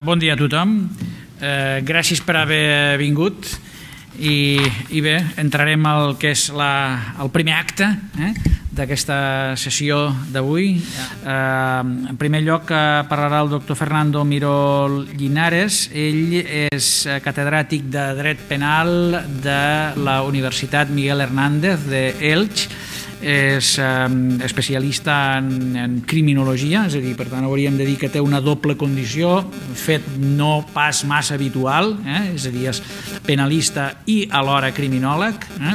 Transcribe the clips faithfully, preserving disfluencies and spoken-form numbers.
Bon dia a tothom. Eh, gràcies per haver vingut i, i bé, entrarem al que és la, el primer acte eh, d'aquesta sessió d'avui. Eh, en primer lloc eh, parlarà el doctor Fernando Miró Llinares. Ell és catedràtic de Dret Penal de la Universitat Miguel Hernández d'Elx. És eh, especialista en, en criminologia, és a dir, per tant hauríem de dir que té una doble condició, fet no pas massa habitual, eh? És a dir, és penalista i alhora criminòleg. Eh?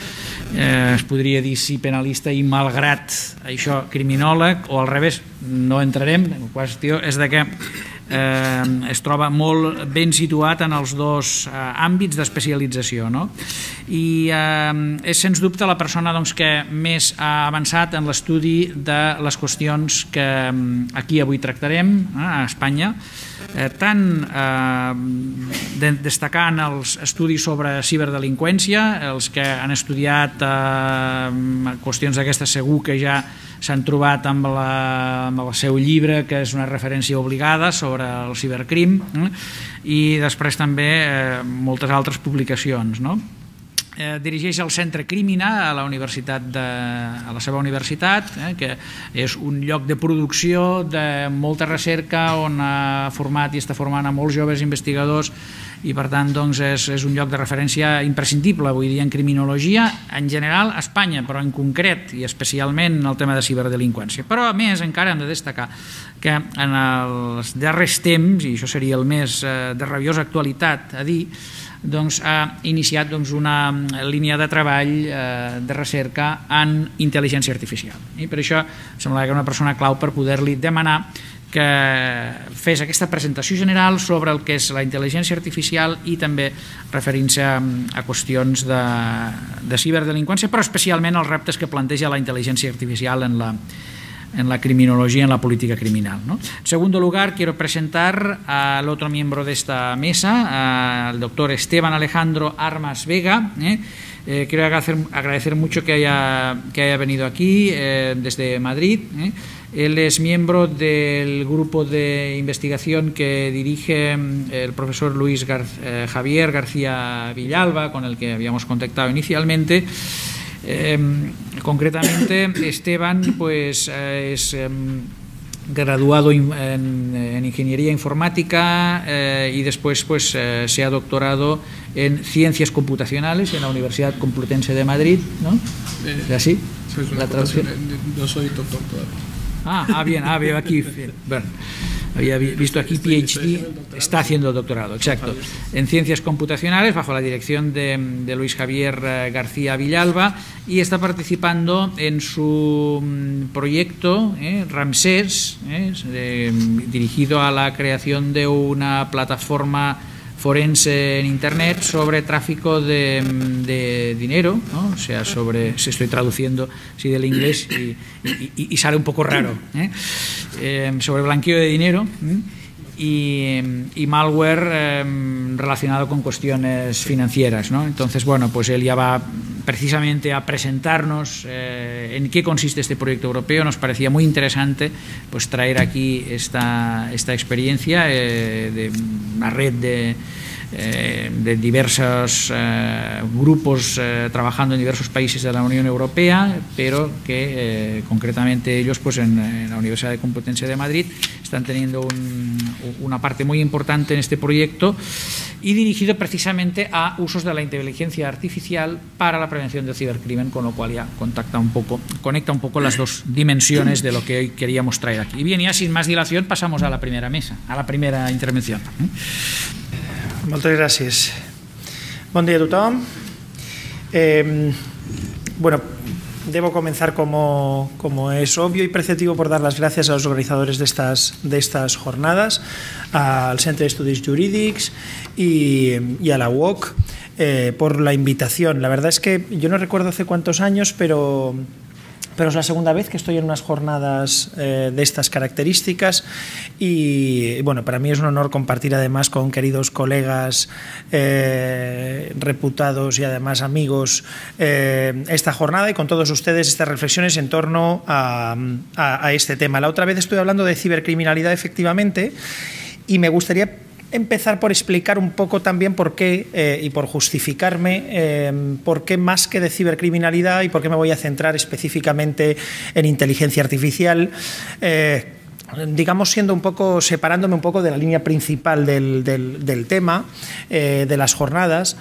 Eh, es podria dir sí penalista i malgrat això criminòleg, o al revés, no entrarem. La qüestió és de que eh, es troba molt ben situat en els dos eh, àmbits d'especialització, no? I eh, és sens dubte la persona doncs, que més ha avançat en l'estudi de les qüestions que aquí avui tractarem eh, a Espanya, eh, tant eh, de, destacant els estudis sobre ciberdelinqüència, els que han estudiat eh, qüestions d'aquestes segur que ja s'han trobat amb, la, amb el seu llibre, que és una referència obligada sobre el cibercrim, eh, i després també eh, moltes altres publicacions, no? Eh, dirigeix el Centre Crimina a la universitat de, a la seva universitat, eh, que és un lloc de producció de molta recerca on ha format i està formant a molts joves investigadors i per tant doncs, és, és un lloc de referència imprescindible avui dia en criminologia en general a Espanya, però en concret i especialment en el tema de ciberdelinqüència. Però a més encara hem de destacar que en els darrers temps, i això seria el més eh, de rabiosa actualitat a dir, doncs, ha iniciat doncs, una línia de treball eh, de recerca en intel·ligència artificial. I per això sembla que era una persona clau per poder-li demanar que fes aquesta presentació general sobre el que és la intel·ligència artificial i també referint-se a, a qüestions de, de ciberdelinqüència, però especialment els reptes que planteja la intel·ligència artificial en la en la criminología, en la política criminal, ¿no? En segundo lugar, quiero presentar al otro miembro de esta mesa, al doctor Esteban Alejandro Armas Vega. ¿eh? Eh, quiero agradecer, agradecer mucho que haya, que haya venido aquí eh, desde Madrid. ¿eh? Él es miembro del grupo de investigación que dirige el profesor Luis Gar eh, Javier García Villalba, con el que habíamos contactado inicialmente. Eh, concretamente, Esteban pues, eh, es eh, graduado en, en Ingeniería Informática eh, y después pues, eh, se ha doctorado en Ciencias Computacionales en la Universidad Complutense de Madrid, ¿no? ¿Es así? ¿La traducción? No soy doctor todavía. Ah, ah, bien, ah, veo aquí. Bueno, había visto aquí PhD, está haciendo doctorado, exacto, en Ciencias Computacionales bajo la dirección de, de Luis Javier García Villalba y está participando en su proyecto eh, Ramsés, eh, eh, dirigido a la creación de una plataforma forense en Internet sobre tráfico de, de dinero, ¿no? O sea, sobre, si estoy traduciendo sí, del inglés y, y, y sale un poco raro, ¿eh? Eh, sobre blanqueo de dinero ¿eh? y, y malware eh, relacionado con cuestiones financieras, ¿no? Entonces, bueno, pues él ya va precisamente a presentarnos eh, en qué consiste este proyecto europeo. Nos parecía muy interesante pues traer aquí esta, esta experiencia eh, de una red de, eh, de diversos eh, grupos eh, trabajando en diversos países de la Unión Europea, pero que eh, concretamente ellos pues en, en la Universidad de Complutense de Madrid están teniendo un, una parte muy importante en este proyecto y dirigido precisamente a usos de la inteligencia artificial para la prevención del cibercrimen, con lo cual ya contacta un poco, conecta un poco las dos dimensiones de lo que hoy queríamos traer aquí. Y bien, ya sin más dilación pasamos a la primera mesa, a la primera intervención. Moltes gràcies. Bon dia a tothom. Eh, bueno, debo comenzar como, como es obvio y preceptivo por dar las gracias a los organizadores de estas, de estas jornadas, al Centre d'Estudis Jurídics y, y a la U O C eh, por la invitación. La verdad es que yo no recuerdo hace cuántos años, pero... pero es la segunda vez que estoy en unas jornadas eh, de estas características y bueno, para mí es un honor compartir además con queridos colegas eh, reputados y además amigos eh, esta jornada y con todos ustedes estas reflexiones en torno a, a, a este tema. La otra vez estuve hablando de cibercriminalidad efectivamente y me gustaría empezar por explicar un poco también por qué eh, y por justificarme eh, por qué más que de cibercriminalidad y por qué me voy a centrar específicamente en inteligencia artificial, eh, digamos siendo un poco, separándome un poco de la línea principal del, del, del tema, eh, de las jornadas.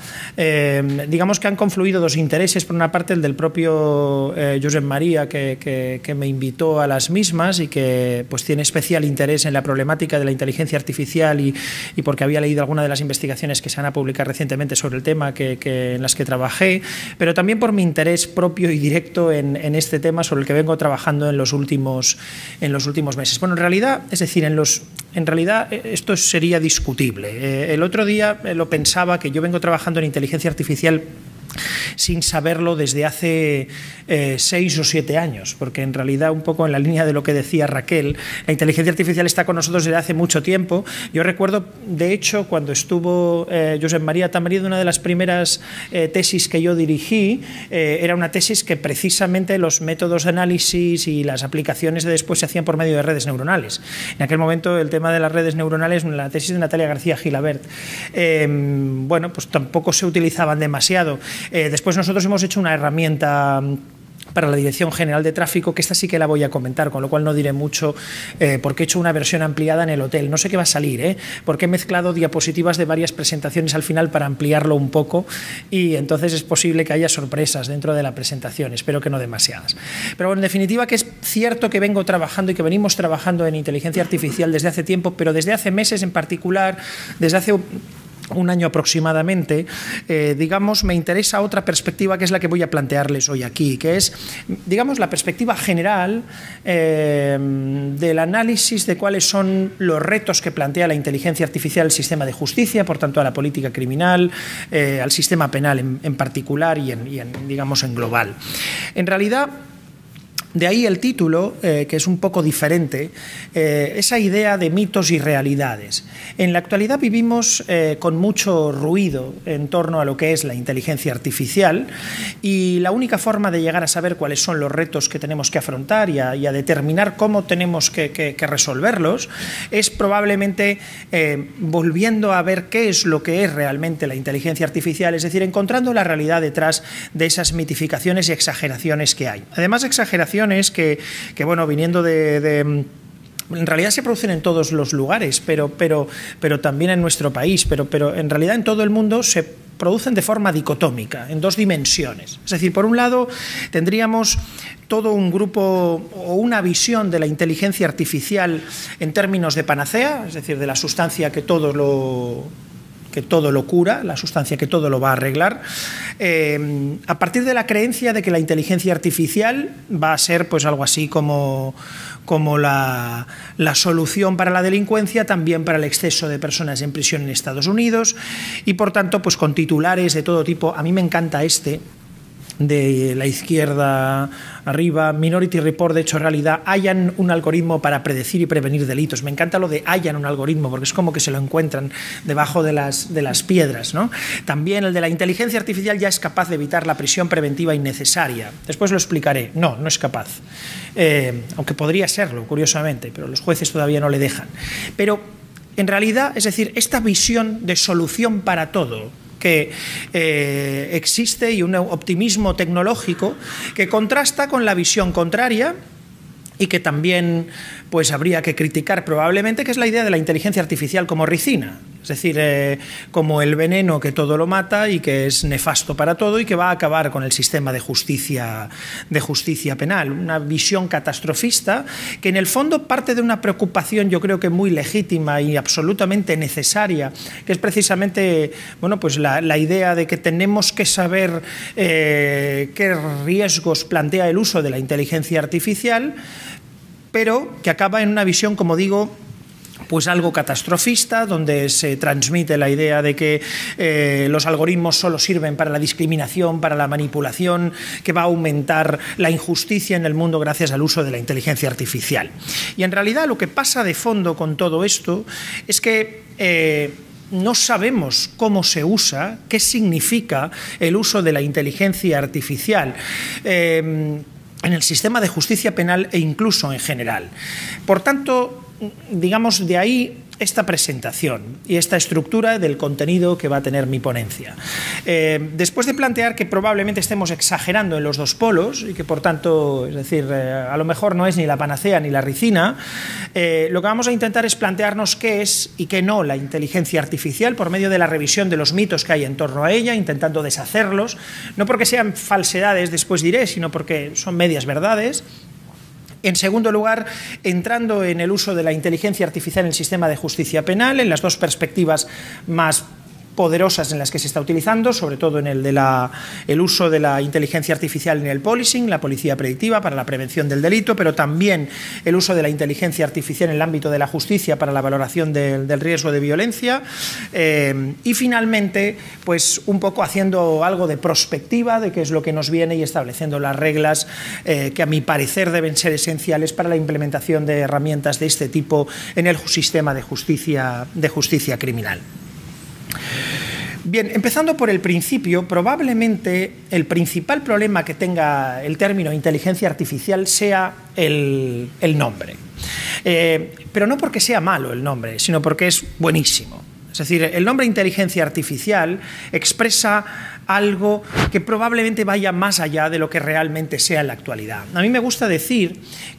Eh, digamos que han confluido dos intereses, por una parte el del propio eh, Josep María, que, que, que me invitó a las mismas y que pues tiene especial interés en la problemática de la inteligencia artificial y, y porque había leído algunas de las investigaciones que se van a publicar recientemente sobre el tema que, que, en las que trabajé, pero también por mi interés propio y directo en, en este tema sobre el que vengo trabajando en los últimos, en los últimos meses. Bueno, en realidad, es decir, en, los, en realidad esto sería discutible. Eh, el otro día eh, lo pensaba, que yo vengo trabajando en inteligencia artificial sin saberlo desde hace eh, seis o siete años, porque en realidad, un poco en la línea de lo que decía Raquel, la inteligencia artificial está con nosotros desde hace mucho tiempo. Yo recuerdo, de hecho, cuando estuvo eh, Josep María Tamariz, una de las primeras eh, tesis que yo dirigí, eh, era una tesis que precisamente los métodos de análisis y las aplicaciones de después se hacían por medio de redes neuronales. En aquel momento el tema de las redes neuronales, la tesis de Natalia García Gilabert, eh, bueno, pues tampoco se utilizaban demasiado. Eh, después nosotros hemos hecho una herramienta para la Dirección General de Tráfico, que esta sí que la voy a comentar, con lo cual no diré mucho, eh, porque he hecho una versión ampliada en el hotel. No sé qué va a salir, ¿eh? porque he mezclado diapositivas de varias presentaciones al final para ampliarlo un poco, y entonces es posible que haya sorpresas dentro de la presentación, espero que no demasiadas. Pero bueno, en definitiva, que es cierto que vengo trabajando y que venimos trabajando en inteligencia artificial desde hace tiempo, pero desde hace meses en particular, desde hace un año aproximadamente, eh, digamos, me interesa otra perspectiva que es la que voy a plantearles hoy aquí, que es, digamos, la perspectiva general eh, del análisis de cuáles son los retos que plantea la inteligencia artificial al sistema de justicia, por tanto a la política criminal, eh, al sistema penal en, en particular y, en, y en, digamos, en global. En realidad, de ahí el título, eh, que es un poco diferente, eh, esa idea de mitos y realidades. En la actualidad vivimos eh, con mucho ruido en torno a lo que es la inteligencia artificial, y la única forma de llegar a saber cuáles son los retos que tenemos que afrontar y a, y a determinar cómo tenemos que, que, que resolverlos es probablemente eh, volviendo a ver qué es lo que es realmente la inteligencia artificial, es decir, encontrando la realidad detrás de esas mitificaciones y exageraciones que hay. Además, exageraciones Que, que bueno, viniendo de, de, en realidad se producen en todos los lugares, pero, pero, pero también en nuestro país, pero, pero en realidad en todo el mundo se producen de forma dicotómica, en dos dimensiones. Es decir, por un lado tendríamos todo un grupo o una visión de la inteligencia artificial en términos de panacea, es decir, de la sustancia que todo lo... que todo lo cura, la sustancia que todo lo va a arreglar, eh, a partir de la creencia de que la inteligencia artificial va a ser pues algo así como, como la, la solución para la delincuencia, también para el exceso de personas en prisión en Estados Unidos, y por tanto pues con titulares de todo tipo. A mí me encanta este, de la izquierda arriba, Minority Report, de hecho realidad, hayan un algoritmo para predecir y prevenir delitos. Me encanta lo de hayan un algoritmo, porque es como que se lo encuentran debajo de las, de las piedras, ¿no? También el de la inteligencia artificial ya es capaz de evitar la prisión preventiva innecesaria. Después lo explicaré. No, no es capaz. Eh, aunque podría serlo, curiosamente, pero los jueces todavía no le dejan. Pero en realidad, es decir, esta visión de solución para todo que eh, existe y un optimismo tecnológico que contrasta con la visión contraria y que también pues habría que criticar probablemente, que es la idea de la inteligencia artificial como ricina, es decir, eh, como el veneno que todo lo mata y que es nefasto para todo y que va a acabar con el sistema de justicia, de justicia penal. Una visión catastrofista que en el fondo parte de una preocupación, yo creo que muy legítima y absolutamente necesaria, que es precisamente, bueno, pues la, la idea de que tenemos que saber eh, qué riesgos plantea el uso de la inteligencia artificial, pero que acaba en una visión, como digo, pues algo catastrofista, donde se transmite la idea de que eh, los algoritmos solo sirven para la discriminación, para la manipulación, que va a aumentar la injusticia en el mundo gracias al uso de la inteligencia artificial. Y en realidad lo que pasa de fondo con todo esto es que eh, no sabemos cómo se usa, qué significa el uso de la inteligencia artificial Eh, en el sistema de justicia penal e incluso en general. Por tanto, digamos, de ahí esta presentación y esta estructura del contenido que va a tener mi ponencia. Eh, después de plantear que probablemente estemos exagerando en los dos polos y que por tanto, es decir, eh, a lo mejor no es ni la panacea ni la ricina, eh, lo que vamos a intentar es plantearnos qué es y qué no la inteligencia artificial por medio de la revisión de los mitos que hay en torno a ella, intentando deshacerlos, no porque sean falsedades, después diré, sino porque son medias verdades. En segundo lugar, entrando en el uso de la inteligencia artificial en el sistema de justicia penal, en las dos perspectivas más poderosas en las que se está utilizando, sobre todo en el de la, el uso de la inteligencia artificial en el policing, la policía predictiva para la prevención del delito, pero también el uso de la inteligencia artificial en el ámbito de la justicia para la valoración de, del riesgo de violencia eh, y finalmente pues un poco haciendo algo de prospectiva de qué es lo que nos viene y estableciendo las reglas eh, que a mi parecer deben ser esenciales para la implementación de herramientas de este tipo en el sistema de justicia, de justicia criminal. Bien, empezando por el principio, probablemente el principal problema que tenga el término inteligencia artificial sea el, el nombre. Eh, pero no porque sea malo el nombre, sino porque es buenísimo. Es decir, el nombre inteligencia artificial expresa algo que probablemente vaya más allá de lo que realmente sea en la actualidad. A mí me gusta decir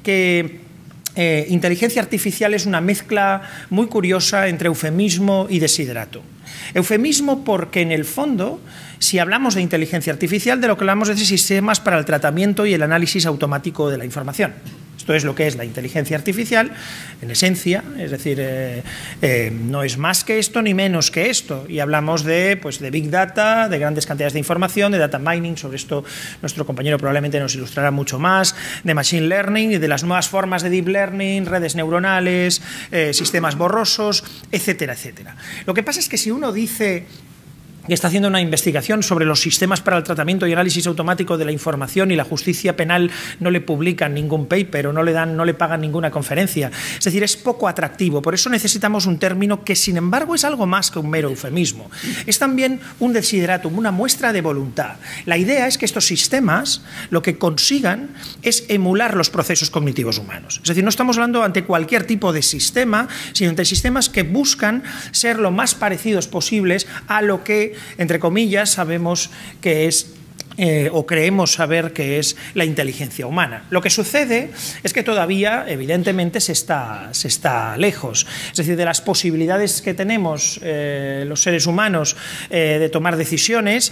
que eh, inteligencia artificial es una mezcla muy curiosa entre eufemismo y desiderato. Eufemismo porque, en el fondo, si hablamos de inteligencia artificial, de lo que hablamos es de sistemas para el tratamiento y el análisis automático de la información. Esto es lo que es la inteligencia artificial, en esencia, es decir, eh, eh, no es más que esto ni menos que esto. Y hablamos de, pues, de Big Data, de grandes cantidades de información, de Data Mining, sobre esto nuestro compañero probablemente nos ilustrará mucho más, de Machine Learning y de las nuevas formas de Deep Learning, redes neuronales, eh, sistemas borrosos, etcétera, etcétera. Lo que pasa es que si uno dice que está haciendo una investigación sobre los sistemas para el tratamiento y análisis automático de la información y la justicia penal no le publican ningún paper o no le dan, no le pagan ninguna conferencia. Es decir, es poco atractivo. Por eso necesitamos un término que, sin embargo, es algo más que un mero eufemismo. Es también un desideratum, una muestra de voluntad. La idea es que estos sistemas lo que consigan es emular los procesos cognitivos humanos. Es decir, no estamos hablando ante cualquier tipo de sistema, sino ante sistemas que buscan ser lo más parecidos posibles a lo que, entre comillas, sabemos que es eh, o creemos saber que es la inteligencia humana. Lo que sucede es que todavía, evidentemente, se está, se está lejos. Es decir, de las posibilidades que tenemos eh, los seres humanos eh, de tomar decisiones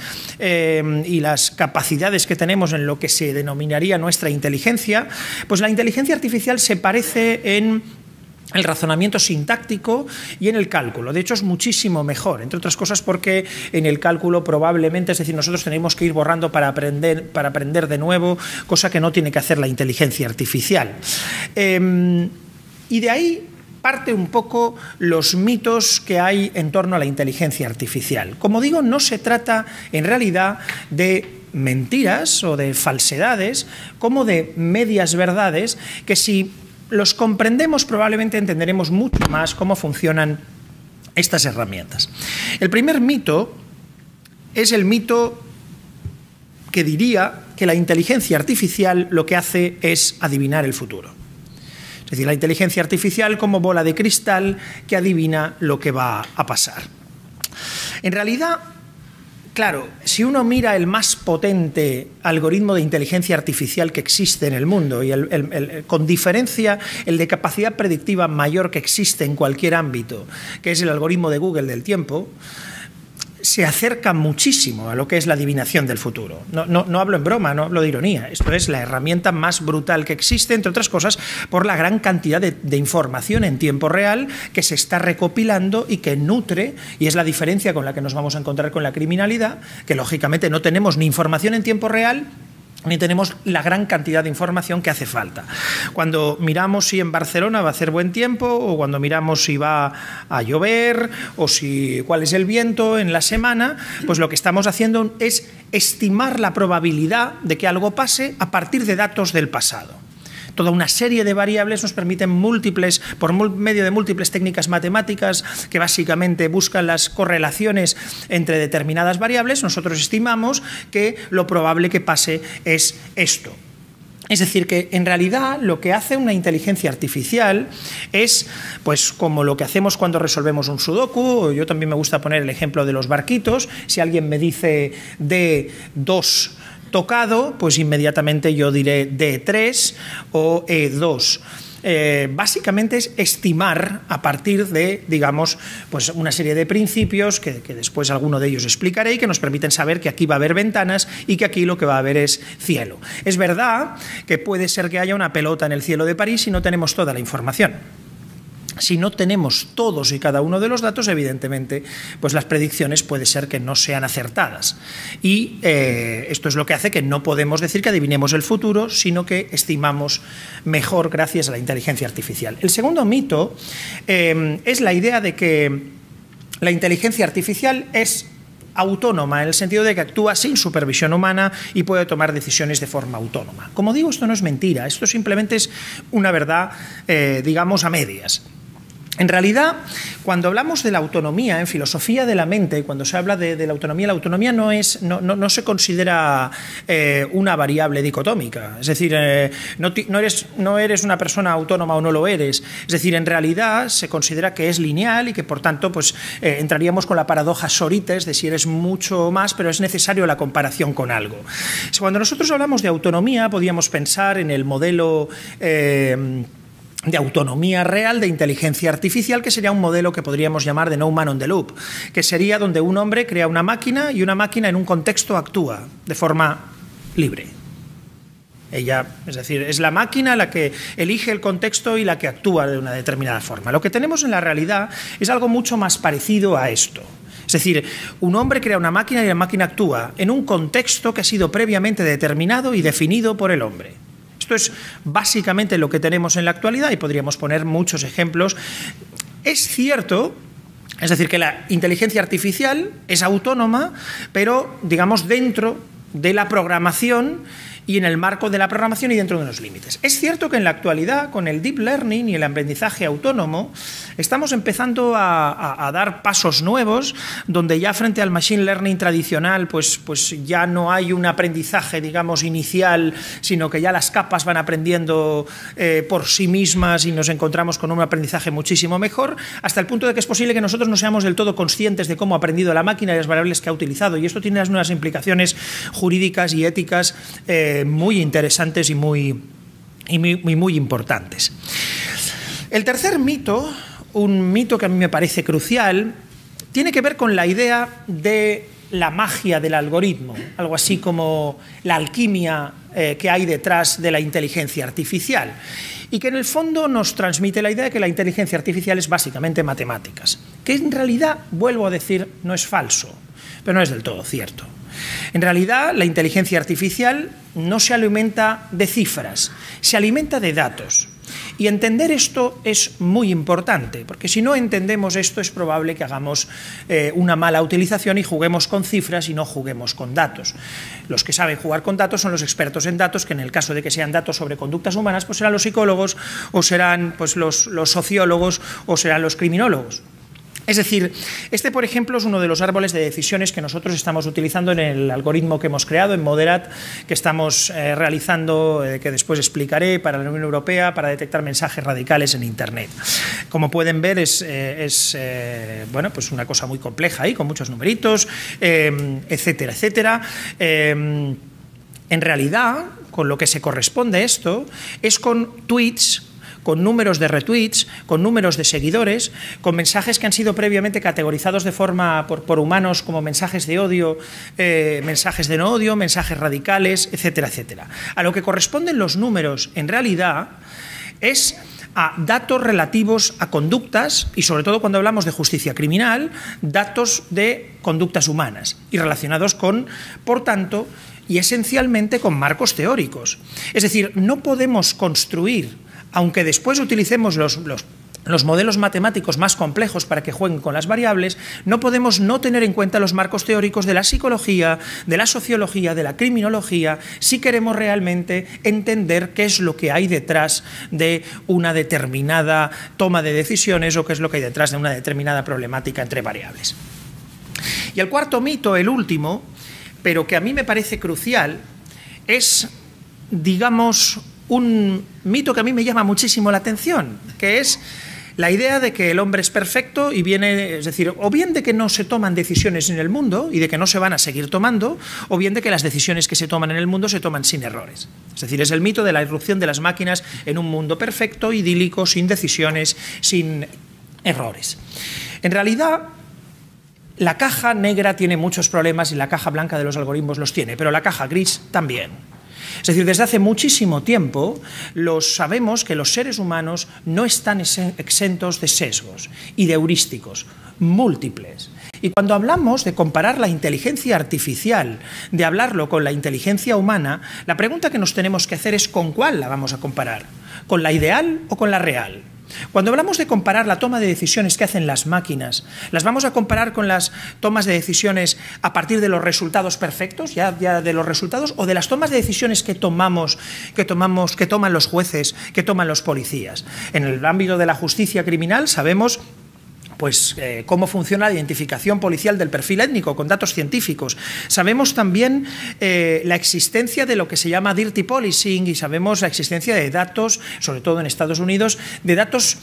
eh, y las capacidades que tenemos en lo que se denominaría nuestra inteligencia, pues la inteligencia artificial se parece en el razonamiento sintáctico y en el cálculo. De hecho, es muchísimo mejor, entre otras cosas porque en el cálculo probablemente, es decir, nosotros tenemos que ir borrando para aprender, para aprender de nuevo, cosa que no tiene que hacer la inteligencia artificial. Eh, y de ahí parte un poco los mitos que hay en torno a la inteligencia artificial. Como digo, no se trata en realidad de mentiras o de falsedades, como de medias verdades que, si los comprendemos, probablemente entenderemos mucho más cómo funcionan estas herramientas. El primer mito es el mito que diría que la inteligencia artificial lo que hace es adivinar el futuro. Es decir, la inteligencia artificial como bola de cristal que adivina lo que va a pasar. En realidad, claro, si uno mira el más potente algoritmo de inteligencia artificial que existe en el mundo, y el, el, el, con diferencia el de capacidad predictiva mayor que existe en cualquier ámbito, que es el algoritmo de Google del tiempo, se acerca muchísimo a lo que es la adivinación del futuro. No, no, no hablo en broma, no hablo de ironía. Esto es la herramienta más brutal que existe, entre otras cosas, por la gran cantidad de, de información en tiempo real que se está recopilando y que nutre, y es la diferencia con la que nos vamos a encontrar con la criminalidad, que lógicamente no tenemos ni información en tiempo real, ni tenemos la gran cantidad de información que hace falta. Cuando miramos si en Barcelona va a hacer buen tiempo, o cuando miramos si va a llover, o si cuál es el viento en la semana, pues lo que estamos haciendo es estimar la probabilidad de que algo pase a partir de datos del pasado. Toda una serie de variables nos permiten múltiples, por medio de múltiples técnicas matemáticas que básicamente buscan las correlaciones entre determinadas variables, nosotros estimamos que lo probable que pase es esto. Es decir, que en realidad lo que hace una inteligencia artificial es pues como lo que hacemos cuando resolvemos un sudoku. Yo también me gusta poner el ejemplo de los barquitos. Si alguien me dice D dos tocado, pues inmediatamente yo diré D tres o E dos. Eh, básicamente es estimar a partir de, digamos, pues una serie de principios que, que después alguno de ellos explicaré y que nos permiten saber que aquí va a haber ventanas y que aquí lo que va a haber es cielo. Es verdad que puede ser que haya una pelota en el cielo de París si no tenemos toda la información. Si no tenemos todos y cada uno de los datos, evidentemente, pues las predicciones puede ser que no sean acertadas. Y eh, esto es lo que hace que no podemos decir que adivinemos el futuro, sino que estimamos mejor gracias a la inteligencia artificial. El segundo mito eh, es la idea de que la inteligencia artificial es autónoma, en el sentido de que actúa sin supervisión humana y puede tomar decisiones de forma autónoma. Como digo, esto no es mentira, esto simplemente es una verdad, eh, digamos, a medias. En realidad, cuando hablamos de la autonomía, en filosofía de la mente, cuando se habla de, de la autonomía, la autonomía no, es, no, no, no se considera eh, una variable dicotómica. Es decir, eh, no, no, eres, no eres una persona autónoma o no lo eres. Es decir, en realidad se considera que es lineal y que, por tanto, pues, eh, entraríamos con la paradoja Sorites de si eres mucho más, pero es necesario la comparación con algo. Cuando nosotros hablamos de autonomía, podríamos pensar en el modelo Eh, de autonomía real, de inteligencia artificial, que sería un modelo que podríamos llamar de no man on the loop, que sería donde un hombre crea una máquina y una máquina en un contexto actúa de forma libre. Ella, es decir, es la máquina la que elige el contexto y la que actúa de una determinada forma. Lo que tenemos en la realidad es algo mucho más parecido a esto. Es decir, un hombre crea una máquina y la máquina actúa en un contexto que ha sido previamente determinado y definido por el hombre. Esto es básicamente lo que tenemos en la actualidad y podríamos poner muchos ejemplos. Es cierto, es decir, que la inteligencia artificial es autónoma, pero, digamos, dentro de la programación y en el marco de la programación y dentro de unos límites. Es cierto que en la actualidad, con el deep learning y el aprendizaje autónomo, estamos empezando a, a, a dar pasos nuevos, donde ya frente al machine learning tradicional, pues, pues ya no hay un aprendizaje, digamos, inicial, sino que ya las capas van aprendiendo eh, por sí mismas y nos encontramos con un aprendizaje muchísimo mejor, hasta el punto de que es posible que nosotros no seamos del todo conscientes de cómo ha aprendido la máquina y las variables que ha utilizado. Y esto tiene unas nuevas implicaciones jurídicas y éticas eh, muy interesantes y muy, y muy, muy, muy importantes. El tercer mito, un mito que a mí me parece crucial, tiene que ver con la idea de la magia del algoritmo, algo así como la alquimia eh, que hay detrás de la inteligencia artificial, y que en el fondo nos transmite la idea de que la inteligencia artificial es básicamente matemáticas, que en realidad, vuelvo a decir, no es falso, pero no es del todo cierto. En realidad, la inteligencia artificial no se alimenta de cifras, se alimenta de datos. Y entender esto es muy importante, porque si no entendemos esto es probable que hagamos eh, una mala utilización y juguemos con cifras y no juguemos con datos. Los que saben jugar con datos son los expertos en datos, que en el caso de que sean datos sobre conductas humanas, pues serán los psicólogos, o serán pues, los, los sociólogos, o serán los criminólogos. Es decir, este, por ejemplo, es uno de los árboles de decisiones que nosotros estamos utilizando en el algoritmo que hemos creado, en Moderat, que estamos eh, realizando, eh, que después explicaré, para la Unión Europea, para detectar mensajes radicales en Internet. Como pueden ver, es, eh, es eh, bueno, pues una cosa muy compleja ahí, con muchos numeritos, eh, etcétera, etcétera. Eh, en realidad, con lo que se corresponde esto, es con tweets, con números de retweets, con números de seguidores, con mensajes que han sido previamente categorizados de forma por, por humanos como mensajes de odio, eh, mensajes de no odio, mensajes radicales, etcétera, etcétera. A lo que corresponden los números, en realidad, es a datos relativos a conductas y, sobre todo cuando hablamos de justicia criminal, datos de conductas humanas y relacionados con, por tanto, y esencialmente con marcos teóricos. Es decir, no podemos construir, aunque después utilicemos los, los, los modelos matemáticos más complejos para que jueguen con las variables, no podemos no tener en cuenta los marcos teóricos de la psicología, de la sociología, de la criminología, si queremos realmente entender qué es lo que hay detrás de una determinada toma de decisiones o qué es lo que hay detrás de una determinada problemática entre variables. Y el cuarto mito, el último, pero que a mí me parece crucial, es, digamos, un mito que a mí me llama muchísimo la atención, que es la idea de que el hombre es perfecto y viene, es decir, o bien de que no se toman decisiones en el mundo y de que no se van a seguir tomando, o bien de que las decisiones que se toman en el mundo se toman sin errores. Es decir, es el mito de la irrupción de las máquinas en un mundo perfecto, idílico, sin decisiones, sin errores. En realidad, la caja negra tiene muchos problemas y la caja blanca de los algoritmos los tiene, pero la caja gris también. Es decir, desde hace muchísimo tiempo los sabemos que los seres humanos no están exentos de sesgos y de heurísticos múltiples. Y cuando hablamos de comparar la inteligencia artificial, de hablarlo con la inteligencia humana, la pregunta que nos tenemos que hacer es ¿con cuál la vamos a comparar? ¿Con la ideal o con la real? Cuando hablamos de comparar la toma de decisiones que hacen las máquinas, ¿las vamos a comparar con las tomas de decisiones a partir de los resultados perfectos, ya, ya de los resultados, o de las tomas de decisiones que tomamos, que tomamos, que toman los jueces, que toman los policías? En el ámbito de la justicia criminal sabemos pues eh, cómo funciona la identificación policial del perfil étnico con datos científicos. Sabemos también eh, la existencia de lo que se llama dirty policing y sabemos la existencia de datos, sobre todo en Estados Unidos, de datos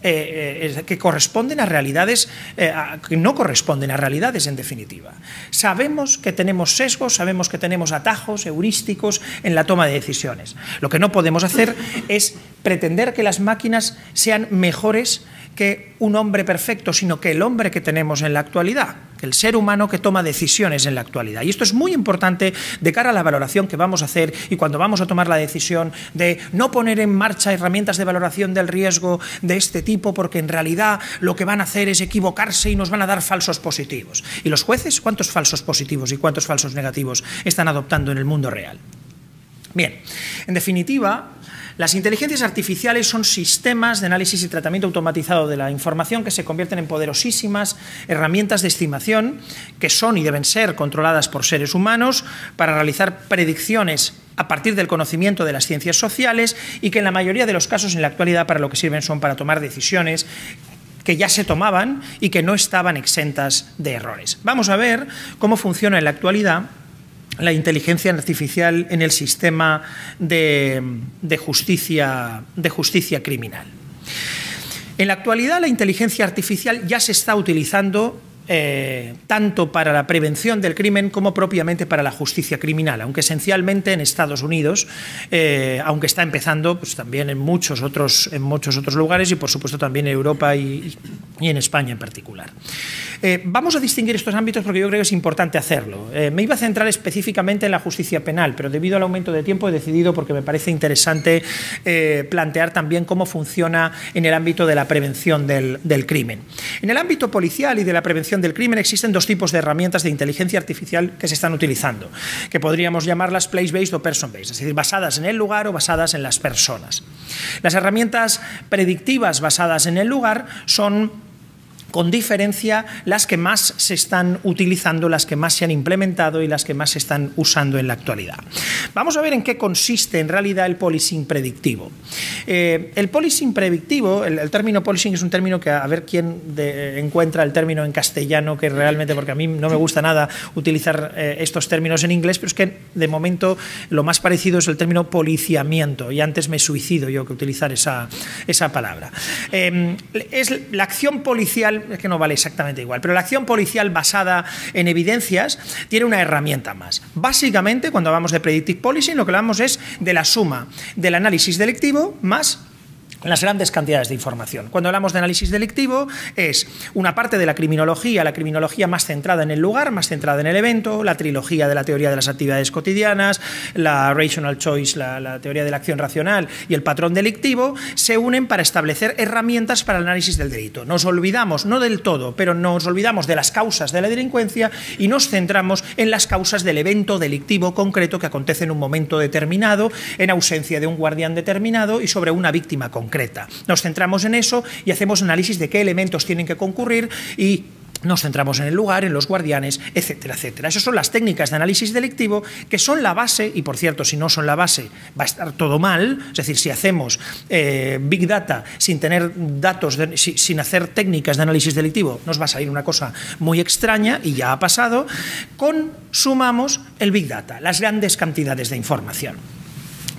eh, eh, que corresponden a realidades, eh, a, que no corresponden a realidades en definitiva. Sabemos que tenemos sesgos, sabemos que tenemos atajos heurísticos en la toma de decisiones. Lo que no podemos hacer es pretender que las máquinas sean mejores que un hombre perfecto, sino que el hombre que tenemos en la actualidad, que el ser humano que toma decisiones en la actualidad. Y esto es muy importante de cara a la valoración que vamos a hacer y cuando vamos a tomar la decisión de no poner en marcha herramientas de valoración del riesgo de este tipo, porque en realidad lo que van a hacer es equivocarse y nos van a dar falsos positivos. ¿Y los jueces cuántos falsos positivos y cuántos falsos negativos están adoptando en el mundo real? Bien, en definitiva, las inteligencias artificiales son sistemas de análisis y tratamiento automatizado de la información que se convierten en poderosísimas herramientas de estimación que son y deben ser controladas por seres humanos para realizar predicciones a partir del conocimiento de las ciencias sociales y que en la mayoría de los casos en la actualidad para lo que sirven son para tomar decisiones que ya se tomaban y que no estaban exentas de errores. Vamos a ver cómo funciona en la actualidad la inteligencia artificial en el sistema de, de, justicia, de justicia criminal. En la actualidad, la inteligencia artificial ya se está utilizando Eh, tanto para la prevención del crimen como propiamente para la justicia criminal, aunque esencialmente en Estados Unidos, eh, aunque está empezando pues, también en muchos, otros, en muchos otros lugares y por supuesto también en Europa y, y en España en particular. Eh, vamos a distinguir estos ámbitos porque yo creo que es importante hacerlo. Eh, me iba a centrar específicamente en la justicia penal, pero debido al aumento de tiempo he decidido, porque me parece interesante, eh, plantear también cómo funciona en el ámbito de la prevención del, del crimen. En el ámbito policial y de la prevención del crimen existen dos tipos de herramientas de inteligencia artificial que se están utilizando, que podríamos llamarlas place-based o person-based, es decir, basadas en el lugar o basadas en las personas. Las herramientas predictivas basadas en el lugar son con diferencia las que más se están utilizando, las que más se han implementado y las que más se están usando en la actualidad. Vamos a ver en qué consiste en realidad el policing predictivo. Eh, el policing predictivo, el, el término policing es un término que a ver quién de, encuentra el término en castellano, que realmente, porque a mí no me gusta nada utilizar eh, estos términos en inglés, pero es que de momento lo más parecido es el término policiamiento y antes me suicido yo que utilizar esa, esa palabra. Eh, es la acción policial, es que no vale exactamente igual, pero la acción policial basada en evidencias tiene una herramienta más. Básicamente, cuando hablamos de predictive policing, lo que hablamos es de la suma del análisis delictivo más las grandes cantidades de información. Cuando hablamos de análisis delictivo es una parte de la criminología, la criminología más centrada en el lugar, más centrada en el evento, la trilogía de la teoría de las actividades cotidianas, la rational choice, la, la teoría de la acción racional y el patrón delictivo, se unen para establecer herramientas para el análisis del delito. Nos olvidamos, no del todo, pero nos olvidamos de las causas de la delincuencia y nos centramos en las causas del evento delictivo concreto que acontece en un momento determinado, en ausencia de un guardián determinado y sobre una víctima concreta. Nos centramos en eso y hacemos análisis de qué elementos tienen que concurrir y nos centramos en el lugar, en los guardianes, etcétera, etcétera. Esas son las técnicas de análisis delictivo que son la base, y por cierto, si no son la base, va a estar todo mal. Es decir, si hacemos eh, Big Data sin tener datos, de, si, sin hacer técnicas de análisis delictivo, nos va a salir una cosa muy extraña, y ya ha pasado. Consumamos el Big Data, las grandes cantidades de información.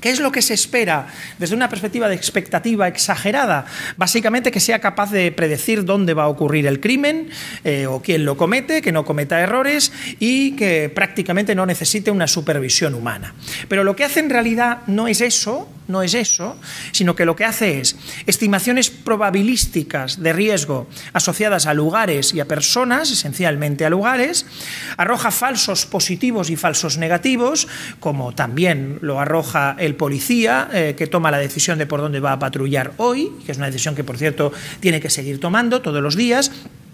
¿Qué es lo que se espera desde una perspectiva de expectativa exagerada? Básicamente que sea capaz de predecir dónde va a ocurrir el crimen eh, o quién lo comete, que no cometa errores y que prácticamente no necesite una supervisión humana. Pero lo que hace en realidad no es eso, no es eso, sino que lo que hace es estimaciones probabilísticas de riesgo asociadas a lugares y a personas, esencialmente a lugares, arroja falsos positivos y falsos negativos, como también lo arroja el policía eh, que toma la decisión de por dónde va a patrullar hoy, que es una decisión que, por cierto, tiene que seguir tomando todos los días,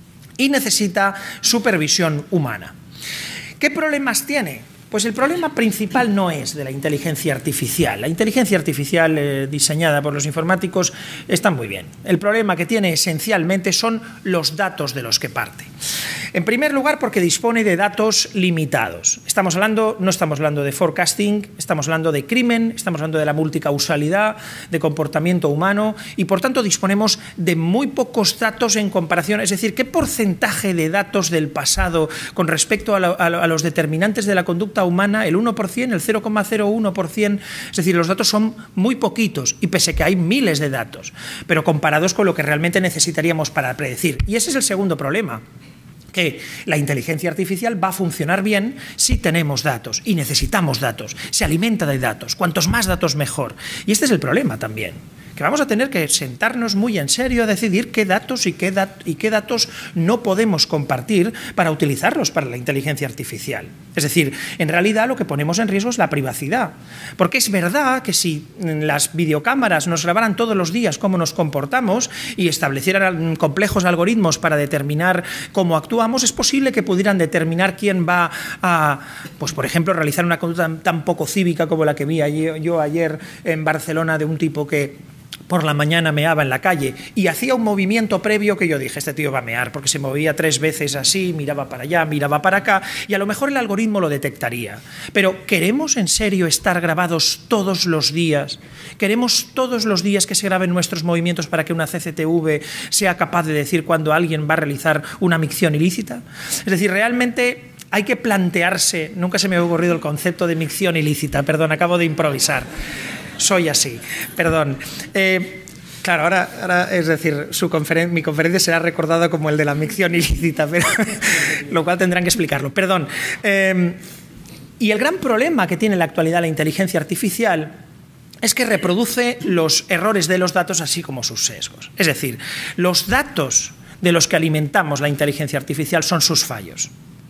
y necesita supervisión humana. ¿Qué problemas tiene? Pues el problema principal no es de la inteligencia artificial. La inteligencia artificial eh, diseñada por los informáticos está muy bien. El problema que tiene esencialmente son los datos de los que parte. En primer lugar, porque dispone de datos limitados. Estamos hablando, no estamos hablando de forecasting, estamos hablando de crimen, estamos hablando de la multicausalidad, de comportamiento humano y, por tanto, disponemos de muy pocos datos en comparación. Es decir, ¿qué porcentaje de datos del pasado con respecto a, la, a, a los determinantes de la conducta humana? ¿El uno por ciento? ¿El cero coma cero uno por ciento? Es decir, los datos son muy poquitos y pese a que hay miles de datos, pero comparados con lo que realmente necesitaríamos para predecir. Y ese es el segundo problema, que la inteligencia artificial va a funcionar bien si tenemos datos y necesitamos datos, se alimenta de datos, cuantos más datos mejor. Y este es el problema también, que vamos a tener que sentarnos muy en serio a decidir qué datos y qué, dat y qué datos no podemos compartir para utilizarlos para la inteligencia artificial. Es decir, en realidad lo que ponemos en riesgo es la privacidad, porque es verdad que si las videocámaras nos grabaran todos los días cómo nos comportamos y establecieran complejos algoritmos para determinar cómo actuamos, es posible que pudieran determinar quién va a, pues por ejemplo, realizar una conducta tan, tan poco cívica como la que vi yo, yo ayer en Barcelona de un tipo que por la mañana meaba en la calle y hacía un movimiento previo que yo dije, este tío va a mear, porque se movía tres veces así, miraba para allá, miraba para acá, y a lo mejor el algoritmo lo detectaría. Pero ¿queremos en serio estar grabados todos los días? ¿Queremos todos los días que se graben nuestros movimientos para que una C C T V sea capaz de decir cuando alguien va a realizar una micción ilícita? Es decir, realmente hay que plantearse, nunca se me ha ocurrido el concepto de micción ilícita, perdón, acabo de improvisar. Soy así, perdón. Eh, claro, ahora, ahora, es decir, su conferen mi conferencia será recordada como el de la micción ilícita, pero lo cual tendrán que explicarlo. Perdón. Eh, y el gran problema que tiene en la actualidad la inteligencia artificial es que reproduce los errores de los datos así como sus sesgos. Es decir, los datos de los que alimentamos la inteligencia artificial son sus fallos.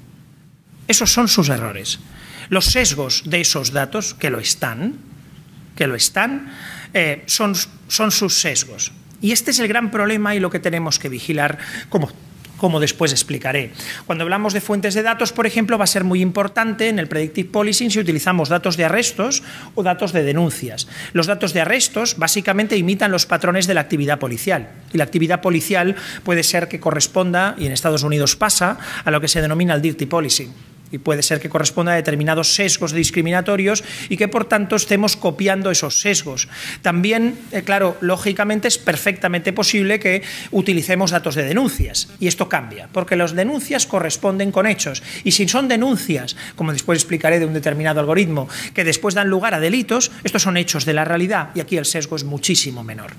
Esos son sus errores. Los sesgos de esos datos, que lo están, que lo están, eh, son, son sus sesgos. Y este es el gran problema y lo que tenemos que vigilar, como, como después explicaré. Cuando hablamos de fuentes de datos, por ejemplo, va a ser muy importante en el predictive policing si utilizamos datos de arrestos o datos de denuncias. Los datos de arrestos básicamente imitan los patrones de la actividad policial. Y la actividad policial puede ser que corresponda, y en Estados Unidos pasa, a lo que se denomina el dirty policing. Y puede ser que corresponda a determinados sesgos discriminatorios y que, por tanto, estemos copiando esos sesgos. También, eh, claro, lógicamente es perfectamente posible que utilicemos datos de denuncias. Y esto cambia, porque las denuncias corresponden con hechos. Y si son denuncias, como después explicaré de un determinado algoritmo, que después dan lugar a delitos, estos son hechos de la realidad y aquí el sesgo es muchísimo menor.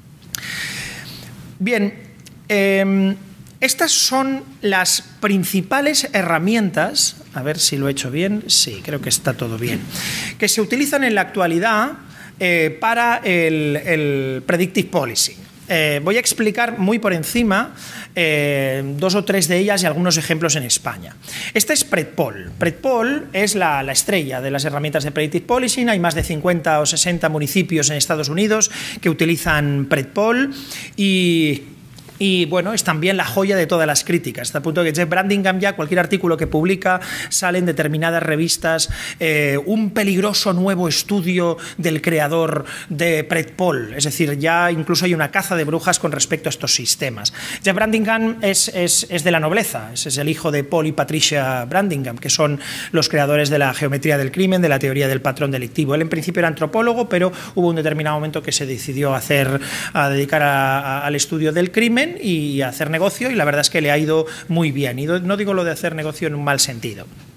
Bien, eh, estas son las principales herramientas, a ver si lo he hecho bien, sí, creo que está todo bien, que se utilizan en la actualidad eh, para el, el predictive policing. Eh, voy a explicar muy por encima eh, dos o tres de ellas y algunos ejemplos en España. Esta es PredPol. PredPol es la, la estrella de las herramientas de predictive policing. Hay más de cincuenta o sesenta municipios en Estados Unidos que utilizan PredPol y... Y bueno, es también la joya de todas las críticas, hasta el punto de que Jeff Branningham ya, cualquier artículo que publica, sale en determinadas revistas eh, un peligroso nuevo estudio del creador de PredPol. Es decir, ya incluso hay una caza de brujas con respecto a estos sistemas. Jeff Branningham es, es, es de la nobleza, es, es el hijo de Paul y Patricia Branningham, que son los creadores de la geometría del crimen, de la teoría del patrón delictivo. Él en principio era antropólogo, pero hubo un determinado momento que se decidió a hacer, a dedicar a, a, al estudio del crimen y hacer negocio, y la verdad es que le ha ido muy bien, y no digo lo de hacer negocio en un mal sentido.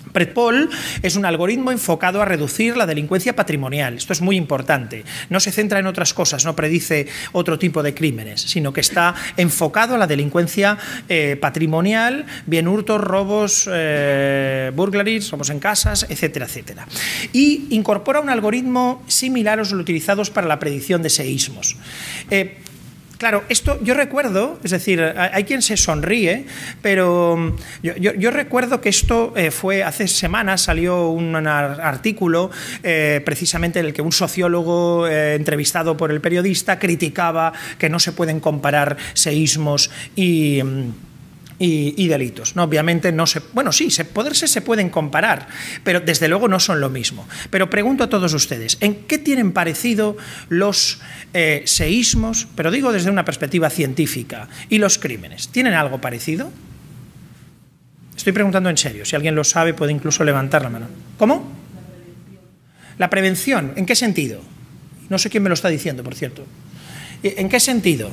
PredPol es un algoritmo enfocado a reducir la delincuencia patrimonial. Esto es muy importante. No se centra en otras cosas, no predice otro tipo de crímenes, sino que está enfocado a la delincuencia eh, patrimonial, bien hurtos, robos, eh, burglaries, robos en casas, etcétera, etcétera. Y incorpora un algoritmo similar a los utilizados para la predicción de seísmos. Eh, Claro, esto yo recuerdo, es decir, hay quien se sonríe, pero yo, yo, yo recuerdo que esto eh, fue hace semanas, salió un artículo eh, precisamente en el que un sociólogo eh, entrevistado por el periodista criticaba que no se pueden comparar seísmos y... Y, y delitos. ¿No? Obviamente no se... Bueno, sí, se, poderse se pueden comparar, pero desde luego no son lo mismo. Pero pregunto a todos ustedes, ¿en qué tienen parecido los eh, seísmos, pero digo desde una perspectiva científica, y los crímenes? ¿Tienen algo parecido? Estoy preguntando en serio. Si alguien lo sabe, puede incluso levantar la mano. ¿Cómo? La prevención. ¿En qué sentido? No sé quién me lo está diciendo, por cierto. ¿En qué sentido?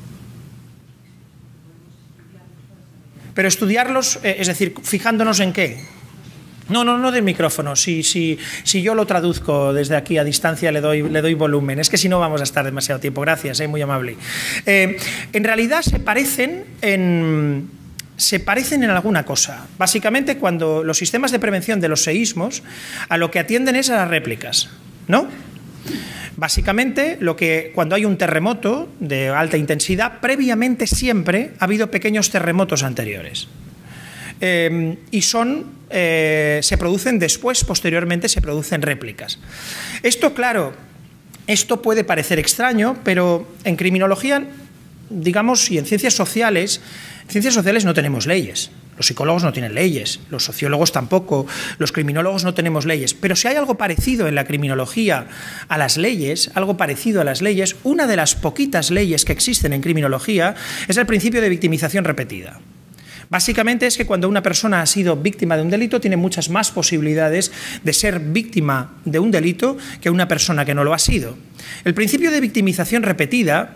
Pero estudiarlos, eh, es decir, fijándonos en qué. No, no, no del micrófono. Si, si, si yo lo traduzco desde aquí a distancia, le doy, le doy volumen. Es que si no vamos a estar demasiado tiempo. Gracias, eh, muy amable. Eh, en realidad se parecen en... se parecen en alguna cosa. Básicamente, cuando los sistemas de prevención de los seísmos a lo que atienden es a las réplicas, ¿no? Básicamente, lo que, cuando hay un terremoto de alta intensidad, previamente siempre ha habido pequeños terremotos anteriores. Eh, y son, eh, se producen después, posteriormente, se producen réplicas. Esto, claro, esto puede parecer extraño, pero en criminología, digamos, y en ciencias sociales, en ciencias sociales no tenemos leyes. Los psicólogos no tienen leyes, los sociólogos tampoco, los criminólogos no tenemos leyes. Pero si hay algo parecido en la criminología a las leyes, algo parecido a las leyes, una de las poquitas leyes que existen en criminología es el principio de victimización repetida. Básicamente es que cuando una persona ha sido víctima de un delito tiene muchas más posibilidades de ser víctima de un delito que una persona que no lo ha sido. El principio de victimización repetida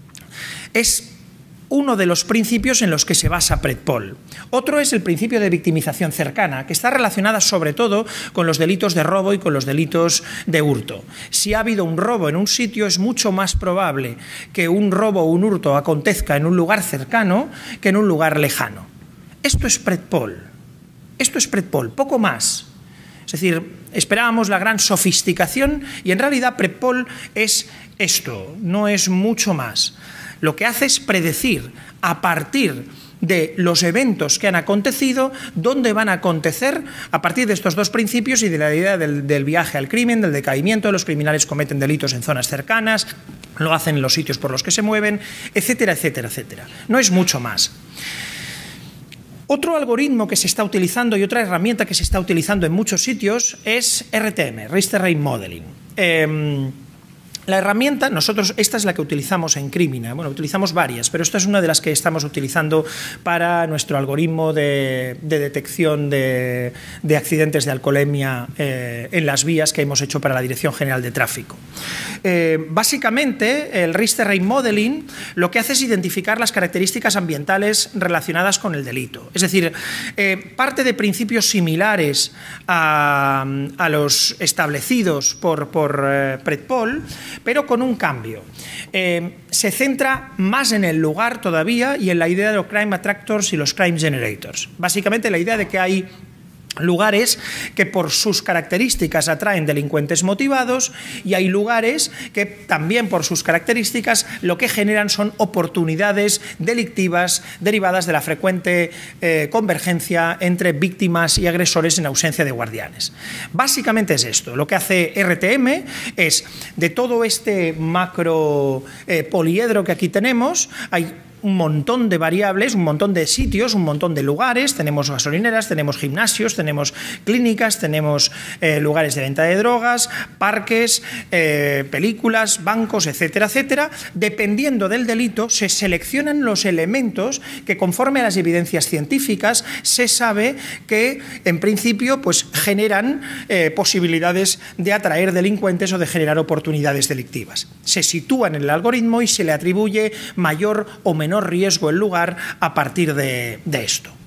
es uno de los principios en los que se basa PredPol. Otro es el principio de victimización cercana, que está relacionada sobre todo con los delitos de robo y con los delitos de hurto. Si ha habido un robo en un sitio, es mucho más probable que un robo o un hurto acontezca en un lugar cercano que en un lugar lejano. Esto es PredPol. Esto es PredPol, poco más. Es decir, esperábamos la gran sofisticación y en realidad PredPol es esto, no es mucho más. Lo que hace es predecir a partir de los eventos que han acontecido, dónde van a acontecer a partir de estos dos principios y de la idea del, del viaje al crimen, del decaimiento. Los criminales cometen delitos en zonas cercanas, lo hacen en los sitios por los que se mueven, etcétera, etcétera, etcétera. No es mucho más. Otro algoritmo que se está utilizando y otra herramienta que se está utilizando en muchos sitios es R T M, Raster Rate Modeling. Eh, La herramienta, nosotros, esta es la que utilizamos en Crimina, bueno, utilizamos varias, pero esta es una de las que estamos utilizando para nuestro algoritmo de, de detección de, de accidentes de alcoholemia eh, en las vías que hemos hecho para la Dirección General de Tráfico. Eh, básicamente, el Raster Rate Modeling lo que hace es identificar las características ambientales relacionadas con el delito. Es decir, eh, parte de principios similares a, a los establecidos por, por eh, PredPol, pero con un cambio. Eh, se centra más en el lugar todavía y en la idea de los crime attractors y los crime generators. Básicamente la idea de que hay lugares que por sus características atraen delincuentes motivados y hay lugares que también por sus características lo que generan son oportunidades delictivas derivadas de la frecuente eh, convergencia entre víctimas y agresores en ausencia de guardianes. Básicamente es esto. Lo que hace R T M es, de todo este macro eh, poliedro que aquí tenemos, hay un montón de variables, un montón de sitios, un montón de lugares. Tenemos gasolineras, tenemos gimnasios, tenemos clínicas, tenemos eh, lugares de venta de drogas, parques, eh, películas, bancos, etcétera, etcétera. Dependiendo del delito, se seleccionan los elementos que, conforme a las evidencias científicas, se sabe que, en principio, pues, generan eh, posibilidades de atraer delincuentes o de generar oportunidades delictivas. Se sitúan en el algoritmo y se le atribuye mayor o menor riesgo el lugar a partir de, de esto.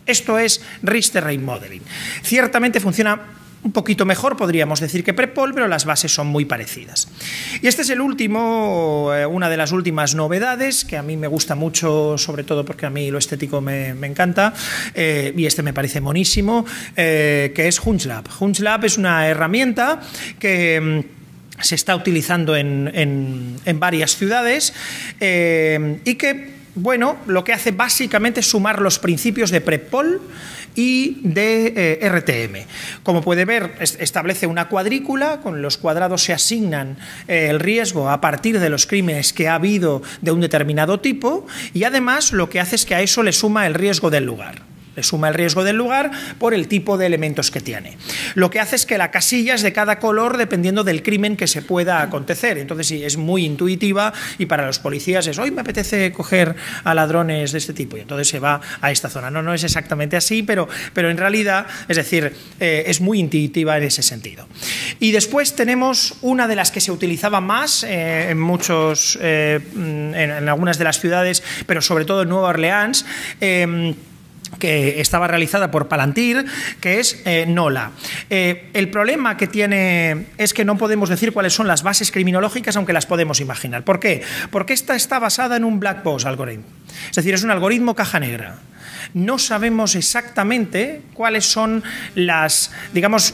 Esto es Risk Terrain Modeling. Ciertamente funciona un poquito mejor, podríamos decir, que PREPOL, pero las bases son muy parecidas. Y este es el último, una de las últimas novedades, que a mí me gusta mucho, sobre todo porque a mí lo estético me, me encanta, eh, y este me parece monísimo, eh, que es HunchLab. HunchLab es una herramienta que se está utilizando en, en, en varias ciudades eh, y que, bueno, lo que hace básicamente es sumar los principios de PREPOL y de eh, R T M. Como puede ver, establece una cuadrícula, con los cuadrados se asignan eh, el riesgo a partir de los crímenes que ha habido de un determinado tipo, y además lo que hace es que a eso le suma el riesgo del lugar. Le suma el riesgo del lugar por el tipo de elementos que tiene. Lo que hace es que la casilla es de cada color dependiendo del crimen que se pueda acontecer. Entonces sí, es muy intuitiva, y para los policías es, hoy me apetece coger a ladrones de este tipo, y entonces se va a esta zona. No, no es exactamente así, pero, pero en realidad, es decir, eh, es muy intuitiva en ese sentido. Y después tenemos una de las que se utilizaba más eh, en muchos, eh, en, en algunas de las ciudades, pero sobre todo en Nueva Orleans, eh, que estaba realizada por Palantir, que es eh, NOLA. Eh, el problema que tiene es que no podemos decir cuáles son las bases criminológicas, aunque las podemos imaginar. ¿Por qué? Porque esta está basada en un black box algoritmo. Es decir, es un algoritmo caja negra. No sabemos exactamente cuáles son las, digamos,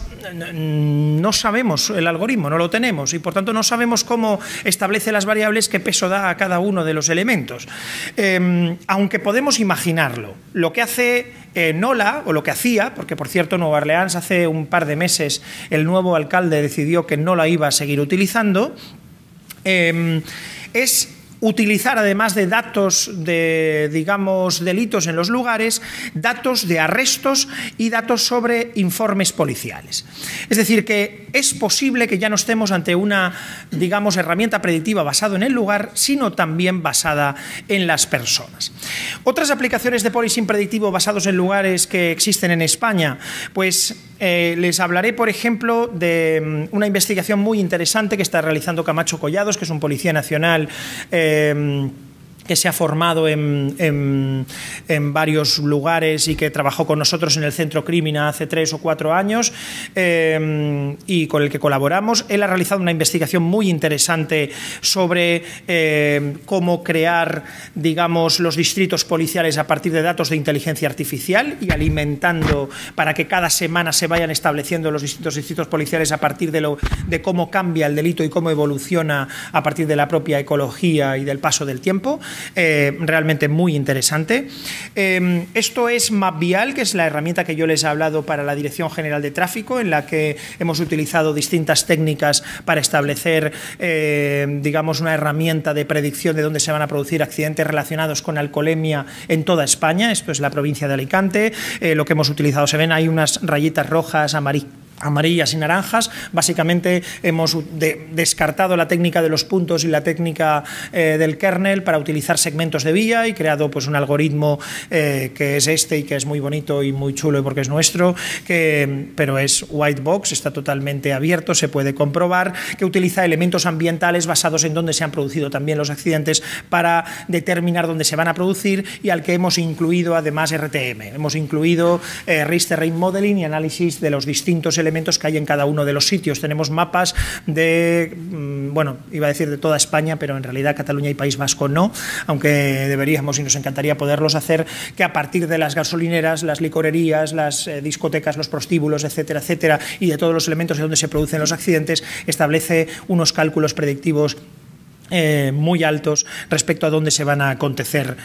no sabemos el algoritmo, no lo tenemos, y por tanto no sabemos cómo establece las variables, qué peso da a cada uno de los elementos. Eh, aunque podemos imaginarlo. Lo que hace eh, NOLA, o lo que hacía, porque por cierto Nueva Orleans hace un par de meses el nuevo alcalde decidió que NOLA iba a seguir utilizando, eh, es utilizar, además de datos de, digamos, delitos en los lugares, datos de arrestos y datos sobre informes policiales. Es decir, que es posible que ya no estemos ante una, digamos, herramienta predictiva basada en el lugar, sino también basada en las personas. Otras aplicaciones de policing predictivo basados en lugares que existen en España, pues eh, les hablaré, por ejemplo, de una investigación muy interesante que está realizando Camacho Collados, que es un policía nacional eh, que se ha formado en, en, en varios lugares y que trabajó con nosotros en el Centro Crímina hace tres o cuatro años eh, y con el que colaboramos. Él ha realizado una investigación muy interesante sobre eh, cómo crear, digamos, los distritos policiales a partir de datos de inteligencia artificial y alimentando para que cada semana se vayan estableciendo los distintos distritos policiales a partir de, lo, de cómo cambia el delito y cómo evoluciona a partir de la propia ecología y del paso del tiempo. Eh, realmente muy interesante. Eh, esto es MapVial, que es la herramienta que yo les he hablado para la Dirección General de Tráfico, en la que hemos utilizado distintas técnicas para establecer, eh, digamos, una herramienta de predicción de dónde se van a producir accidentes relacionados con alcoholemia en toda España. Esto es la provincia de Alicante. Eh, lo que hemos utilizado, se ven, hay unas rayitas rojas, amarillas, amarillas y naranjas. Básicamente hemos de, descartado la técnica de los puntos y la técnica eh, del kernel para utilizar segmentos de vía y creado pues un algoritmo eh, que es este y que es muy bonito y muy chulo porque es nuestro, que, pero es white box, está totalmente abierto, se puede comprobar, que utiliza elementos ambientales basados en dónde se han producido también los accidentes para determinar dónde se van a producir, y al que hemos incluido además R T M. Hemos incluido eh, Risk Terrain Modeling y análisis de los distintos elementos elementos que hay en cada uno de los sitios. Tenemos mapas de, bueno, iba a decir de toda España, pero en realidad Cataluña y País Vasco no, aunque deberíamos y nos encantaría poderlos hacer, que a partir de las gasolineras, las licorerías, las eh, discotecas, los prostíbulos, etcétera, etcétera, y de todos los elementos de donde se producen los accidentes, establece unos cálculos predictivos Eh, muy altos respecto a dónde se van a acontecer,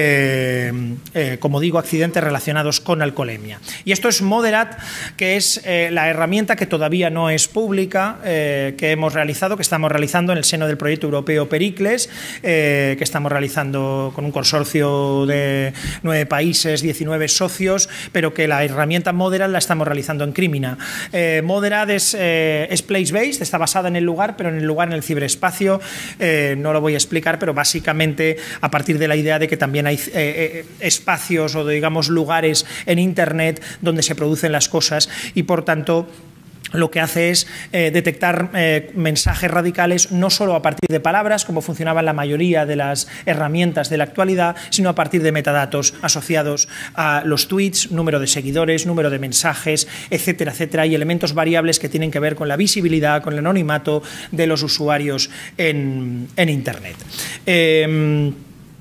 eh, eh, como digo, accidentes relacionados con alcoholemia. Y esto es Moderat, que es eh, la herramienta que todavía no es pública, eh, que hemos realizado, que estamos realizando en el seno del proyecto europeo Pericles, eh, que estamos realizando con un consorcio de nueve países, diecinueve socios, pero que la herramienta Moderat la estamos realizando en Crímina. Eh, Moderat es, eh, es place-based, está basada en el lugar, pero en el lugar, en el ciberespacio. Eh, Eh, no lo voy a explicar, pero básicamente a partir de la idea de que también hay eh, eh, espacios o digamos lugares en Internet donde se producen las cosas y por tanto lo que hace es eh, detectar eh, mensajes radicales no solo a partir de palabras, como funcionaban la mayoría de las herramientas de la actualidad, sino a partir de metadatos asociados a los tweets, número de seguidores, número de mensajes, etcétera, etcétera, y elementos variables que tienen que ver con la visibilidad, con el anonimato de los usuarios en, en Internet. Eh,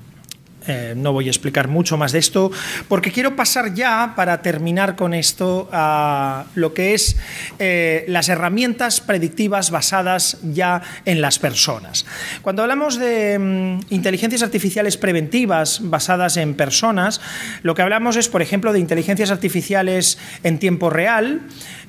Eh, no voy a explicar mucho más de esto porque quiero pasar ya, para terminar con esto, a lo que es eh, las herramientas predictivas basadas ya en las personas. Cuando hablamos de mm, inteligencias artificiales preventivas basadas en personas, lo que hablamos es, por ejemplo, de inteligencias artificiales en tiempo real,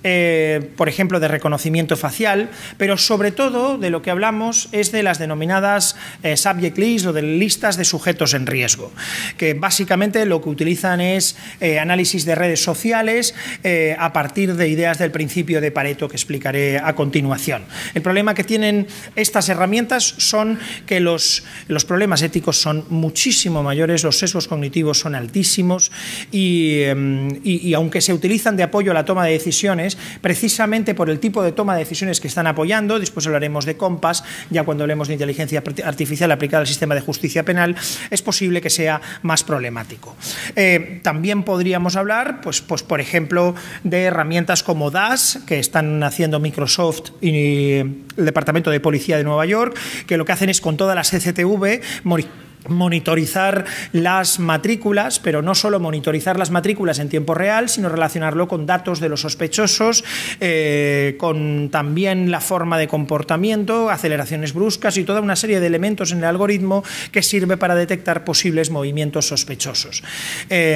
Eh, por ejemplo, de reconocimiento facial, pero sobre todo de lo que hablamos es de las denominadas eh, subject lists o de listas de sujetos en riesgo, que básicamente lo que utilizan es eh, análisis de redes sociales eh, a partir de ideas del principio de Pareto que explicaré a continuación. El problema que tienen estas herramientas son que los, los problemas éticos son muchísimo mayores, los sesgos cognitivos son altísimos y, eh, y, y aunque se utilizan de apoyo a la toma de decisiones, precisamente por el tipo de toma de decisiones que están apoyando, después hablaremos de COMPAS, ya cuando hablemos de inteligencia artificial aplicada al sistema de justicia penal, es posible que sea más problemático. Eh, también podríamos hablar, pues, pues, por ejemplo, de herramientas como D A S, que están haciendo Microsoft y el Departamento de Policía de Nueva York, que lo que hacen es con todas las C C T V monitorizar las matrículas, pero no solo monitorizar las matrículas en tiempo real, sino relacionarlo con datos de los sospechosos, eh, con también la forma de comportamiento, aceleraciones bruscas y toda una serie de elementos en el algoritmo que sirve para detectar posibles movimientos sospechosos. Eh,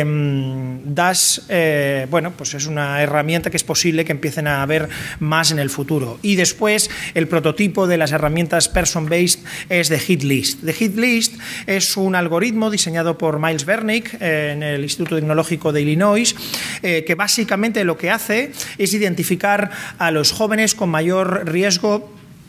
D A S, eh, bueno, pues es una herramienta que es posible que empiecen a haber más en el futuro. Y después, el prototipo de las herramientas person-based es de Hit List. De Hit List es Es un algoritmo diseñado por Miles Bernick eh, en el Instituto Tecnológico de Illinois, eh, que básicamente lo que hace es identificar a los jóvenes con mayor riesgo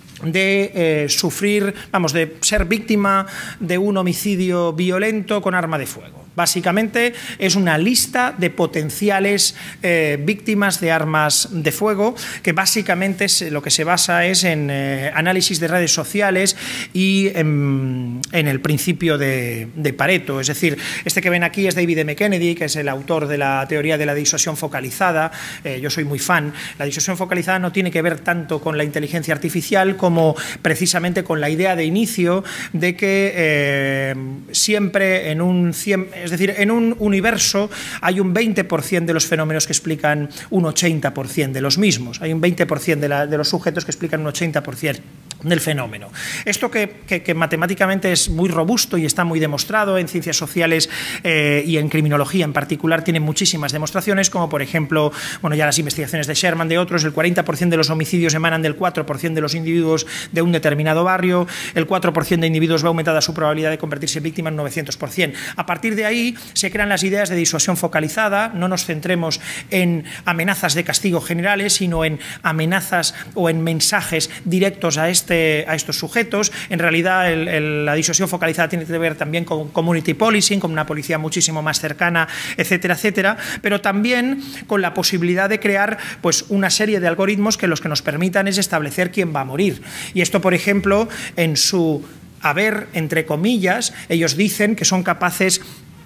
de eh, sufrir, vamos, de ser víctima de un homicidio violento con arma de fuego. Básicamente es una lista de potenciales eh, víctimas de armas de fuego, que básicamente es, lo que se basa es en eh, análisis de redes sociales y en, en el principio de, de Pareto. Es decir, este que ven aquí es David M. Kennedy, que es el autor de la teoría de la disuasión focalizada. Eh, yo soy muy fan. La disuasión focalizada no tiene que ver tanto con la inteligencia artificial como precisamente con la idea de inicio de que eh, siempre en un cien, es decir, en un universo hay un veinte por cien de los fenómenos que explican un ochenta por cien de los mismos. Hay un veinte por cien de, la, de los sujetos que explican un ochenta por cien del fenómeno. Esto que, que, que matemáticamente es muy robusto y está muy demostrado en ciencias sociales eh, y en criminología en particular, tiene muchísimas demostraciones, como por ejemplo, bueno, ya las investigaciones de Sherman, de otros, el cuarenta por cien de los homicidios emanan del cuatro por cien de los individuos de un determinado barrio, el cuatro por cien de individuos ve aumentada su probabilidad de convertirse en víctima en novecientos por cien. A partir de ahí se crean las ideas de disuasión focalizada. No nos centremos en amenazas de castigo generales, sino en amenazas o en mensajes directos a, este, a estos sujetos. En realidad, el, el, la disuasión focalizada tiene que ver también con community policing, con una policía muchísimo más cercana, etcétera, etcétera, pero también con la posibilidad de crear pues, una serie de algoritmos que los que nos permitan es establecer quién va a morir. Y esto, por ejemplo, en su haber, entre comillas, ellos dicen que son capaces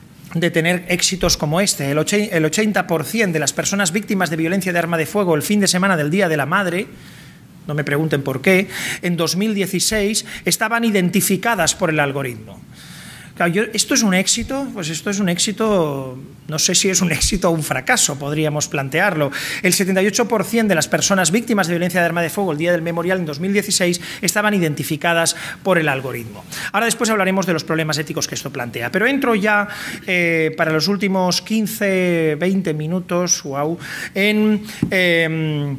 de tener éxitos como este. El ochenta por cien de las personas víctimas de violencia de arma de fuego el fin de semana del Día de la Madre, no me pregunten por qué, en dos mil dieciséis estaban identificadas por el algoritmo. Claro, yo, ¿esto es un éxito? Pues esto es un éxito, no sé si es un éxito o un fracaso, podríamos plantearlo. El setenta y ocho por cien de las personas víctimas de violencia de arma de fuego el día del memorial en dos mil dieciséis estaban identificadas por el algoritmo. Ahora después hablaremos de los problemas éticos que esto plantea, pero entro ya eh, para los últimos quince, veinte minutos, wow, en... Eh,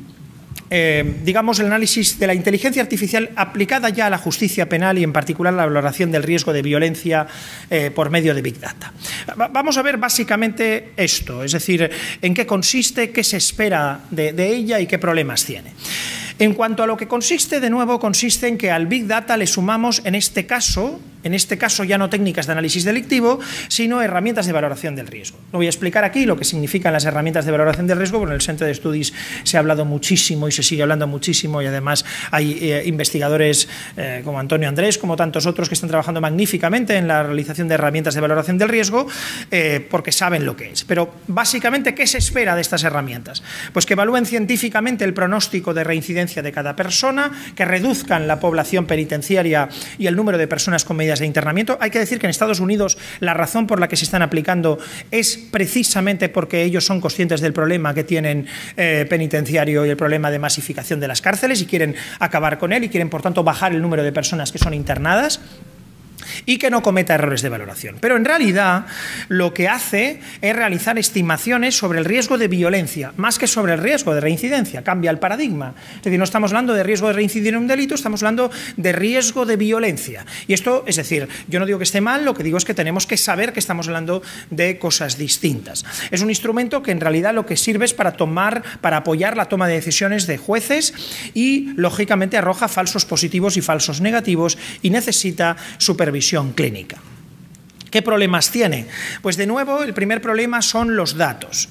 Eh, digamos, el análisis de la inteligencia artificial aplicada ya a la justicia penal y en particular la valoración del riesgo de violencia eh, por medio de Big Data. Vamos a ver básicamente esto, es decir, en qué consiste, qué se espera de, de ella y qué problemas tiene. En cuanto a lo que consiste, de nuevo, consiste en que al Big Data le sumamos, en este caso, En este caso ya no técnicas de análisis delictivo, sino herramientas de valoración del riesgo. No voy a explicar aquí lo que significan las herramientas de valoración del riesgo, porque en el Centre de Estudis se ha hablado muchísimo y se sigue hablando muchísimo, y además hay eh, investigadores eh, como Antonio Andrés, como tantos otros, que están trabajando magníficamente en la realización de herramientas de valoración del riesgo, eh, porque saben lo que es. Pero básicamente, ¿qué se espera de estas herramientas? Pues que evalúen científicamente el pronóstico de reincidencia de cada persona, que reduzcan la población penitenciaria y el número de personas con medidas de internamiento. Hay que decir que en Estados Unidos la razón por la que se están aplicando es precisamente porque ellos son conscientes del problema que tienen eh, penitenciario y el problema de masificación de las cárceles, y quieren acabar con él, y quieren por tanto bajar el número de personas que son internadas y que no cometa errores de valoración. Pero en realidad lo que hace es realizar estimaciones sobre el riesgo de violencia, más que sobre el riesgo de reincidencia. Cambia el paradigma. Es decir, no estamos hablando de riesgo de reincidir en un delito, estamos hablando de riesgo de violencia. Y esto, es decir, yo no digo que esté mal, lo que digo es que tenemos que saber que estamos hablando de cosas distintas. Es un instrumento que en realidad lo que sirve es para tomar, para apoyar la toma de decisiones de jueces, y lógicamente arroja falsos positivos y falsos negativos, y necesita supervisión clínica. ¿Qué problemas tiene? Pues de nuevo, el primer problema son los datos.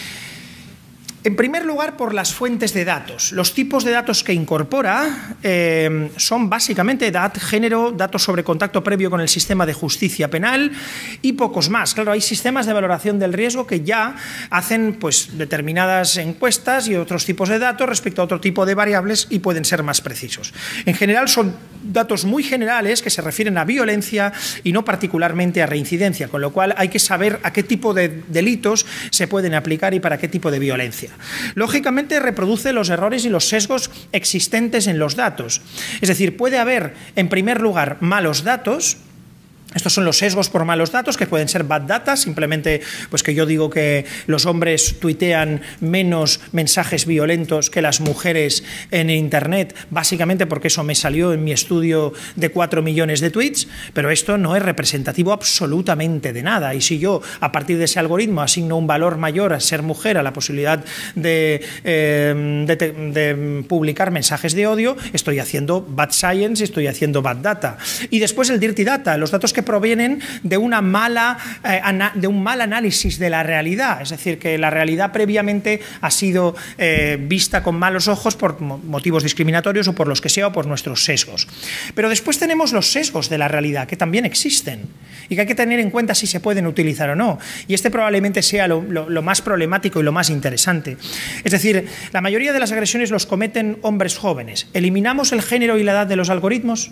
En primer lugar, por las fuentes de datos. Los tipos de datos que incorpora eh, son básicamente edad, género, datos sobre contacto previo con el sistema de justicia penal y pocos más. Claro, hay sistemas de valoración del riesgo que ya hacen pues, determinadas encuestas y otros tipos de datos respecto a otro tipo de variables, y pueden ser más precisos. En general son datos muy generales que se refieren a violencia y no particularmente a reincidencia, con lo cual hay que saber a qué tipo de delitos se pueden aplicar y para qué tipo de violencia. Lógicamente reproduce los errores y los sesgos existentes en los datos. Es decir, puede haber, en primer lugar, malos datos. Estos son los sesgos por malos datos, que pueden ser bad data, simplemente pues que yo digo que los hombres tuitean menos mensajes violentos que las mujeres en Internet, básicamente porque eso me salió en mi estudio de cuatro millones de tweets, pero esto no es representativo absolutamente de nada. Y si yo, a partir de ese algoritmo, asigno un valor mayor a ser mujer, a la posibilidad de, eh, de, de publicar mensajes de odio, estoy haciendo bad science, estoy haciendo bad data. Y después el dirty data, los datos que que provienen de, una mala, eh, de un mal análisis de la realidad, es decir, que la realidad previamente ha sido eh, vista con malos ojos por motivos discriminatorios o por los que sea, o por nuestros sesgos. Pero después tenemos los sesgos de la realidad, que también existen y que hay que tener en cuenta si se pueden utilizar o no. Y este probablemente sea lo, lo, lo más problemático y lo más interesante. Es decir, la mayoría de las agresiones los cometen hombres jóvenes. ¿Eliminamos el género y la edad de los algoritmos?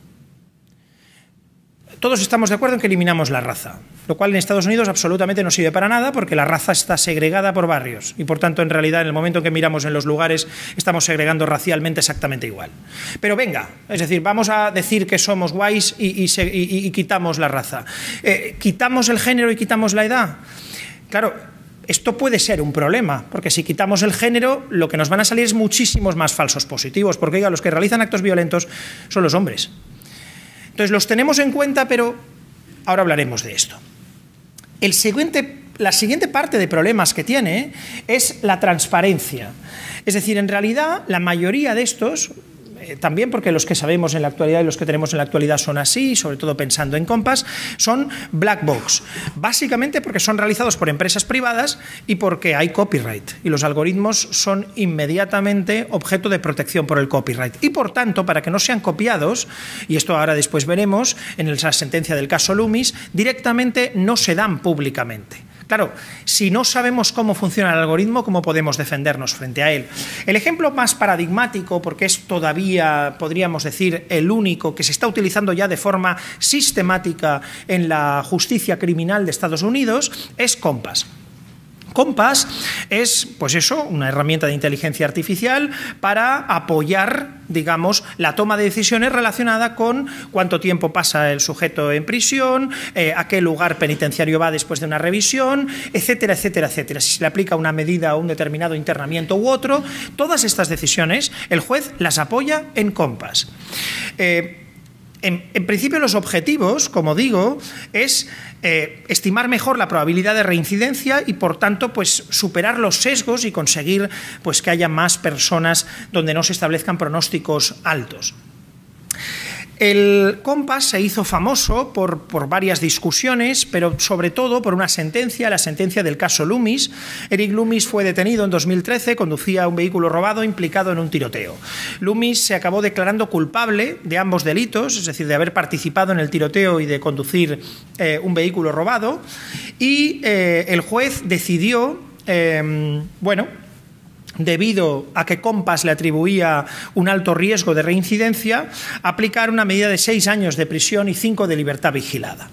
Todos estamos de acuerdo en que eliminamos la raza, lo cual en Estados Unidos absolutamente no sirve para nada, porque la raza está segregada por barrios y por tanto en realidad en el momento en que miramos en los lugares estamos segregando racialmente exactamente igual. Pero venga, es decir, vamos a decir que somos guays y, y, y, y quitamos la raza. Eh, ¿Quitamos el género y quitamos la edad? Claro, esto puede ser un problema, porque si quitamos el género lo que nos van a salir es muchísimos más falsos positivos, porque oiga, los que realizan actos violentos son los hombres. Entonces los tenemos en cuenta, pero ahora hablaremos de esto. El siguiente, la siguiente parte de problemas que tiene es la transparencia. Es decir, en realidad la mayoría de estos, eh, también porque los que sabemos en la actualidad y los que tenemos en la actualidad son así, sobre todo pensando en Compass, son black box. Básicamente porque son realizados por empresas privadas y porque hay copyright. Y los algoritmos son inmediatamente objeto de protección por el copyright. Y por tanto, para que no sean copiados, y esto ahora después veremos en la sentencia del caso Loomis, directamente no se dan públicamente. Claro, si no sabemos cómo funciona el algoritmo, ¿cómo podemos defendernos frente a él? El ejemplo más paradigmático, porque es todavía, podríamos decir, el único que se está utilizando ya de forma sistemática en la justicia criminal de Estados Unidos, es Compass. Compass es, pues eso, una herramienta de inteligencia artificial para apoyar, digamos, la toma de decisiones relacionada con cuánto tiempo pasa el sujeto en prisión, eh, a qué lugar penitenciario va después de una revisión, etcétera, etcétera, etcétera. Si se le aplica una medida o un determinado internamiento u otro, todas estas decisiones el juez las apoya en Compass. Eh, En, en principio los objetivos, como digo, es eh, estimar mejor la probabilidad de reincidencia y por tanto pues, superar los sesgos y conseguir pues, que haya más personas donde no se establezcan pronósticos altos. El Compass se hizo famoso por, por varias discusiones, pero sobre todo por una sentencia, la sentencia del caso Loomis. Eric Loomis fue detenido en dos mil trece, conducía un vehículo robado implicado en un tiroteo. Loomis se acabó declarando culpable de ambos delitos, es decir, de haber participado en el tiroteo y de conducir eh, un vehículo robado, y eh, el juez decidió, eh, bueno, debido a que Compass le atribuía un alto riesgo de reincidencia, aplicar una medida de seis años de prisión y cinco de libertad vigilada.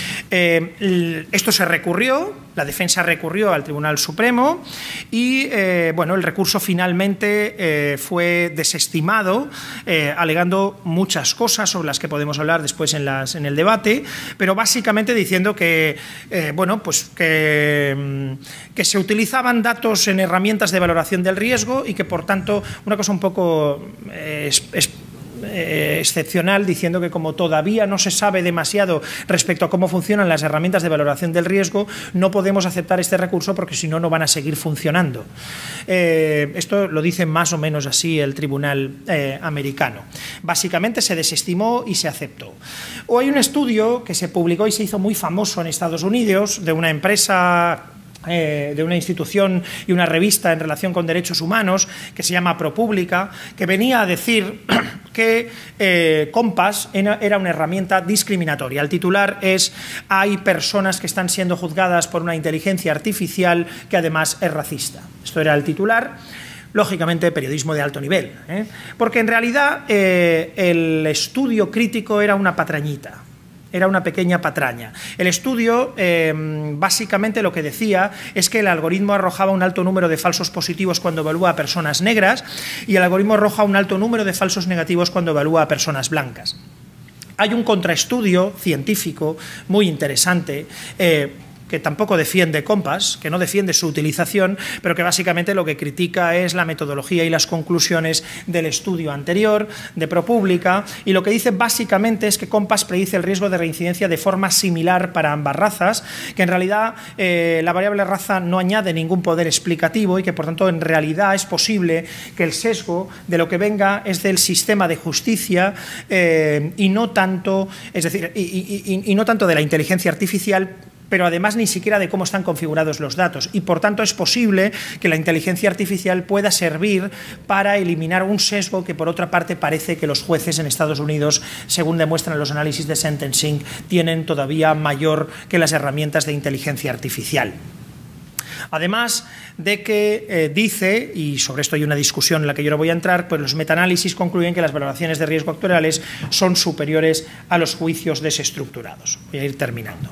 Eh, esto se recurrió, la defensa recurrió al Tribunal Supremo y eh, bueno, el recurso finalmente eh, fue desestimado, eh, alegando muchas cosas sobre las que podemos hablar después en, las, en el debate, pero básicamente diciendo que, eh, bueno, pues que, que se utilizaban datos en herramientas de valoración del riesgo y que, por tanto, una cosa un poco eh, es, es Eh, excepcional, diciendo que como todavía no se sabe demasiado respecto a cómo funcionan las herramientas de valoración del riesgo, no podemos aceptar este recurso porque si no, no van a seguir funcionando. Eh, esto lo dice más o menos así el tribunal eh, americano. Básicamente se desestimó y se aceptó. O hay un estudio que se publicó y se hizo muy famoso en Estados Unidos de una empresa, Eh, de una institución y una revista en relación con derechos humanos que se llama ProPublica, que venía a decir que eh, Compass era una herramienta discriminatoria. El titular es: hay personas que están siendo juzgadas por una inteligencia artificial que además es racista. Esto era el titular. Lógicamente, periodismo de alto nivel, ¿eh? Porque en realidad eh, el estudio crítico era una patrañita. Era una pequeña patraña. El estudio, eh, básicamente lo que decía es que el algoritmo arrojaba un alto número de falsos positivos cuando evalúa a personas negras y el algoritmo arroja un alto número de falsos negativos cuando evalúa a personas blancas. Hay un contraestudio científico muy interesante, eh, que tampoco defiende Compass, que no defiende su utilización, pero que básicamente lo que critica es la metodología y las conclusiones del estudio anterior de ProPublica, y lo que dice básicamente es que Compass predice el riesgo de reincidencia de forma similar para ambas razas, que en realidad eh, la variable raza no añade ningún poder explicativo y que por tanto en realidad es posible que el sesgo de lo que venga es del sistema de justicia eh, y no tanto, es decir, y, y, y, y no tanto de la inteligencia artificial, pero además ni siquiera de cómo están configurados los datos. Y por tanto es posible que la inteligencia artificial pueda servir para eliminar un sesgo que por otra parte parece que los jueces en Estados Unidos, según demuestran los análisis de sentencing, tienen todavía mayor que las herramientas de inteligencia artificial. Además de que eh, dice, y sobre esto hay una discusión en la que yo no voy a entrar, pues los metaanálisis concluyen que las valoraciones de riesgo actuariales son superiores a los juicios desestructurados. Voy a ir terminando.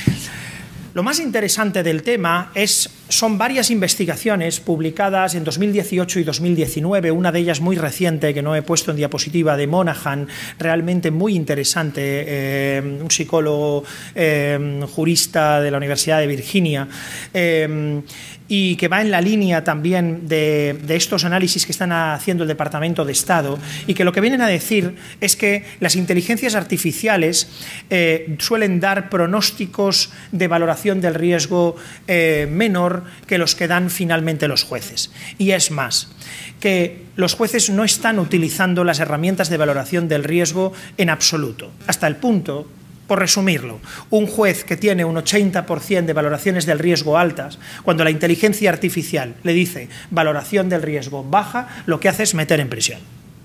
Lo más interesante del tema es, son varias investigaciones publicadas en dos mil dieciocho y dos mil diecinueve, una de ellas muy reciente que no he puesto en diapositiva, de Monahan, realmente muy interesante, eh, un psicólogo eh, jurista de la Universidad de Virginia, eh, y que va en la línea también de, de estos análisis que están haciendo el Departamento de Estado, y que lo que vienen a decir es que las inteligencias artificiales eh, suelen dar pronósticos de valoración del riesgo eh, menor que los que dan finalmente los jueces. Y es más, que los jueces no están utilizando las herramientas de valoración del riesgo en absoluto, hasta el punto, por resumirlo, un juez que tiene un ochenta por ciento de valoraciones del riesgo altas, cuando la inteligencia artificial le dice valoración del riesgo baja, lo que hace es meter en prisión.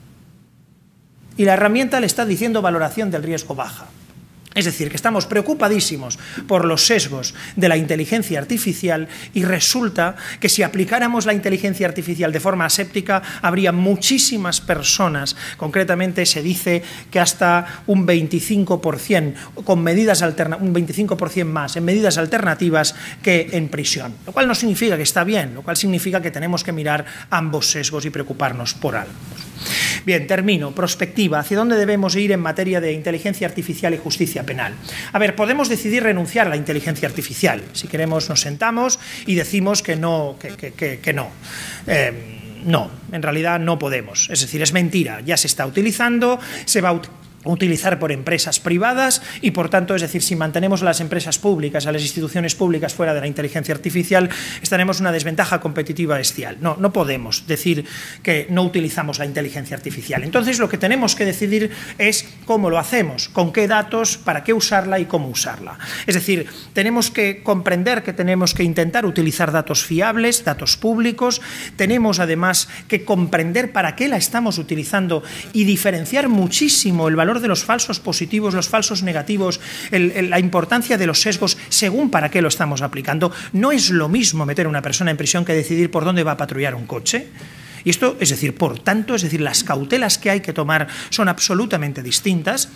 Y la herramienta le está diciendo valoración del riesgo baja. Es decir, que estamos preocupadísimos por los sesgos de la inteligencia artificial y resulta que si aplicáramos la inteligencia artificial de forma aséptica habría muchísimas personas, concretamente se dice que hasta un veinticinco por ciento, con medidas alterna- un veinticinco por ciento más en medidas alternativas que en prisión, lo cual no significa que está bien, lo cual significa que tenemos que mirar ambos sesgos y preocuparnos por ambos. Bien, termino. Prospectiva. ¿Hacia dónde debemos ir en materia de inteligencia artificial y justicia penal? A ver, podemos decidir renunciar a la inteligencia artificial. Si queremos nos sentamos y decimos que no, que, que, que, que no. Eh, no, en realidad no podemos. Es decir, es mentira. Ya se está utilizando, se va a utilizar. utilizar por empresas privadas y, por tanto, es decir, si mantenemos a las empresas públicas, a las instituciones públicas fuera de la inteligencia artificial, estaremos en una desventaja competitiva bestial. No, no podemos decir que no utilizamos la inteligencia artificial. Entonces, lo que tenemos que decidir es cómo lo hacemos, con qué datos, para qué usarla y cómo usarla. Es decir, tenemos que comprender que tenemos que intentar utilizar datos fiables, datos públicos, tenemos además que comprender para qué la estamos utilizando y diferenciar muchísimo el valor de los falsos positivos, los falsos negativos, el, el, la importancia de los sesgos según para qué lo estamos aplicando. No es lo mismo meter a una persona en prisión que decidir por dónde va a patrullar un coche. Y esto, es decir, por tanto, es decir, las cautelas que hay que tomar son absolutamente distintas.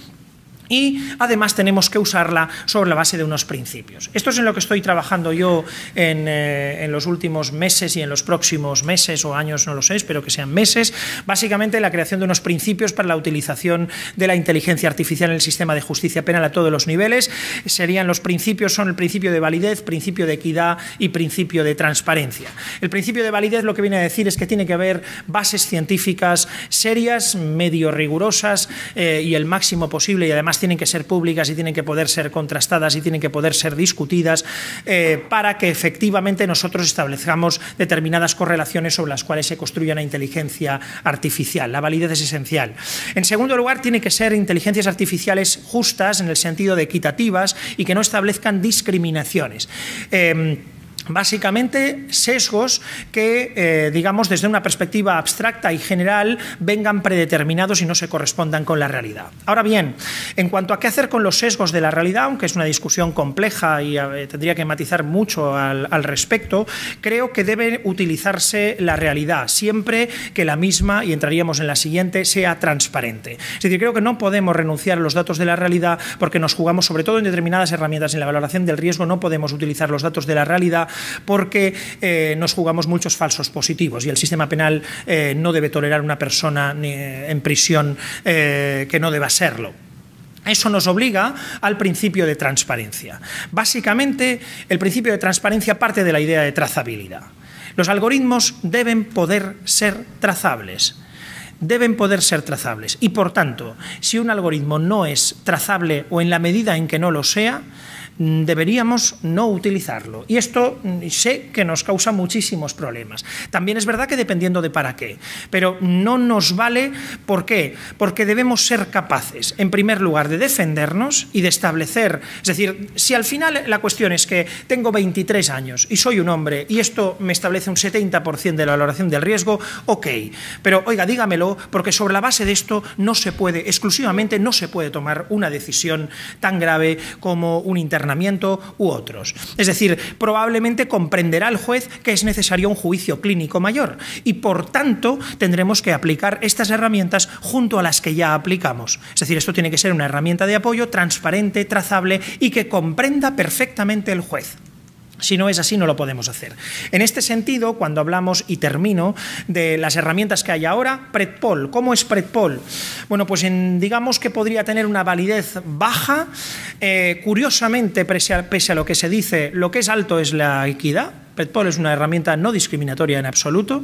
Y además tenemos que usarla sobre la base de unos principios. Esto es en lo que estoy trabajando yo en, eh, en los últimos meses y en los próximos meses o años, no lo sé, espero que sean meses. Básicamente la creación de unos principios para la utilización de la inteligencia artificial en el sistema de justicia penal a todos los niveles. Serían los principios, son el principio de validez, principio de equidad y principio de transparencia. El principio de validez lo que viene a decir es que tiene que haber bases científicas serias, medio rigurosas eh, y el máximo posible, y además tienen que ser públicas y tienen que poder ser contrastadas y tienen que poder ser discutidas eh, para que efectivamente nosotros establezcamos determinadas correlaciones sobre las cuales se construye una inteligencia artificial. La validez es esencial. En segundo lugar, tiene que ser inteligencias artificiales justas en el sentido de equitativas y que no establezcan discriminaciones. Eh, Básicamente, sesgos que, eh, digamos, desde una perspectiva abstracta y general, vengan predeterminados y no se correspondan con la realidad. Ahora bien, en cuanto a qué hacer con los sesgos de la realidad, aunque es una discusión compleja y eh, tendría que matizar mucho al, al respecto, creo que debe utilizarse la realidad, siempre que la misma, y entraríamos en la siguiente, sea transparente. Es decir, creo que no podemos renunciar a los datos de la realidad porque nos jugamos, sobre todo en determinadas herramientas en la valoración del riesgo, no podemos utilizar los datos de la realidad porque eh, nos jugamos muchos falsos positivos y el sistema penal eh, no debe tolerar una persona ni, eh, en prisión eh, que no deba serlo. Eso nos obliga al principio de transparencia. Básicamente, el principio de transparencia parte de la idea de trazabilidad. Los algoritmos deben poder ser trazables. Deben poder ser trazables y, por tanto, si un algoritmo no es trazable o en la medida en que no lo sea, deberíamos no utilizarlo. Y esto sé que nos causa muchísimos problemas. También es verdad que dependiendo de para qué, pero no nos vale. ¿Por qué? Porque debemos ser capaces, en primer lugar, de defendernos y de establecer, es decir, si al final la cuestión es que tengo veintitrés años y soy un hombre y esto me establece un setenta por ciento de la valoración del riesgo, ok, pero oiga, dígamelo, porque sobre la base de esto no se puede, exclusivamente no se puede tomar una decisión tan grave como un internamiento u otros. Es decir, probablemente comprenderá el juez que es necesario un juicio clínico mayor y, por tanto, tendremos que aplicar estas herramientas junto a las que ya aplicamos. Es decir, esto tiene que ser una herramienta de apoyo transparente, trazable y que comprenda perfectamente el juez. Si no es así, no lo podemos hacer. En este sentido, cuando hablamos, y termino, de las herramientas que hay ahora, PredPol. ¿Cómo es PredPol? Bueno, pues en, digamos que podría tener una validez baja. Eh, curiosamente, pese a, pese a lo que se dice, lo que es alto es la equidad. PredPol es una herramienta no discriminatoria en absoluto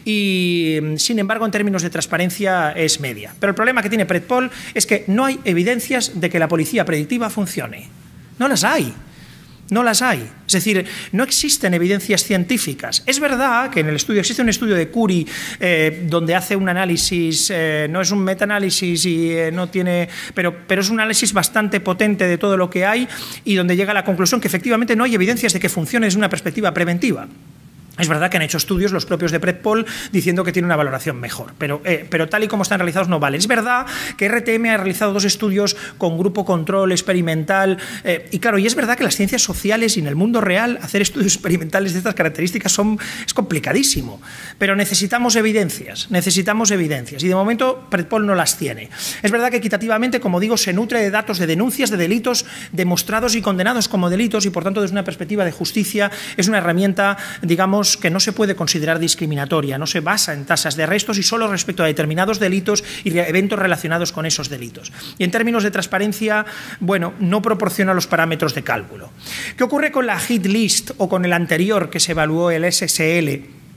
y, sin embargo, en términos de transparencia es media. Pero el problema que tiene PredPol es que no hay evidencias de que la policía predictiva funcione. No las hay. No las hay. Es decir, no existen evidencias científicas. Es verdad que en el estudio, existe un estudio de Curie eh, donde hace un análisis, eh, no es un metaanálisis y eh, no tiene, pero, pero es un análisis bastante potente de todo lo que hay y donde llega a la conclusión que efectivamente no hay evidencias de que funcione desde una perspectiva preventiva. Es verdad que han hecho estudios los propios de PredPol diciendo que tiene una valoración mejor, pero, eh, pero tal y como están realizados no vale. Es verdad que R T M ha realizado dos estudios con grupo control experimental eh, y claro, y es verdad que las ciencias sociales y en el mundo real hacer estudios experimentales de estas características son, es complicadísimo, pero necesitamos evidencias, necesitamos evidencias y de momento PredPol no las tiene. Es verdad que equitativamente, como digo, se nutre de datos de denuncias de delitos demostrados y condenados como delitos y por tanto desde una perspectiva de justicia es una herramienta, digamos, que no se puede considerar discriminatoria, no se basa en tasas de arrestos y solo respecto a determinados delitos y eventos relacionados con esos delitos. Y en términos de transparencia, bueno, no proporciona los parámetros de cálculo. ¿Qué ocurre con la hit list o con el anterior que se evaluó, el S S L?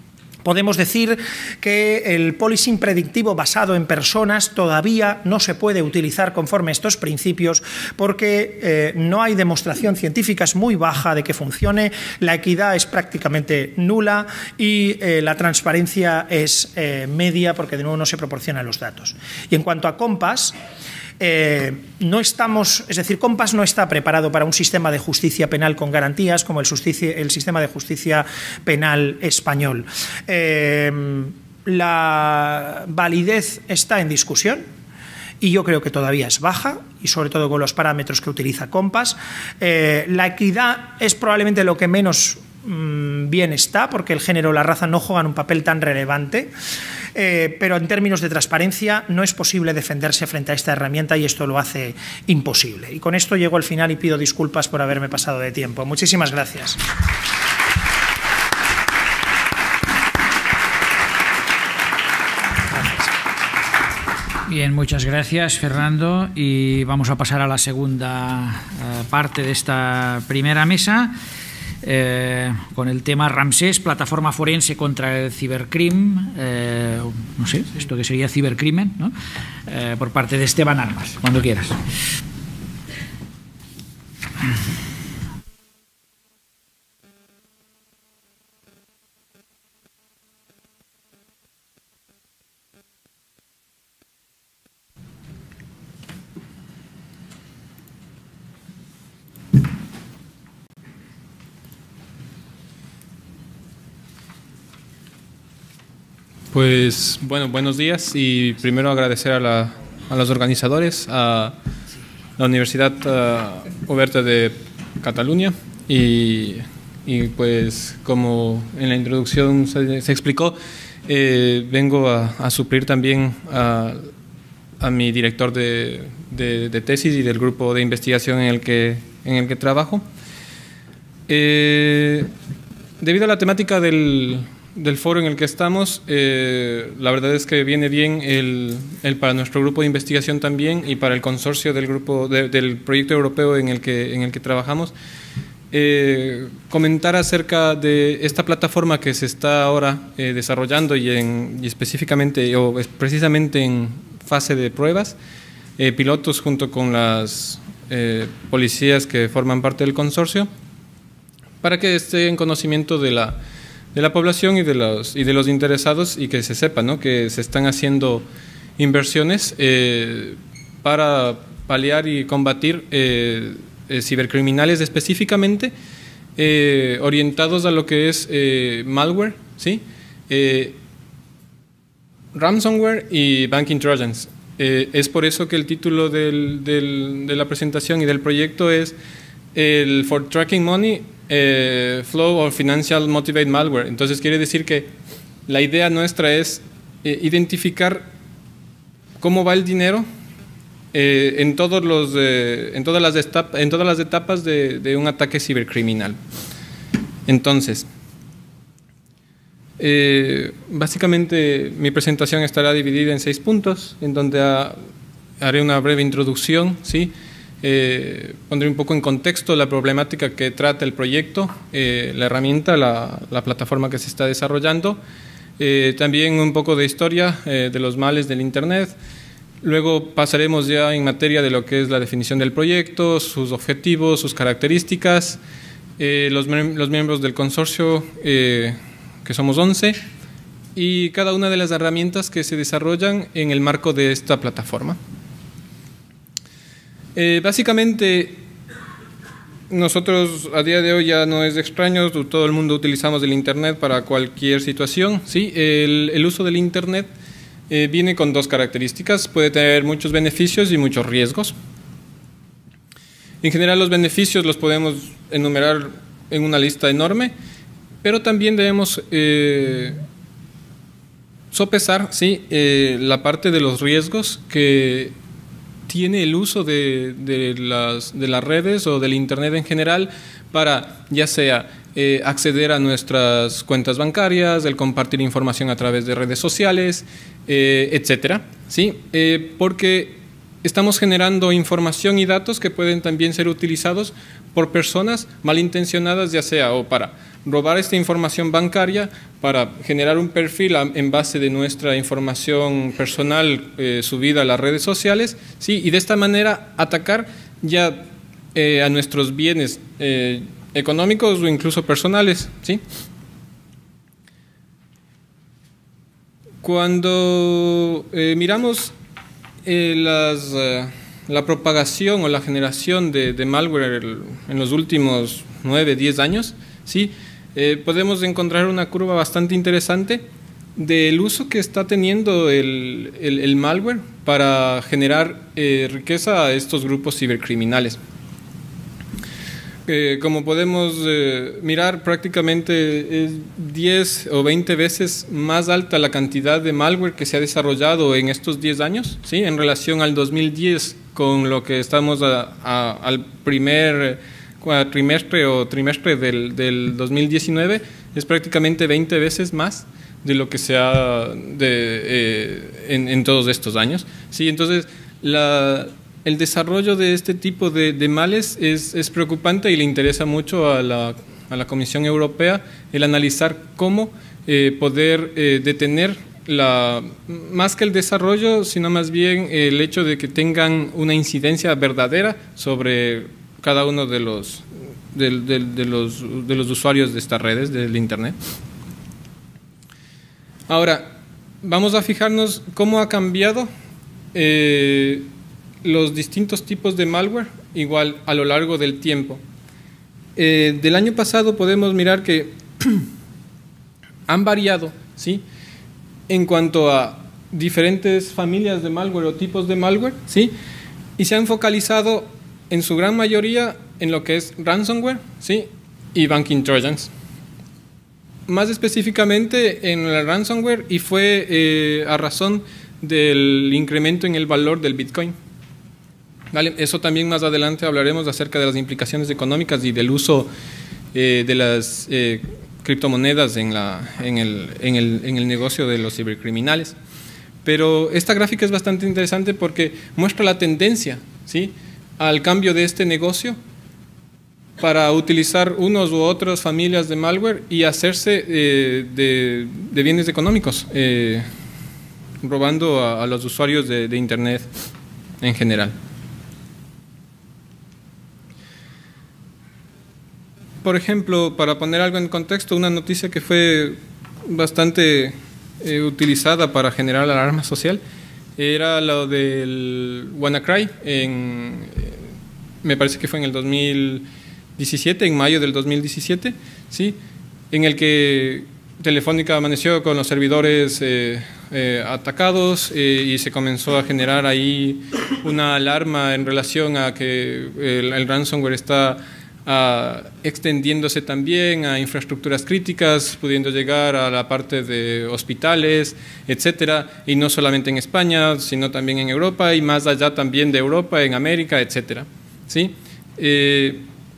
Podemos decir que el policing predictivo basado en personas todavía no se puede utilizar conforme a estos principios porque eh, no hay demostración científica, es muy baja de que funcione, la equidad es prácticamente nula y eh, la transparencia es eh, media porque de nuevo no se proporcionan los datos. Y en cuanto a Compass, Eh, no estamos, es decir, Compass no está preparado para un sistema de justicia penal con garantías como el, justicia, el sistema de justicia penal español. Eh, la validez está en discusión y yo creo que todavía es baja, y sobre todo con los parámetros que utiliza Compass. Eh, la equidad es probablemente lo que menos mmm, bien está, porque el género o la raza no juegan un papel tan relevante. Eh, pero en términos de transparencia no es posible defenderse frente a esta herramienta y esto lo hace imposible. Y con esto llego al final y pido disculpas por haberme pasado de tiempo. Muchísimas gracias. Bien, muchas gracias, Fernando. Y vamos a pasar a la segunda eh, parte de esta primera mesa. Eh, con el tema Ramsés, plataforma forense contra el cibercrimen, eh, no sé, esto que sería cibercrimen, ¿no? Eh, por parte de Esteban Armas, cuando quieras. Pues bueno, buenos días y primero agradecer a, la, a los organizadores, a la Universidad uh, Oberta de Cataluña y, y pues como en la introducción se, se explicó, eh, vengo a, a suplir también a, a mi director de, de, de tesis y del grupo de investigación en el que, en el que trabajo. Eh, debido a la temática del del foro en el que estamos, eh, la verdad es que viene bien el, el para nuestro grupo de investigación también y para el consorcio del grupo de, del proyecto europeo en el que, en el que trabajamos, eh, comentar acerca de esta plataforma que se está ahora eh, desarrollando y, en, y específicamente o precisamente en fase de pruebas, eh, pilotos junto con las eh, policías que forman parte del consorcio, para que esté en conocimiento de la de la población y de los, y de los interesados y que se sepa, ¿no?, que se están haciendo inversiones eh, para paliar y combatir eh, eh, cibercriminales específicamente eh, orientados a lo que es eh, malware, ¿sí? Eh, ransomware y banking trojans. Eh, es por eso que el título del, del, de la presentación y del proyecto es el For Tracking Money, eh, Flow or Financial Motivated Malware. Entonces quiere decir que la idea nuestra es eh, identificar cómo va el dinero eh, en, todos los, eh, en, todas las etapas, en todas las etapas de, de un ataque cibercriminal. Entonces, eh, básicamente mi presentación estará dividida en seis puntos, en donde ha, haré una breve introducción, ¿sí? Eh, pondré un poco en contexto la problemática que trata el proyecto, eh, la herramienta, la, la plataforma que se está desarrollando, eh, también un poco de historia eh, de los males del Internet. Luego pasaremos ya en materia de lo que es la definición del proyecto, sus objetivos, sus características, eh, los, los miembros del consorcio, eh, que somos once, y cada una de las herramientas que se desarrollan en el marco de esta plataforma. Eh, básicamente, nosotros a día de hoy ya no es extraño, todo el mundo utilizamos el Internet para cualquier situación, ¿sí? El, el uso del Internet eh, viene con dos características, puede tener muchos beneficios y muchos riesgos. En general los beneficios los podemos enumerar en una lista enorme, pero también debemos eh, sopesar, ¿sí?, eh, la parte de los riesgos que tiene el uso de, de, las, de las redes o del Internet en general para ya sea eh, acceder a nuestras cuentas bancarias, el compartir información a través de redes sociales, eh, etcétera, ¿sí? Eh, porque estamos generando información y datos que pueden también ser utilizados por personas malintencionadas, ya sea o para robar esta información bancaria para generar un perfil en base de nuestra información personal eh, subida a las redes sociales, ¿sí? Y de esta manera atacar ya eh, a nuestros bienes eh, económicos o incluso personales, ¿sí? Cuando eh, miramos eh, las, eh, la propagación o la generación de, de malware en los últimos nueve, diez años, ¿sí? Eh, podemos encontrar una curva bastante interesante del uso que está teniendo el, el, el malware para generar eh, riqueza a estos grupos cibercriminales. Eh, como podemos eh, mirar, prácticamente es diez o veinte veces más alta la cantidad de malware que se ha desarrollado en estos diez años, ¿sí? En relación al dos mil diez, con lo que estamos a, a, al primer trimestre o trimestre del, del dos mil diecinueve, es prácticamente veinte veces más de lo que se ha de, eh, en, en todos estos años, ¿sí? Entonces, la... el desarrollo de este tipo de, de males es, es preocupante y le interesa mucho a la, a la Comisión Europea el analizar cómo eh, poder eh, detener, la, más que el desarrollo, sino más bien el hecho de que tengan una incidencia verdadera sobre cada uno de los, de, de, de los, de los usuarios de estas redes del Internet. Ahora, vamos a fijarnos cómo ha cambiado eh, los distintos tipos de malware, igual a lo largo del tiempo. Eh, del año pasado podemos mirar que han variado, ¿sí? En cuanto a diferentes familias de malware o tipos de malware, ¿sí? Y se han focalizado en su gran mayoría en lo que es ransomware, ¿sí? Y banking trojans. Más específicamente en el ransomware, y fue eh, a razón del incremento en el valor del Bitcoin. Vale, eso también más adelante hablaremos acerca de las implicaciones económicas y del uso eh, de las eh, criptomonedas en, la, en, el, en, el, en el negocio de los cibercriminales. Pero esta gráfica es bastante interesante porque muestra la tendencia, ¿sí?, al cambio de este negocio para utilizar unos u otras familias de malware y hacerse eh, de, de bienes económicos, eh, robando a, a los usuarios de, de Internet en general. Por ejemplo, para poner algo en contexto, una noticia que fue bastante eh, utilizada para generar alarma social era lo del WannaCry, en, me parece que fue en el dos mil diecisiete, en mayo del dos mil diecisiete, ¿sí?, en el que Telefónica amaneció con los servidores eh, eh, atacados eh, y se comenzó a generar ahí una alarma en relación a que el, el ransomware está Uh, extendiéndose también a infraestructuras críticas, pudiendo llegar a la parte de hospitales, etcétera, y no solamente en España, sino también en Europa y más allá también de Europa, en América, etcétera. ¿Sí? Eh,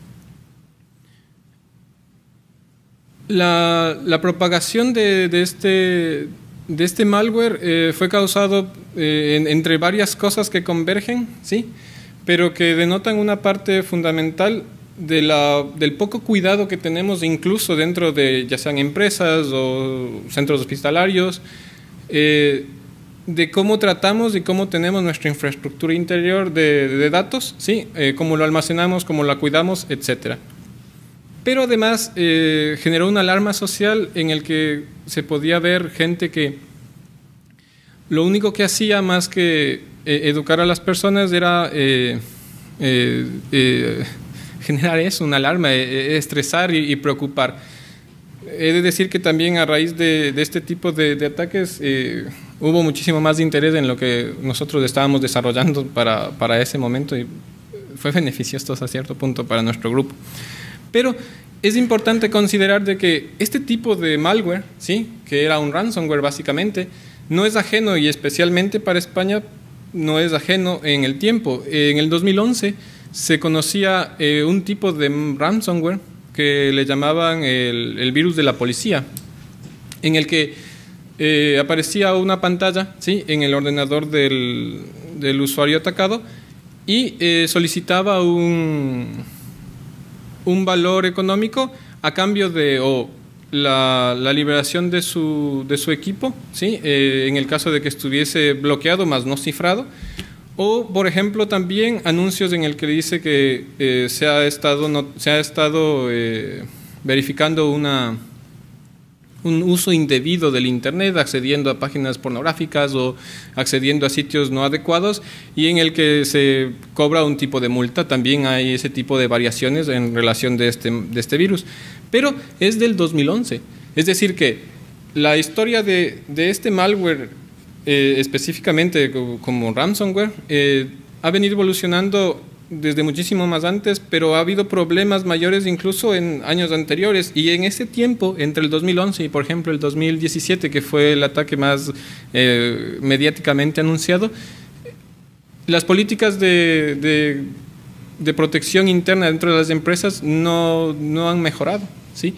la, la propagación de, de, este, de este malware eh, fue causado eh, en, entre varias cosas que convergen, ¿sí?, pero que denotan una parte fundamental De la, del poco cuidado que tenemos incluso dentro de ya sean empresas o centros hospitalarios, eh, de cómo tratamos y cómo tenemos nuestra infraestructura interior de, de datos, ¿sí? eh, cómo lo almacenamos, cómo la cuidamos, etcétera. Pero además eh, generó una alarma social en el que se podía ver gente que lo único que hacía más que eh, educar a las personas era eh, eh, eh, generar eso, una alarma, estresar y, y preocupar. He de decir que también a raíz de, de este tipo de, de ataques eh, hubo muchísimo más interés en lo que nosotros estábamos desarrollando para, para ese momento y fue beneficioso hasta cierto punto para nuestro grupo. Pero es importante considerar de que este tipo de malware, ¿sí?, que era un ransomware básicamente, no es ajeno, y especialmente para España no es ajeno en el tiempo. En el dos mil once se conocía eh, un tipo de ransomware que le llamaban el, el virus de la policía, en el que eh, aparecía una pantalla, ¿sí?, en el ordenador del, del usuario atacado y eh, solicitaba un, un valor económico a cambio de o la, la liberación de su, de su equipo, ¿sí? Eh, en el caso de que estuviese bloqueado más no cifrado, o por ejemplo también anuncios en el que dice que eh, se ha estado, no, se ha estado eh, verificando una, un uso indebido del Internet, accediendo a páginas pornográficas o accediendo a sitios no adecuados, y en el que se cobra un tipo de multa. También hay ese tipo de variaciones en relación de este, de este virus. Pero es del dos mil once. Es decir que la historia de, de este malware, eh, específicamente como ransomware, eh, ha venido evolucionando desde muchísimo más antes, pero ha habido problemas mayores incluso en años anteriores, y en ese tiempo, entre el dos mil once y por ejemplo el dos mil diecisiete, que fue el ataque más eh, mediáticamente anunciado, las políticas de, de, de protección interna dentro de las empresas no, no han mejorado, ¿sí?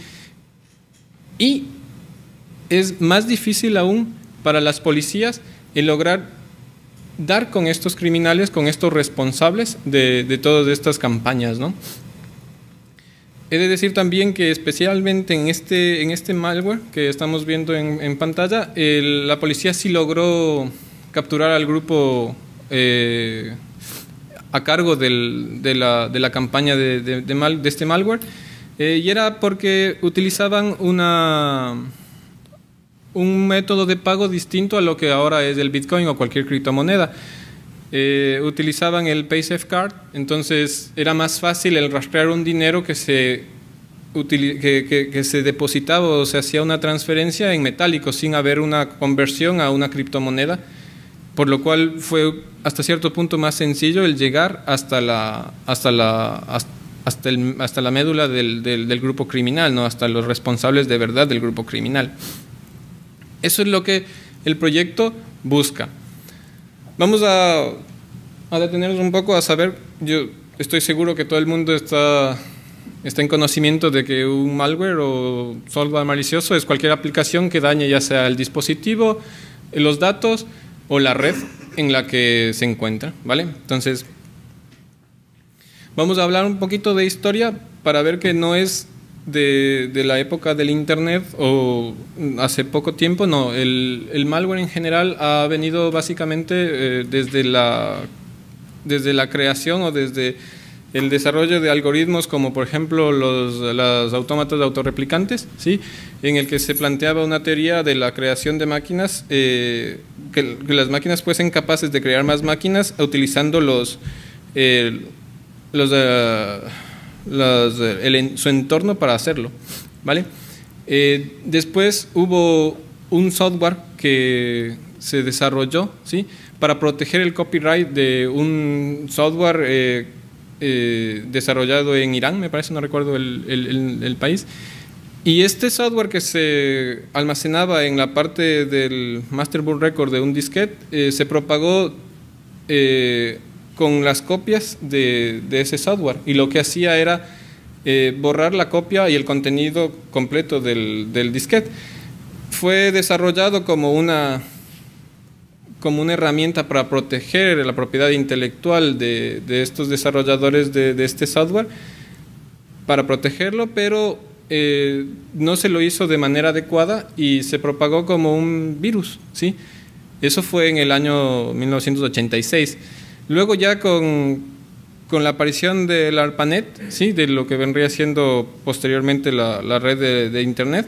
Y es más difícil aún para las policías el lograr dar con estos criminales, con estos responsables de, de todas estas campañas, ¿no? He de decir también que especialmente en este, en este malware que estamos viendo en, en pantalla, el, la policía sí logró capturar al grupo eh, a cargo del, de, la, de la campaña de, de, de, mal, de este malware, eh, y era porque utilizaban una... un método de pago distinto a lo que ahora es el Bitcoin o cualquier criptomoneda. Eh, utilizaban el PaySafeCard, entonces era más fácil el rastrear un dinero que se, que, que, que se depositaba o se hacía una transferencia en metálico sin haber una conversión a una criptomoneda, por lo cual fue hasta cierto punto más sencillo el llegar hasta la, hasta la, hasta el, hasta la médula del, del, del grupo criminal, ¿no? Hasta los responsables de verdad del grupo criminal. Eso es lo que el proyecto busca. Vamos a, a detenernos un poco a saber, yo estoy seguro que todo el mundo está, está en conocimiento de que un malware o software malicioso es cualquier aplicación que dañe ya sea el dispositivo, los datos o la red en la que se encuentra, ¿vale? Entonces, vamos a hablar un poquito de historia para ver que no es De, de la época del Internet o hace poco tiempo, no, el, el malware en general ha venido básicamente eh, desde, la, desde la creación o desde el desarrollo de algoritmos como por ejemplo los, los autómatas autorreplicantes, ¿sí? En el que se planteaba una teoría de la creación de máquinas, eh, que, que las máquinas fuesen capaces de crear más máquinas utilizando los... Eh, los uh, Los, el, su entorno para hacerlo, ¿vale? Eh, después hubo un software que se desarrolló, ¿sí? Para proteger el copyright de un software eh, eh, desarrollado en Irán, me parece, no recuerdo el, el, el, el país. Y este software que se almacenaba en la parte del master boot record de un disquete eh, se propagó eh, con las copias de, de ese software, y lo que hacía era eh, borrar la copia y el contenido completo del, del disquete. Fue desarrollado como una, como una herramienta para proteger la propiedad intelectual de, de estos desarrolladores de, de este software, para protegerlo, pero eh, no se lo hizo de manera adecuada y se propagó como un virus, ¿sí? Eso fue en el año mil novecientos ochenta y seis. Luego ya con, con la aparición del ARPANET, ¿sí? De lo que vendría siendo posteriormente la, la red de, de Internet,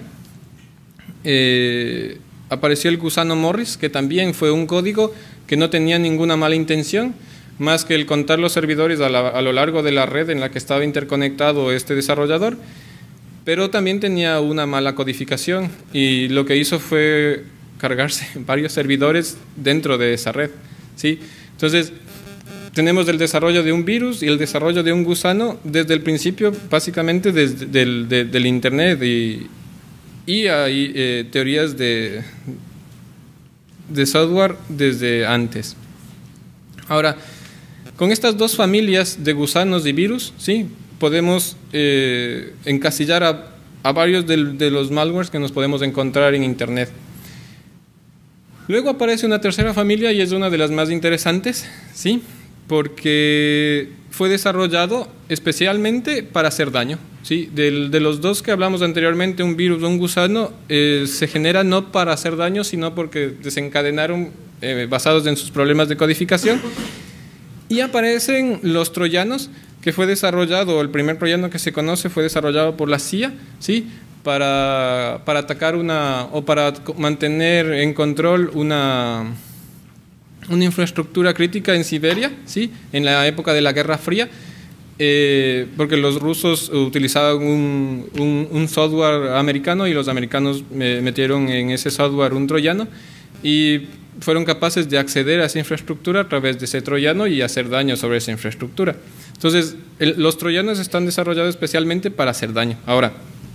eh, apareció el gusano Morris, que también fue un código que no tenía ninguna mala intención, más que el contar los servidores a, la, a lo largo de la red en la que estaba interconectado este desarrollador, pero también tenía una mala codificación, y lo que hizo fue cargarse varios servidores dentro de esa red, ¿sí? Entonces, tenemos el desarrollo de un virus y el desarrollo de un gusano desde el principio, básicamente desde del, de, del Internet, y, y hay eh, teorías de, de software desde antes. Ahora, con estas dos familias de gusanos y virus, ¿sí? Podemos eh, encasillar a, a varios de, de los malwares que nos podemos encontrar en Internet. Luego aparece una tercera familia y es una de las más interesantes, ¿sí? porque fue desarrollado especialmente para hacer daño. ¿Sí? Del, de los dos que hablamos anteriormente, un virus o un gusano, eh, se genera no para hacer daño, sino porque desencadenaron eh, basados en sus problemas de codificación. Y aparecen los troyanos, que fue desarrollado, el primer troyano que se conoce fue desarrollado por la C I A, ¿sí? para, para atacar una, o para mantener en control una, una infraestructura crítica en Siberia, ¿sí? En la época de la Guerra Fría, eh, porque los rusos utilizaban un, un, un software americano y los americanos metieron en ese software un troyano y fueron capaces de acceder a esa infraestructura a través de ese troyano y hacer daño sobre esa infraestructura. Entonces, el, los troyanos están desarrollados especialmente para hacer daño. Ahora,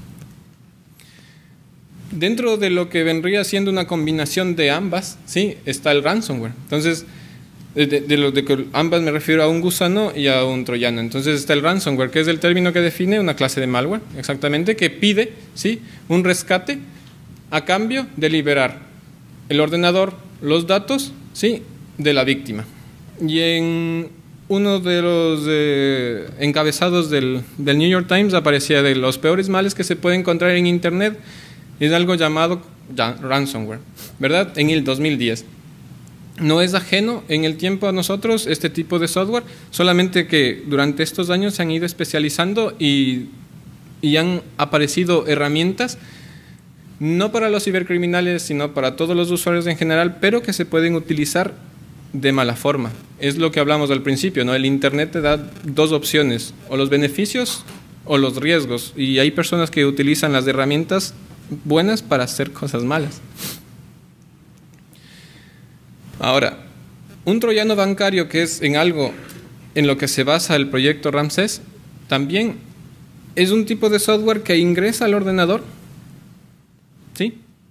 dentro de lo que vendría siendo una combinación de ambas, ¿sí? Está el ransomware. Entonces, de, de, de, lo, de que ambas me refiero a un gusano y a un troyano. Entonces está el ransomware, que es el término que define una clase de malware, exactamente, que pide, ¿sí? un rescate a cambio de liberar el ordenador, los datos, ¿sí? de la víctima. Y en uno de los eh, encabezados del, del New York Times aparecía de los peores males que se puede encontrar en Internet, es algo llamado ransomware, ¿verdad? En el dos mil diez. No es ajeno en el tiempo a nosotros este tipo de software, solamente que durante estos años se han ido especializando y, y han aparecido herramientas no para los cibercriminales, sino para todos los usuarios en general, pero que se pueden utilizar de mala forma. Es lo que hablamos al principio, ¿no? El Internet te da dos opciones, o los beneficios o los riesgos, y hay personas que utilizan las herramientas buenas para hacer cosas malas. Ahora, un troyano bancario, que es en algo en lo que se basa el proyecto Ramsés, también es un tipo de software que ingresa al ordenador, ¿sí?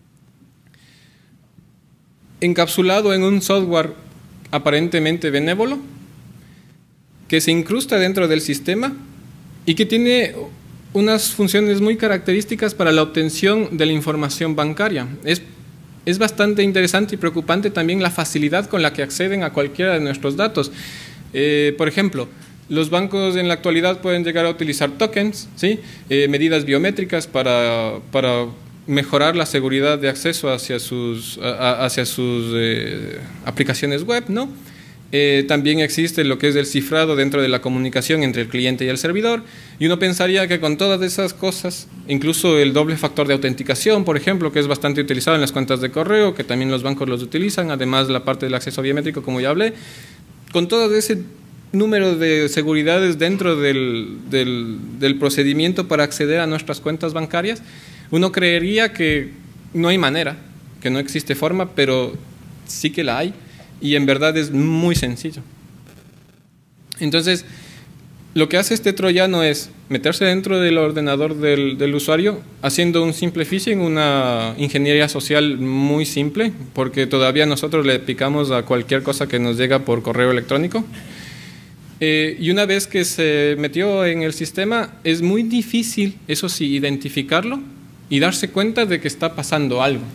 encapsulado en un software aparentemente benévolo, que se incrusta dentro del sistema y que tiene unas funciones muy características para la obtención de la información bancaria. Es, es bastante interesante y preocupante también la facilidad con la que acceden a cualquiera de nuestros datos. Eh, por ejemplo, los bancos en la actualidad pueden llegar a utilizar tokens, ¿sí? eh, medidas biométricas para, para mejorar la seguridad de acceso hacia sus, a, hacia sus eh, aplicaciones web, ¿no? Eh, también existe lo que es el cifrado dentro de la comunicación entre el cliente y el servidor, y uno pensaría que con todas esas cosas, incluso el doble factor de autenticación, por ejemplo, que es bastante utilizado en las cuentas de correo, que también los bancos los utilizan, además la parte del acceso biométrico, como ya hablé, con todo ese número de seguridades dentro del, del, del procedimiento para acceder a nuestras cuentas bancarias, uno creería que no hay manera, que no existe forma, pero sí que la hay. Y en verdad es muy sencillo. Entonces, lo que hace este troyano es meterse dentro del ordenador del, del usuario, haciendo un simple phishing, una ingeniería social muy simple, porque todavía nosotros le picamos a cualquier cosa que nos llega por correo electrónico. Eh, y una vez que se metió en el sistema, es muy difícil, eso sí, identificarlo y darse cuenta de que está pasando algo.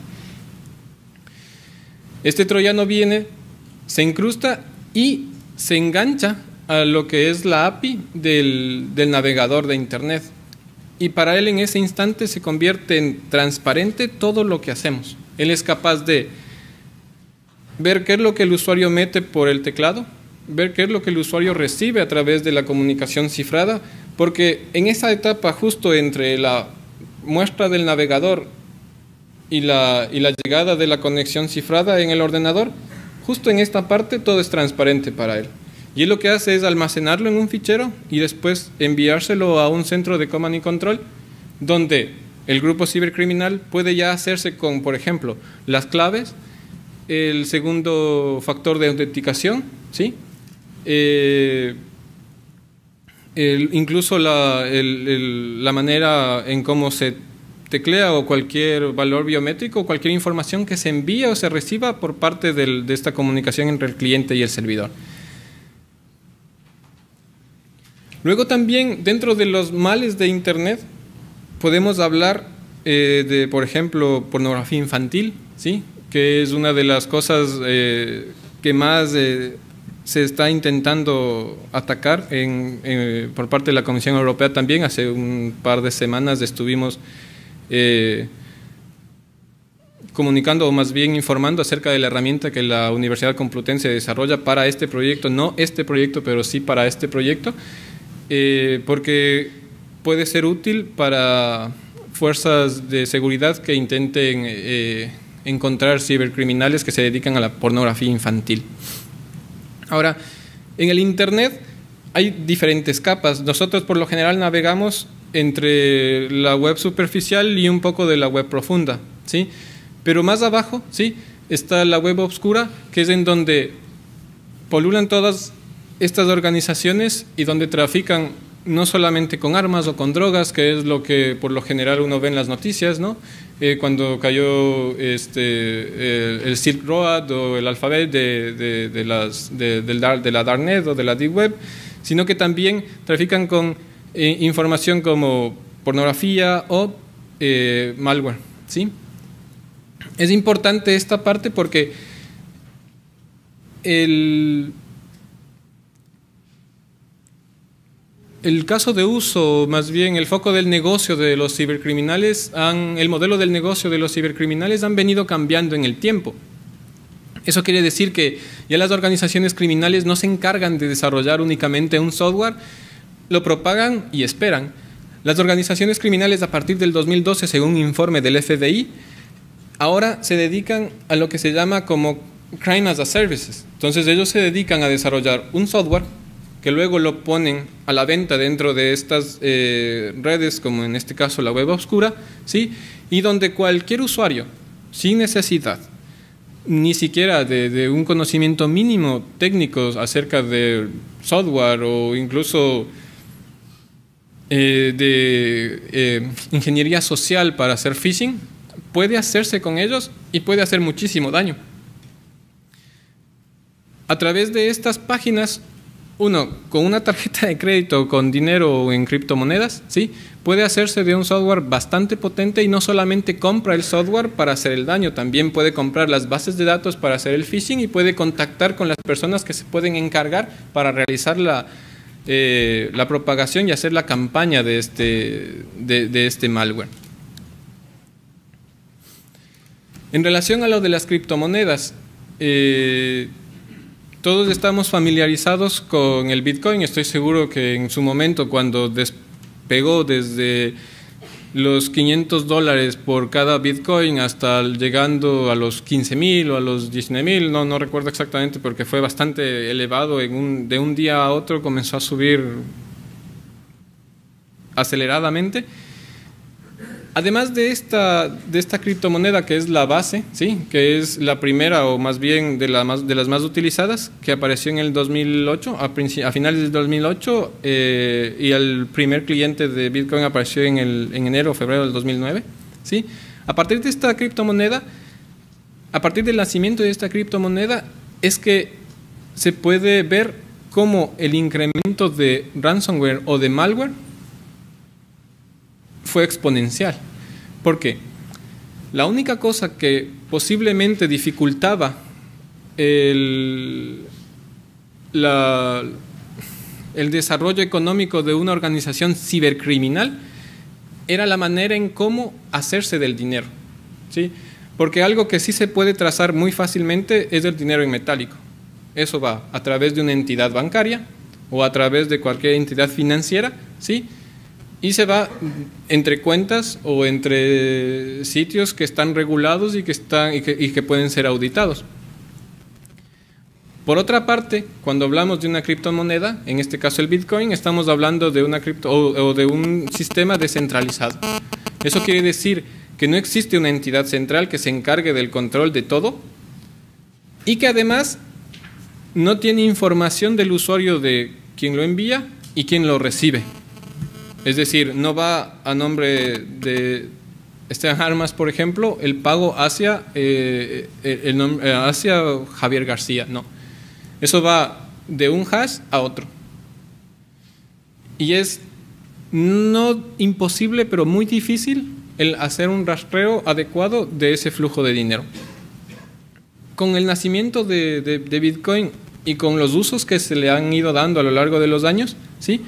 Este troyano viene, se incrusta y se engancha a lo que es la A P I del, del navegador de Internet. Y para él en ese instante se convierte en transparente todo lo que hacemos. Él es capaz de ver qué es lo que el usuario mete por el teclado, ver qué es lo que el usuario recibe a través de la comunicación cifrada, porque en esa etapa justo entre la muestra del navegador y la, y la llegada de la conexión cifrada en el ordenador, justo en esta parte todo es transparente para él. Y él lo que hace es almacenarlo en un fichero y después enviárselo a un centro de command y control, donde el grupo cibercriminal puede ya hacerse con, por ejemplo, las claves, el segundo factor de autenticación, ¿sí? Eh, el, incluso la, el, el, la manera en cómo se teclea o cualquier valor biométrico, cualquier información que se envíe o se reciba por parte del, de esta comunicación entre el cliente y el servidor. Luego también, dentro de los males de Internet, podemos hablar eh, de, por ejemplo, pornografía infantil, ¿sí? Que es una de las cosas eh, que más eh, se está intentando atacar en, en, por parte de la Comisión Europea también. Hace un par de semanas estuvimos eh, comunicando, o más bien informando acerca de la herramienta que la Universidad Complutense desarrolla para este proyecto, no este proyecto, pero sí para este proyecto, eh, porque puede ser útil para fuerzas de seguridad que intenten eh, encontrar cibercriminales que se dedican a la pornografía infantil. Ahora, en el Internet hay diferentes capas. Nosotros por lo general navegamos entre la web superficial y un poco de la web profunda, ¿sí? Pero más abajo, ¿sí?, está la web oscura, que es en donde polulan todas estas organizaciones y donde trafican no solamente con armas o con drogas, que es lo que por lo general uno ve en las noticias, ¿no? Eh, cuando cayó este, eh, el Silk Road o el Alphabet de, de, de, las, de, de, la, de la Darknet o de la Deep Web, sino que también trafican con eh, información como pornografía o eh, malware, ¿sí? Es importante esta parte porque el... El caso de uso, más bien el foco del negocio de los cibercriminales, han, el modelo del negocio de los cibercriminales han venido cambiando en el tiempo. Eso quiere decir que ya las organizaciones criminales no se encargan de desarrollar únicamente un software, lo propagan y esperan. Las organizaciones criminales a partir del dos mil doce, según un informe del F B I, ahora se dedican a lo que se llama como Crime as a Services. Entonces ellos se dedican a desarrollar un software que luego lo ponen a la venta dentro de estas eh, redes, como en este caso la web oscura, ¿sí? Y donde cualquier usuario, sin necesidad, ni siquiera de, de un conocimiento mínimo técnico acerca de software o incluso eh, de eh, ingeniería social para hacer phishing, puede hacerse con ellos y puede hacer muchísimo daño. A través de estas páginas, uno, con una tarjeta de crédito, con dinero o en criptomonedas, ¿sí?, puede hacerse de un software bastante potente y no solamente compra el software para hacer el daño, también puede comprar las bases de datos para hacer el phishing y puede contactar con las personas que se pueden encargar para realizar la, eh, la propagación y hacer la campaña de este, de, de este malware. En relación a lo de las criptomonedas, eh, todos estamos familiarizados con el Bitcoin. Estoy seguro que en su momento, cuando despegó desde los quinientos dólares por cada Bitcoin hasta llegando a los quince mil o a los diecinueve mil, no, no recuerdo exactamente porque fue bastante elevado, en un, de un día a otro comenzó a subir aceleradamente. Además de esta, de esta criptomoneda que es la base, ¿sí?, que es la primera o más bien de, la más, de las más utilizadas, que apareció en el dos mil ocho, a, a finales del dos mil ocho, eh, y el primer cliente de Bitcoin apareció en, el, en enero o febrero del dos mil nueve, ¿sí? A partir de esta criptomoneda, a partir del nacimiento de esta criptomoneda, es que se puede ver cómo el incremento de ransomware o de malware fue exponencial. ¿Por qué? La única cosa que posiblemente dificultaba el, la, el desarrollo económico de una organización cibercriminal era la manera en cómo hacerse del dinero, ¿sí? Porque algo que sí se puede trazar muy fácilmente es el dinero en metálico. Eso va a través de una entidad bancaria o a través de cualquier entidad financiera, ¿sí?, y se va entre cuentas o entre sitios que están regulados y que, están, y que, y que pueden ser auditados. Por otra parte, cuando hablamos de una criptomoneda, en este caso el Bitcoin, estamos hablando de una cripto o, o de un sistema descentralizado. Eso quiere decir que no existe una entidad central que se encargue del control de todo y que además no tiene información del usuario de quien lo envía y quien lo recibe. Es decir, no va a nombre de Esteban Armas, por ejemplo, el pago hacia, eh, el nombre, hacia Javier García. No. Eso va de un hash a otro. Y es no imposible, pero muy difícil el hacer un rastreo adecuado de ese flujo de dinero. Con el nacimiento de, de, de Bitcoin y con los usos que se le han ido dando a lo largo de los años, ¿sí?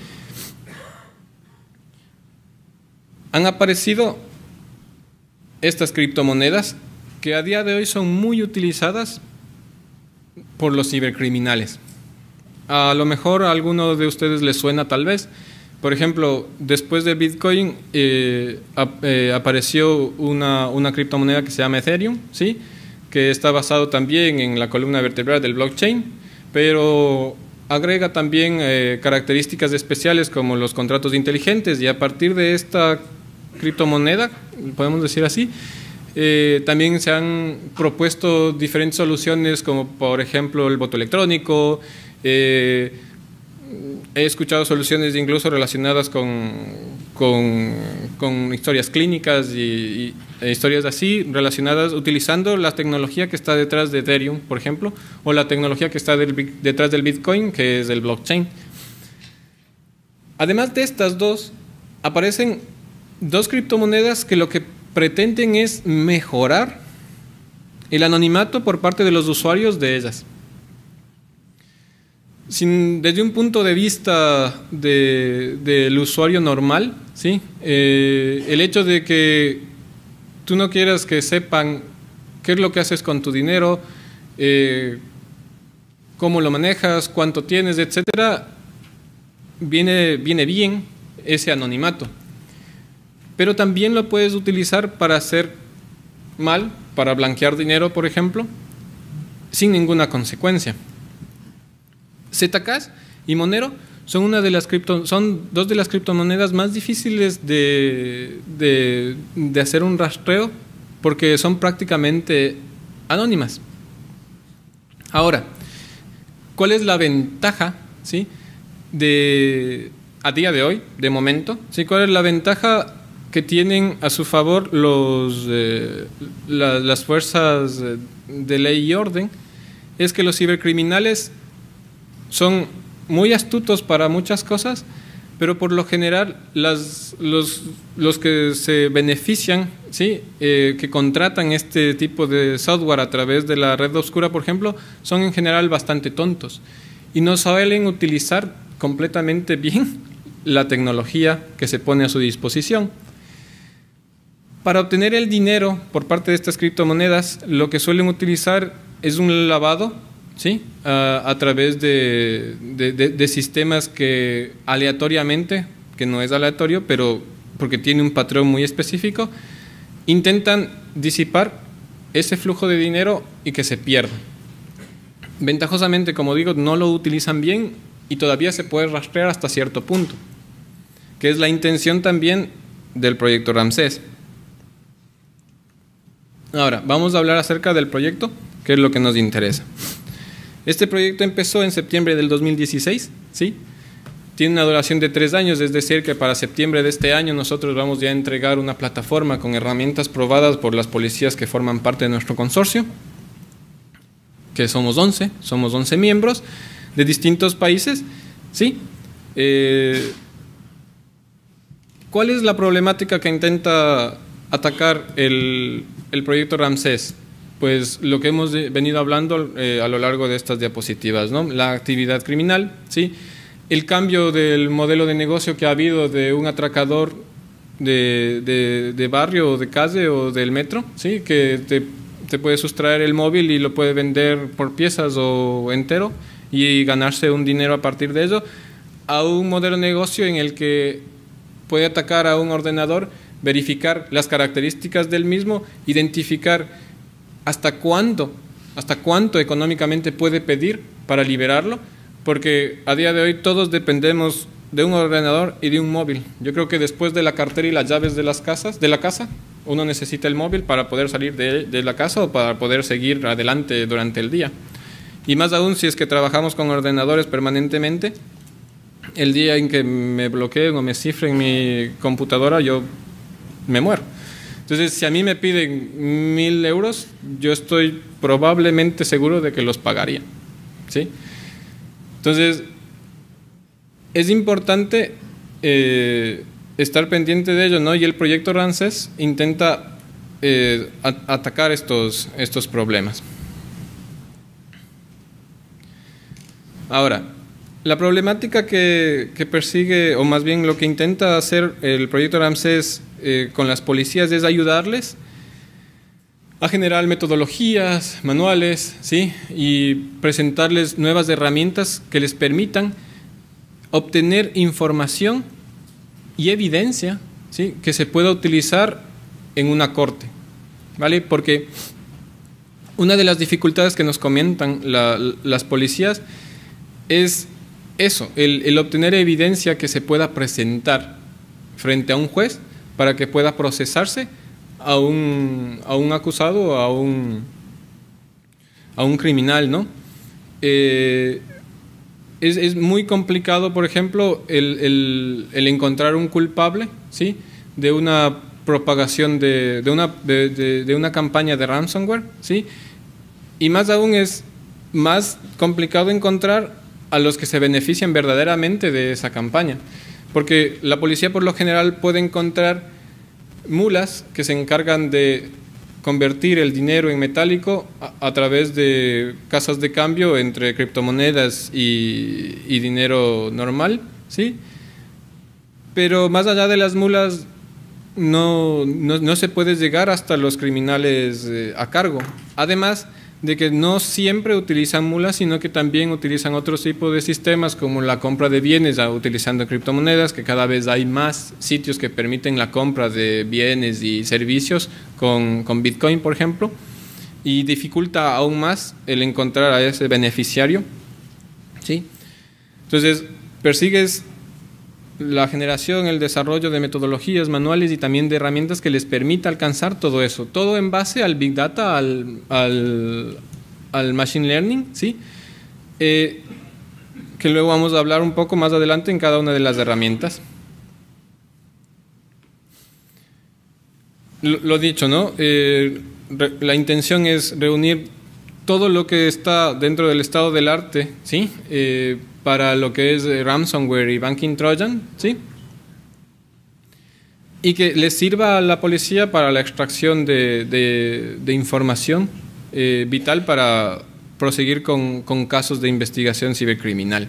Han aparecido estas criptomonedas que a día de hoy son muy utilizadas por los cibercriminales. A lo mejor a alguno de ustedes les suena tal vez. Por ejemplo, después de Bitcoin eh, ap eh, apareció una, una criptomoneda que se llama Ethereum, ¿sí? Que está basado también en la columna vertebral del blockchain, pero agrega también eh, características especiales como los contratos inteligentes, y a partir de esta criptomoneda, podemos decir así, eh, también se han propuesto diferentes soluciones como por ejemplo el voto electrónico. eh, he escuchado soluciones incluso relacionadas con, con, con historias clínicas y, y e historias así relacionadas utilizando la tecnología que está detrás de Ethereum, por ejemplo, o la tecnología que está del, detrás del Bitcoin, que es el blockchain. Además de estas dos, aparecen dos criptomonedas que lo que pretenden es mejorar el anonimato por parte de los usuarios de ellas. Sin, desde un punto de vista de, del usuario normal, ¿sí? Eh, el hecho de que tú no quieras que sepan qué es lo que haces con tu dinero, eh, cómo lo manejas, cuánto tienes, etcétera, viene, viene bien ese anonimato. Pero también lo puedes utilizar para hacer mal, para blanquear dinero, por ejemplo, sin ninguna consecuencia. Zcash y Monero son, una de las cripto, son dos de las criptomonedas más difíciles de, de, de hacer un rastreo porque son prácticamente anónimas. Ahora, ¿cuál es la ventaja, ¿sí? de, a día de hoy, de momento? ¿Sí? ¿Cuál es la ventaja que tienen a su favor los, eh, la, las fuerzas de ley y orden? Es que los cibercriminales son muy astutos para muchas cosas, pero por lo general las, los, los que se benefician, ¿sí? eh, que contratan este tipo de software a través de la red oscura, por ejemplo, son en general bastante tontos y no suelen utilizar completamente bien la tecnología que se pone a su disposición. Para obtener el dinero por parte de estas criptomonedas, lo que suelen utilizar es un lavado, ¿sí? a, a través de, de, de, de sistemas que aleatoriamente, que no es aleatorio, pero porque tiene un patrón muy específico, intentan disipar ese flujo de dinero y que se pierda. Ventajosamente, como digo, no lo utilizan bien y todavía se puede rastrear hasta cierto punto, que es la intención también del proyecto Ramsés. Ahora, vamos a hablar acerca del proyecto, que es lo que nos interesa. Este proyecto empezó en septiembre del dos mil dieciséis, ¿sí? Tiene una duración de tres años, es decir, que para septiembre de este año nosotros vamos ya a entregar una plataforma con herramientas probadas por las policías que forman parte de nuestro consorcio, que somos once, somos once miembros de distintos países, ¿sí? Eh, ¿Cuál es la problemática que intenta atacar el, el proyecto Ramsés? Pues lo que hemos venido hablando eh, a lo largo de estas diapositivas, ¿no? La actividad criminal, ¿sí? El cambio del modelo de negocio que ha habido de un atracador de, de, de barrio o de calle o del metro, ¿sí? Que te, te puede sustraer el móvil y lo puede vender por piezas o entero y ganarse un dinero a partir de ello, a un modelo de negocio en el que puede atacar a un ordenador, verificar las características del mismo, identificar hasta cuánto, hasta cuánto económicamente puede pedir para liberarlo, porque a día de hoy todos dependemos de un ordenador y de un móvil. Yo creo que después de la cartera y las llaves de las casas, de la casa, uno necesita el móvil para poder salir de, de la casa o para poder seguir adelante durante el día. Y más aún si es que trabajamos con ordenadores permanentemente, el día en que me bloqueen o me cifren mi computadora, yo me muero. Entonces, si a mí me piden mil euros, yo estoy probablemente seguro de que los pagaría, ¿sí? Entonces, es importante eh, estar pendiente de ello, ¿no? Y el proyecto Ramsés intenta eh, a, atacar estos, estos problemas. Ahora, la problemática que, que persigue, o más bien lo que intenta hacer el proyecto Ramsés eh, con las policías es ayudarles a generar metodologías, manuales, ¿sí? Y presentarles nuevas herramientas que les permitan obtener información y evidencia, ¿sí? Que se pueda utilizar en una corte, ¿vale? Porque una de las dificultades que nos comentan la, las policías es eso, el, el obtener evidencia que se pueda presentar frente a un juez para que pueda procesarse a un, a un acusado, a un, a un criminal, ¿no? Eh, es, es muy complicado, por ejemplo, el, el, el encontrar un culpable, ¿sí? De una propagación de, de, una, de, de, de una campaña de ransomware, ¿sí? Y más aún es más complicado encontrar a los que se benefician verdaderamente de esa campaña, porque la policía por lo general puede encontrar mulas que se encargan de convertir el dinero en metálico a, a través de casas de cambio entre criptomonedas y, y dinero normal, ¿sí? Pero más allá de las mulas no, no, no se puede llegar hasta los criminales eh, a cargo. Además de que no siempre utilizan mulas, sino que también utilizan otro tipo de sistemas como la compra de bienes utilizando criptomonedas, que cada vez hay más sitios que permiten la compra de bienes y servicios con, con Bitcoin, por ejemplo, y dificulta aún más el encontrar a ese beneficiario, ¿sí? Entonces, persigues la generación, el desarrollo de metodologías, manuales y también de herramientas que les permita alcanzar todo eso, todo en base al Big Data, al, al, al Machine Learning, ¿sí? Eh, que luego vamos a hablar un poco más adelante en cada una de las herramientas. Lo, lo dicho, ¿no? Eh, re, la intención es reunir todo lo que está dentro del estado del arte, ¿sí? Eh, para lo que es ransomware y banking trojan, ¿sí? Y que les sirva a la policía para la extracción de, de, de información eh, vital para proseguir con, con casos de investigación cibercriminal.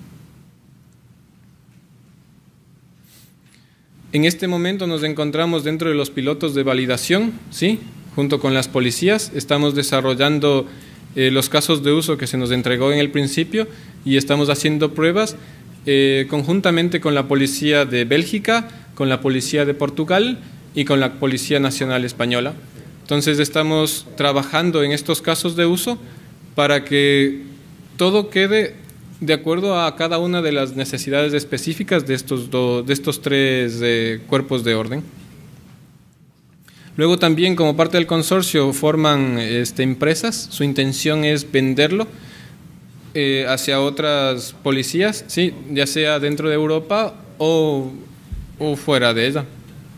En este momento nos encontramos dentro de los pilotos de validación, ¿sí? Junto con las policías estamos desarrollando eh, los casos de uso que se nos entregó en el principio y estamos haciendo pruebas eh, conjuntamente con la policía de Bélgica, con la policía de Portugal y con la Policía Nacional Española. Entonces estamos trabajando en estos casos de uso para que todo quede de acuerdo a cada una de las necesidades específicas de estos, do, de estos tres eh, cuerpos de orden. Luego también, como parte del consorcio, forman este, empresas. Su intención es venderlo eh, hacia otras policías, ¿sí? Ya sea dentro de Europa o, o fuera de ella.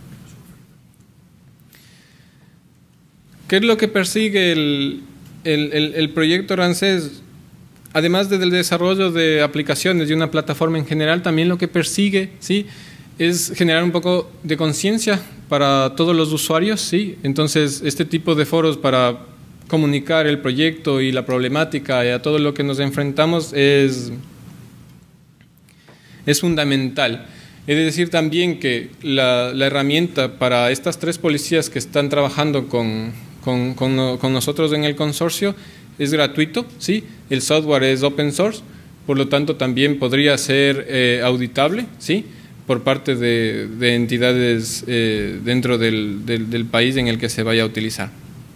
¿Qué es lo que persigue el, el, el, el proyecto Ramsés? Además del desarrollo de aplicaciones y una plataforma en general, también lo que persigue, ¿sí?, es generar un poco de conciencia para todos los usuarios, ¿sí? Entonces, este tipo de foros para comunicar el proyecto y la problemática y a todo lo que nos enfrentamos es, es fundamental. Es decir también que la, la herramienta para estas tres policías que están trabajando con, con, con, con nosotros en el consorcio es gratuito, ¿sí? El software es open source, por lo tanto también podría ser eh, auditable, ¿sí?, por parte de, de entidades eh, dentro del, del, del país en el que se vaya a utilizar.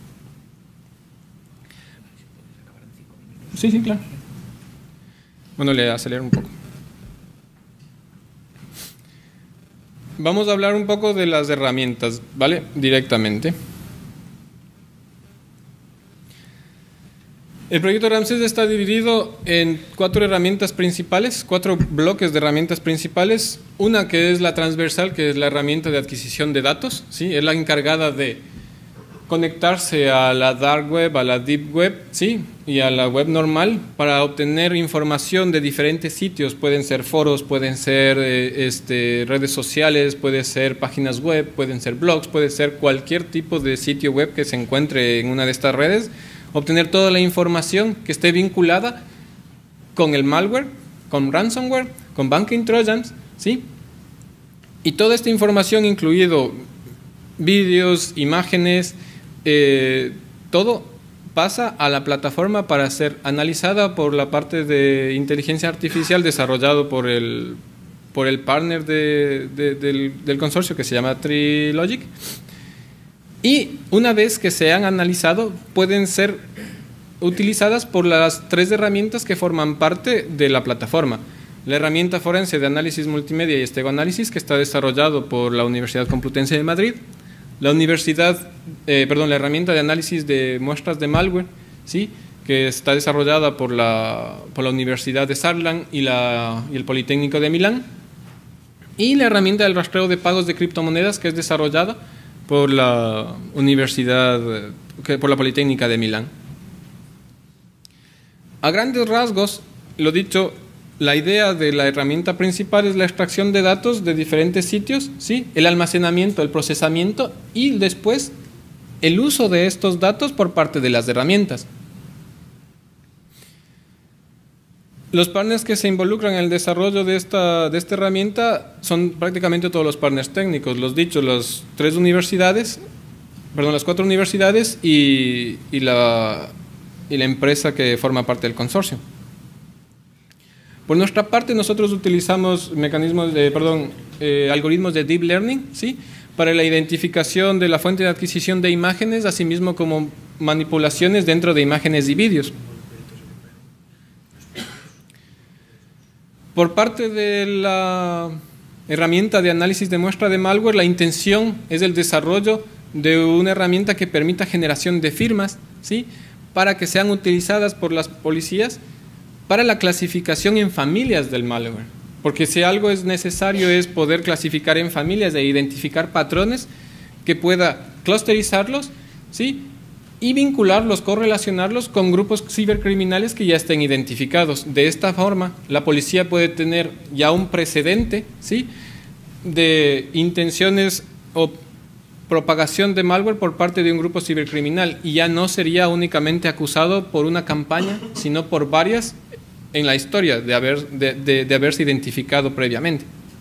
Sí, sí, claro. Bueno, le acelero un poco. Vamos a hablar un poco de las herramientas, ¿vale? Directamente. El proyecto Ramsés está dividido en cuatro herramientas principales, cuatro bloques de herramientas principales. Una que es la transversal, que es la herramienta de adquisición de datos, ¿sí? Es la encargada de conectarse a la dark web, a la deep web, ¿sí?, y a la web normal para obtener información de diferentes sitios. Pueden ser foros, pueden ser eh, este, redes sociales, pueden ser páginas web, pueden ser blogs, puede ser cualquier tipo de sitio web que se encuentre en una de estas redes. Obtener toda la información que esté vinculada con el malware, con ransomware, con banking trojans, ¿sí? Y toda esta información, incluido vídeos, imágenes, eh, todo pasa a la plataforma para ser analizada por la parte de inteligencia artificial desarrollado por el, por el partner de, de, del, del consorcio que se llama Trilogic. Y una vez que se han analizado, pueden ser utilizadas por las tres herramientas que forman parte de la plataforma. La herramienta forense de análisis multimedia y estegoanálisis, que está desarrollado por la Universidad Complutense de Madrid. La universidad, eh, perdón, la herramienta de análisis de muestras de malware, ¿sí? Que está desarrollada por la, por la Universidad de Saarland y, la, y el Politécnico de Milán. Y la herramienta del rastreo de pagos de criptomonedas, que es desarrollada por la Universidad, por la Politécnica de Milán. A grandes rasgos, lo dicho, la idea de la herramienta principal es la extracción de datos de diferentes sitios, ¿sí? El almacenamiento, el procesamiento y después el uso de estos datos por parte de las herramientas. Los partners que se involucran en el desarrollo de esta, de esta herramienta son prácticamente todos los partners técnicos, los dichos, las tres universidades, perdón, las cuatro universidades y, y, la, y la empresa que forma parte del consorcio. Por nuestra parte, nosotros utilizamos mecanismos de, perdón, eh, algoritmos de deep learning, ¿sí? Para la identificación de la fuente de adquisición de imágenes, asimismo como manipulaciones dentro de imágenes y vídeos. Por parte de la herramienta de análisis de muestra de malware, la intención es el desarrollo de una herramienta que permita generación de firmas, ¿sí? Para que sean utilizadas por las policías para la clasificación en familias del malware. Porque si algo es necesario es poder clasificar en familias e identificar patrones que pueda clusterizarlos, ¿sí? Y vincularlos, correlacionarlos con grupos cibercriminales que ya estén identificados. De esta forma, la policía puede tener ya un precedente, ¿sí? De intenciones o propagación de malware por parte de un grupo cibercriminal y ya no sería únicamente acusado por una campaña, sino por varias en la historia de, haber, de, de, de haberse identificado previamente.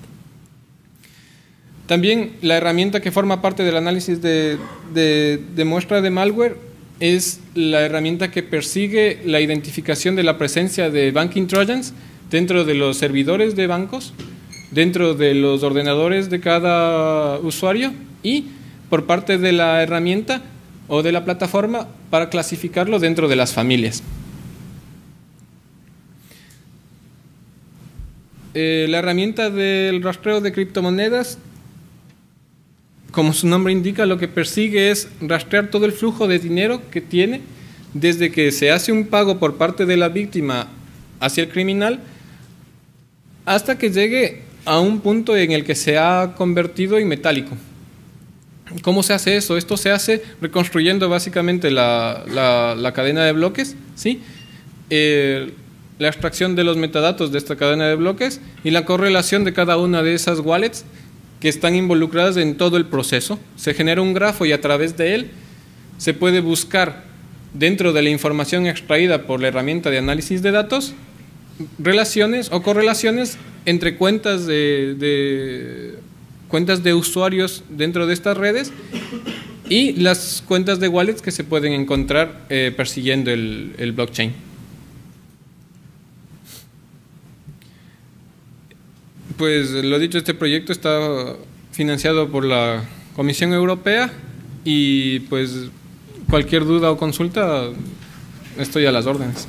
También la herramienta que forma parte del análisis de, de, de muestra de malware es la herramienta que persigue la identificación de la presencia de banking trojans dentro de los servidores de bancos, dentro de los ordenadores de cada usuario y por parte de la herramienta o de la plataforma para clasificarlo dentro de las familias. Eh, la herramienta del rastreo de criptomonedas, como su nombre indica, lo que persigue es rastrear todo el flujo de dinero que tiene desde que se hace un pago por parte de la víctima hacia el criminal hasta que llegue a un punto en el que se ha convertido en metálico. ¿Cómo se hace eso? Esto se hace reconstruyendo básicamente la, la, la cadena de bloques, ¿sí? Eh, la extracción de los metadatos de esta cadena de bloques y la correlación de cada una de esas wallets que están involucradas en todo el proceso. Se genera un grafo y a través de él se puede buscar dentro de la información extraída por la herramienta de análisis de datos relaciones o correlaciones entre cuentas de, de, cuentas de usuarios dentro de estas redes y las cuentas de wallets que se pueden encontrar eh, persiguiendo el, el blockchain. Pues lo dicho, este proyecto está financiado por la Comisión Europea y pues cualquier duda o consulta estoy a las órdenes.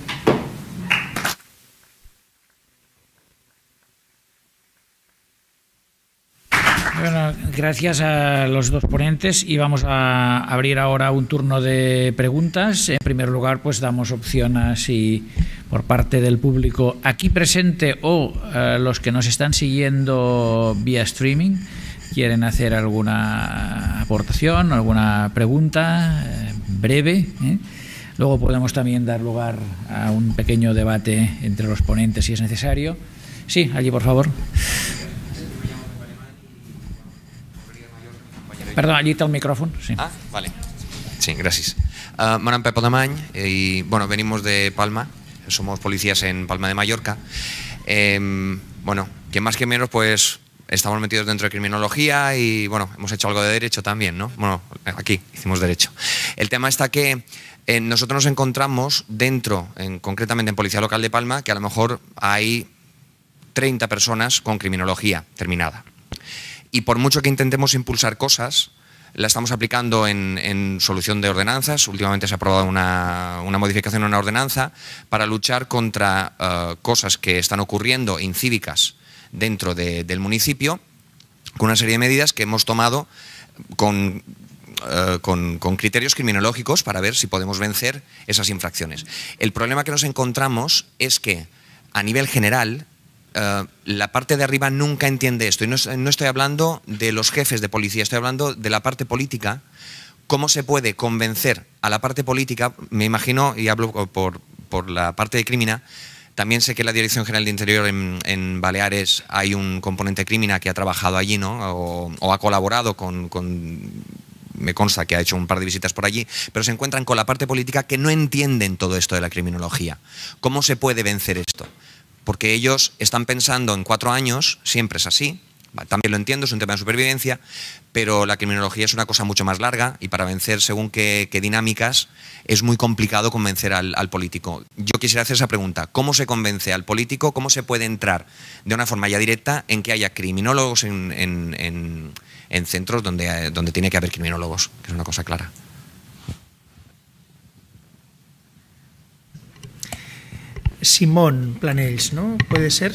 Bueno, gracias a los dos ponentes y vamos a abrir ahora un turno de preguntas. En primer lugar, pues damos opción a si por parte del público aquí presente o eh, los que nos están siguiendo vía streaming quieren hacer alguna aportación, alguna pregunta eh, breve. ¿eh? Luego podemos también dar lugar a un pequeño debate entre los ponentes si es necesario. Sí, allí por favor. Perdón, allí está el micrófono. Sí. Ah, vale. Sí, gracias. Uh, me nom Pep Alemany y bueno, venimos de Palma. somos policías en Palma de Mallorca. Eh, bueno, que más que menos, pues estamos metidos dentro de criminología y, bueno, hemos hecho algo de derecho también, ¿no? Bueno, aquí hicimos derecho. El tema está que eh, nosotros nos encontramos dentro, en, concretamente en Policía Local de Palma, que a lo mejor hay treinta personas con criminología terminada. Y por mucho que intentemos impulsar cosas, la estamos aplicando en, en solución de ordenanzas. Últimamente se ha aprobado una, una modificación en una ordenanza para luchar contra uh, cosas que están ocurriendo incívicas dentro de, del municipio, con una serie de medidas que hemos tomado con, uh, con, con criterios criminológicos para ver si podemos vencer esas infracciones. El problema que nos encontramos es que, a nivel general, Uh, la parte de arriba nunca entiende esto. Y no, no estoy hablando de los jefes de policía, estoy hablando de la parte política. ¿Cómo se puede convencer a la parte política? Me imagino, y hablo por, por la parte de Crímina, también sé que la Dirección General de Interior en, en Baleares hay un componente Crímina que ha trabajado allí, ¿no? O, o ha colaborado con, con... me consta que ha hecho un par de visitas por allí, pero se encuentran con la parte política que no entienden todo esto de la criminología. ¿Cómo se puede vencer esto? Porque ellos están pensando en cuatro años, siempre es así, también lo entiendo, es un tema de supervivencia, pero la criminología es una cosa mucho más larga y para vencer según qué, qué dinámicas es muy complicado convencer al, al político. Yo quisiera hacer esa pregunta, ¿cómo se convence al político, cómo se puede entrar de una forma ya directa en que haya criminólogos en, en, en, en centros donde, donde tiene que haber criminólogos, que es una cosa clara? Simón Planells, ¿no? ¿Puede ser?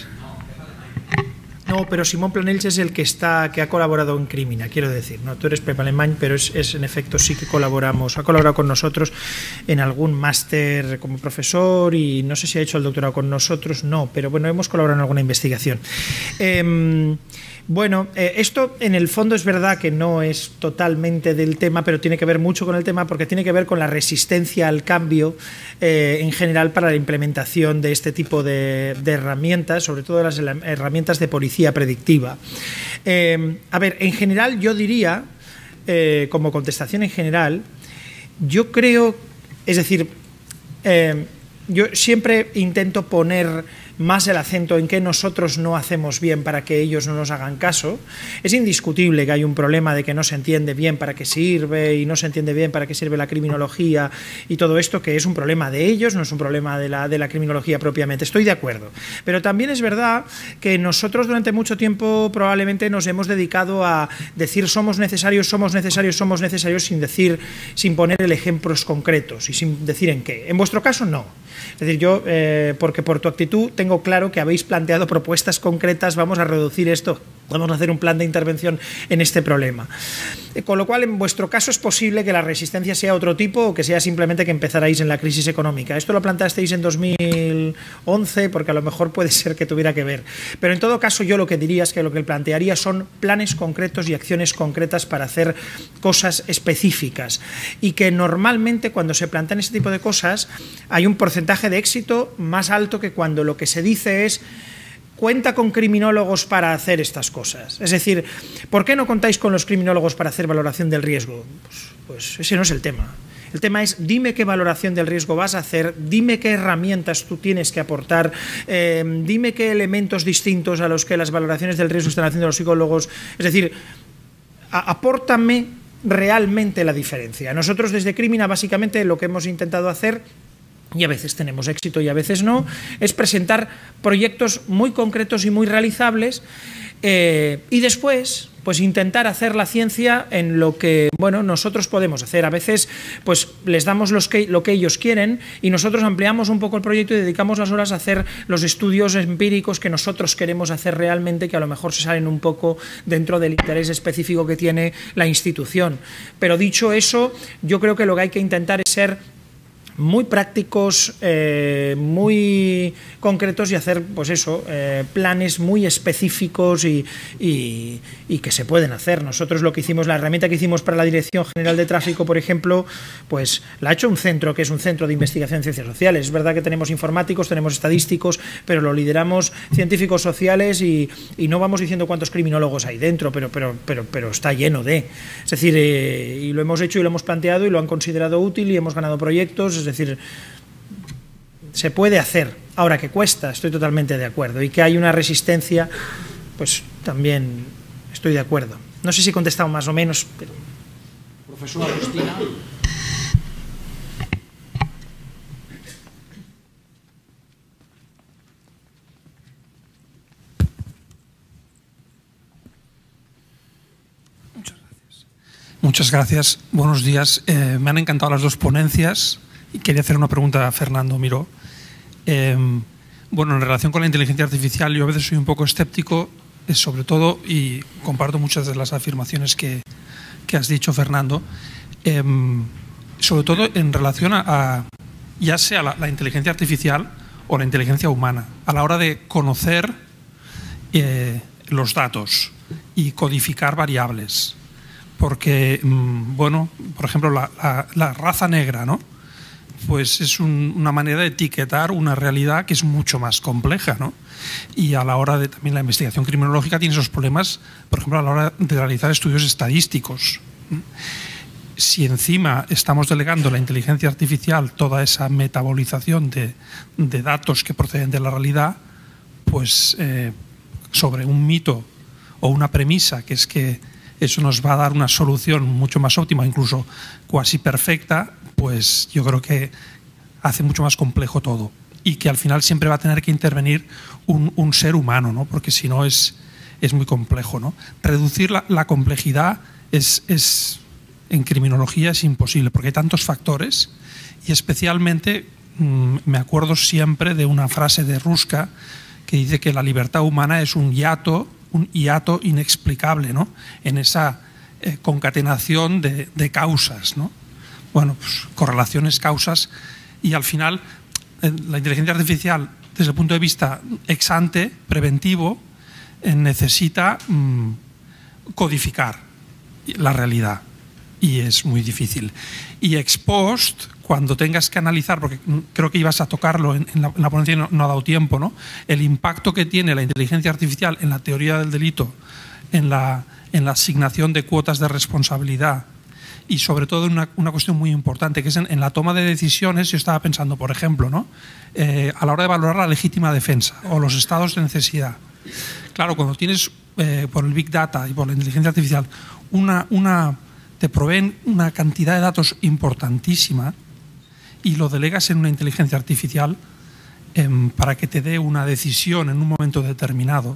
No, pero Simón Planells es el que está, que ha colaborado en Crímina, quiero decir, ¿no? Tú eres Pepe Alemán, pero es, es en efecto sí que colaboramos, ha colaborado con nosotros en algún máster como profesor y no sé si ha hecho el doctorado con nosotros, no, pero bueno, hemos colaborado en alguna investigación. Eh, Bueno, eh, esto en el fondo es verdad que no es totalmente del tema, pero tiene que ver mucho con el tema porque tiene que ver con la resistencia al cambio eh, en general para la implementación de este tipo de, de herramientas, sobre todo las herramientas de policía predictiva. Eh, a ver, en general yo diría, eh, como contestación en general, yo creo, es decir, eh, yo siempre intento poner más el acento en que nosotros no hacemos bien para que ellos no nos hagan caso. Es indiscutible que hay un problema de que no se entiende bien para qué sirve y no se entiende bien para qué sirve la criminología y todo esto, que es un problema de ellos, no es un problema de la, de la criminología propiamente. Estoy de acuerdo. Pero también es verdad que nosotros durante mucho tiempo probablemente nos hemos dedicado a decir somos necesarios, somos necesarios, somos necesarios sin decir, sin poner el ejemplos concretos y sin decir en qué. En vuestro caso no. Es decir, yo, eh, porque por tu actitud tengo claro que habéis planteado propuestas concretas, vamos a reducir esto, vamos a hacer un plan de intervención en este problema. Eh, con lo cual, en vuestro caso es posible que la resistencia sea otro tipo o que sea simplemente que empezarais en la crisis económica. Esto lo planteasteis en dos mil once, porque a lo mejor puede ser que tuviera que ver. Pero en todo caso, yo lo que diría es que lo que plantearía son planes concretos y acciones concretas para hacer cosas específicas. Y que normalmente cuando se plantean este tipo de cosas hay un porcentaje de éxito más alto que cuando lo que se dice es cuenta con criminólogos para hacer estas cosas. Es decir, ¿por qué no contáis con los criminólogos para hacer valoración del riesgo? Pues, pues ese no es el tema. El tema es, dime qué valoración del riesgo vas a hacer, dime qué herramientas tú tienes que aportar, eh, dime qué elementos distintos a los que las valoraciones del riesgo están haciendo los psicólogos. Es decir, a, apórtame realmente la diferencia. Nosotros desde Crímina básicamente lo que hemos intentado hacer, y a veces tenemos éxito y a veces no, es presentar proyectos muy concretos y muy realizables eh, y después pues intentar hacer la ciencia en lo que bueno, nosotros podemos hacer. A veces pues les damos los que, lo que ellos quieren y nosotros ampliamos un poco el proyecto y dedicamos las horas a hacer los estudios empíricos que nosotros queremos hacer realmente, que a lo mejor se salen un poco dentro del interés específico que tiene la institución. Pero dicho eso, yo creo que lo que hay que intentar es ser muy prácticos, eh, muy concretos y hacer, pues eso, eh, planes muy específicos y, y, y que se pueden hacer. Nosotros lo que hicimos, la herramienta que hicimos para la Dirección General de Tráfico, por ejemplo, pues la ha hecho un centro que es un centro de investigación en ciencias sociales. Es verdad que tenemos informáticos, tenemos estadísticos, pero lo lideramos científicos sociales y, y no vamos diciendo cuántos criminólogos hay dentro, pero, pero, pero, pero está lleno de. Es decir, eh, y lo hemos hecho y lo hemos planteado y lo han considerado útil y hemos ganado proyectos. Es decir, se puede hacer. Ahora, que cuesta, estoy totalmente de acuerdo. Y que hay una resistencia, pues también estoy de acuerdo. No sé si he contestado más o menos, pero... Profesor Agustina. Muchas gracias. Buenos días. Eh, me han encantado las dos ponencias y quería hacer una pregunta a Fernando Miró. Eh, bueno, en relación con la inteligencia artificial, yo a veces soy un poco escéptico, eh, sobre todo, y comparto muchas de las afirmaciones que, que has dicho, Fernando, eh, sobre todo en relación a, a ya sea la, la inteligencia artificial o la inteligencia humana, a la hora de conocer eh, los datos y codificar variables. Porque, bueno, por ejemplo, la, la, la raza negra, ¿no? Pues es un, una manera de etiquetar una realidad que es mucho más compleja, ¿no? Y a la hora de también la investigación criminológica tiene esos problemas, por ejemplo, a la hora de realizar estudios estadísticos. Si encima estamos delegando a la inteligencia artificial toda esa metabolización de, de datos que proceden de la realidad, pues eh, sobre un mito o una premisa, que es que eso nos va a dar una solución mucho más óptima, incluso cuasi perfecta, pues yo creo que hace mucho más complejo todo. Y que al final siempre va a tener que intervenir un, un ser humano, ¿no? Porque si no es, es muy complejo, ¿no? Reducir la, la complejidad es, es, en criminología es imposible, porque hay tantos factores y especialmente mmm, me acuerdo siempre de una frase de Ruska que dice que la libertad humana es un hiato un hiato inexplicable, ¿no? En esa eh, concatenación de, de causas, ¿no? Bueno, pues correlaciones, causas, y al final eh, la inteligencia artificial, desde el punto de vista ex ante, preventivo, eh, necesita mmm, codificar la realidad, y es muy difícil. Y ex post, cuando tengas que analizar, porque creo que ibas a tocarlo en, en, la, en la ponencia y no, no ha dado tiempo, ¿no? El impacto que tiene la inteligencia artificial en la teoría del delito, en la, en la asignación de cuotas de responsabilidad y sobre todo en una, una cuestión muy importante, que es en, en la toma de decisiones. Yo estaba pensando, por ejemplo, ¿no? eh, a la hora de valorar la legítima defensa o los estados de necesidad. Claro, cuando tienes eh, por el Big Data y por la inteligencia artificial una, una, te proveen una cantidad de datos importantísima, y lo delegas en una inteligencia artificial eh, para que te dé una decisión en un momento determinado.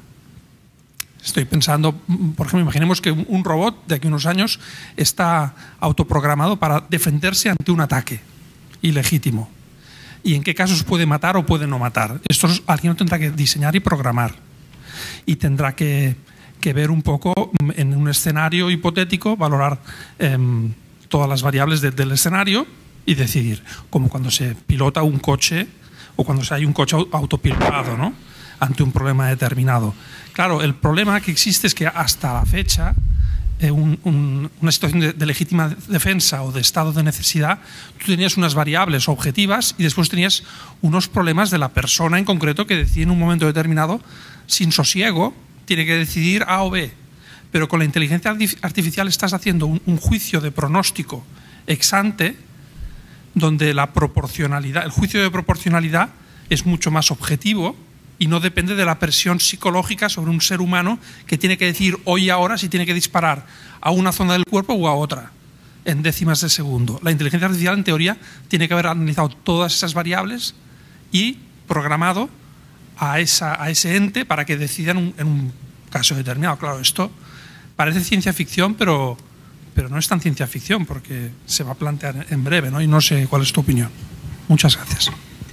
Estoy pensando, por ejemplo, imaginemos que un robot de aquí a unos años está autoprogramado para defenderse ante un ataque ilegítimo. ¿Y en qué casos puede matar o puede no matar? Esto alguien lo tendrá que diseñar y programar. Y tendrá que, que ver un poco en un escenario hipotético, valorar eh, todas las variables de, del escenario y decidir, como cuando se pilota un coche o cuando hay un coche autopilotado, ¿no? Ante un problema determinado. Claro, el problema que existe es que hasta la fecha eh, un, un, una situación de, de legítima defensa o de estado de necesidad, tú tenías unas variables objetivas y después tenías unos problemas de la persona en concreto que decide en un momento determinado, sin sosiego, tiene que decidir A o B. Pero con la inteligencia artificial estás haciendo un, un juicio de pronóstico ex ante, donde la proporcionalidad, el juicio de proporcionalidad es mucho más objetivo y no depende de la presión psicológica sobre un ser humano que tiene que decir hoy y ahora si tiene que disparar a una zona del cuerpo o a otra en décimas de segundo. La inteligencia artificial, en teoría, tiene que haber analizado todas esas variables y programado a, esa, a ese ente para que decidan un, en un caso determinado. Claro, esto parece ciencia ficción, pero... pero no es tan ciencia ficción porque se va a plantear en breve, ¿no? Y no sé cuál es tu opinión. Muchas gracias.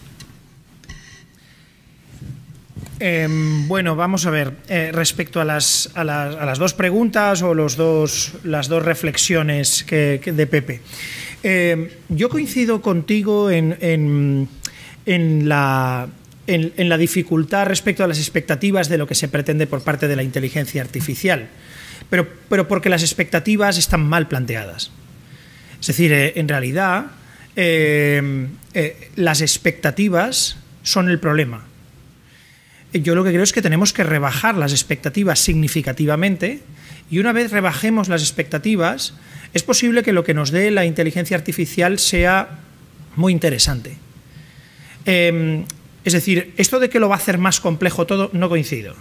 Eh, bueno, vamos a ver, eh, respecto a las, a, las, a las dos preguntas o los dos, las dos reflexiones que, que de Pepe. Eh, yo coincido contigo en, en, en, la, en, en la dificultad respecto a las expectativas de lo que se pretende por parte de la inteligencia artificial. Pero, pero porque las expectativas están mal planteadas. Es decir, eh, en realidad, eh, eh, las expectativas son el problema. Yo lo que creo es que tenemos que rebajar las expectativas significativamente, y una vez rebajemos las expectativas, es posible que lo que nos dé la inteligencia artificial sea muy interesante. Eh, es decir, esto de que lo va a hacer más complejo todo, no coincido.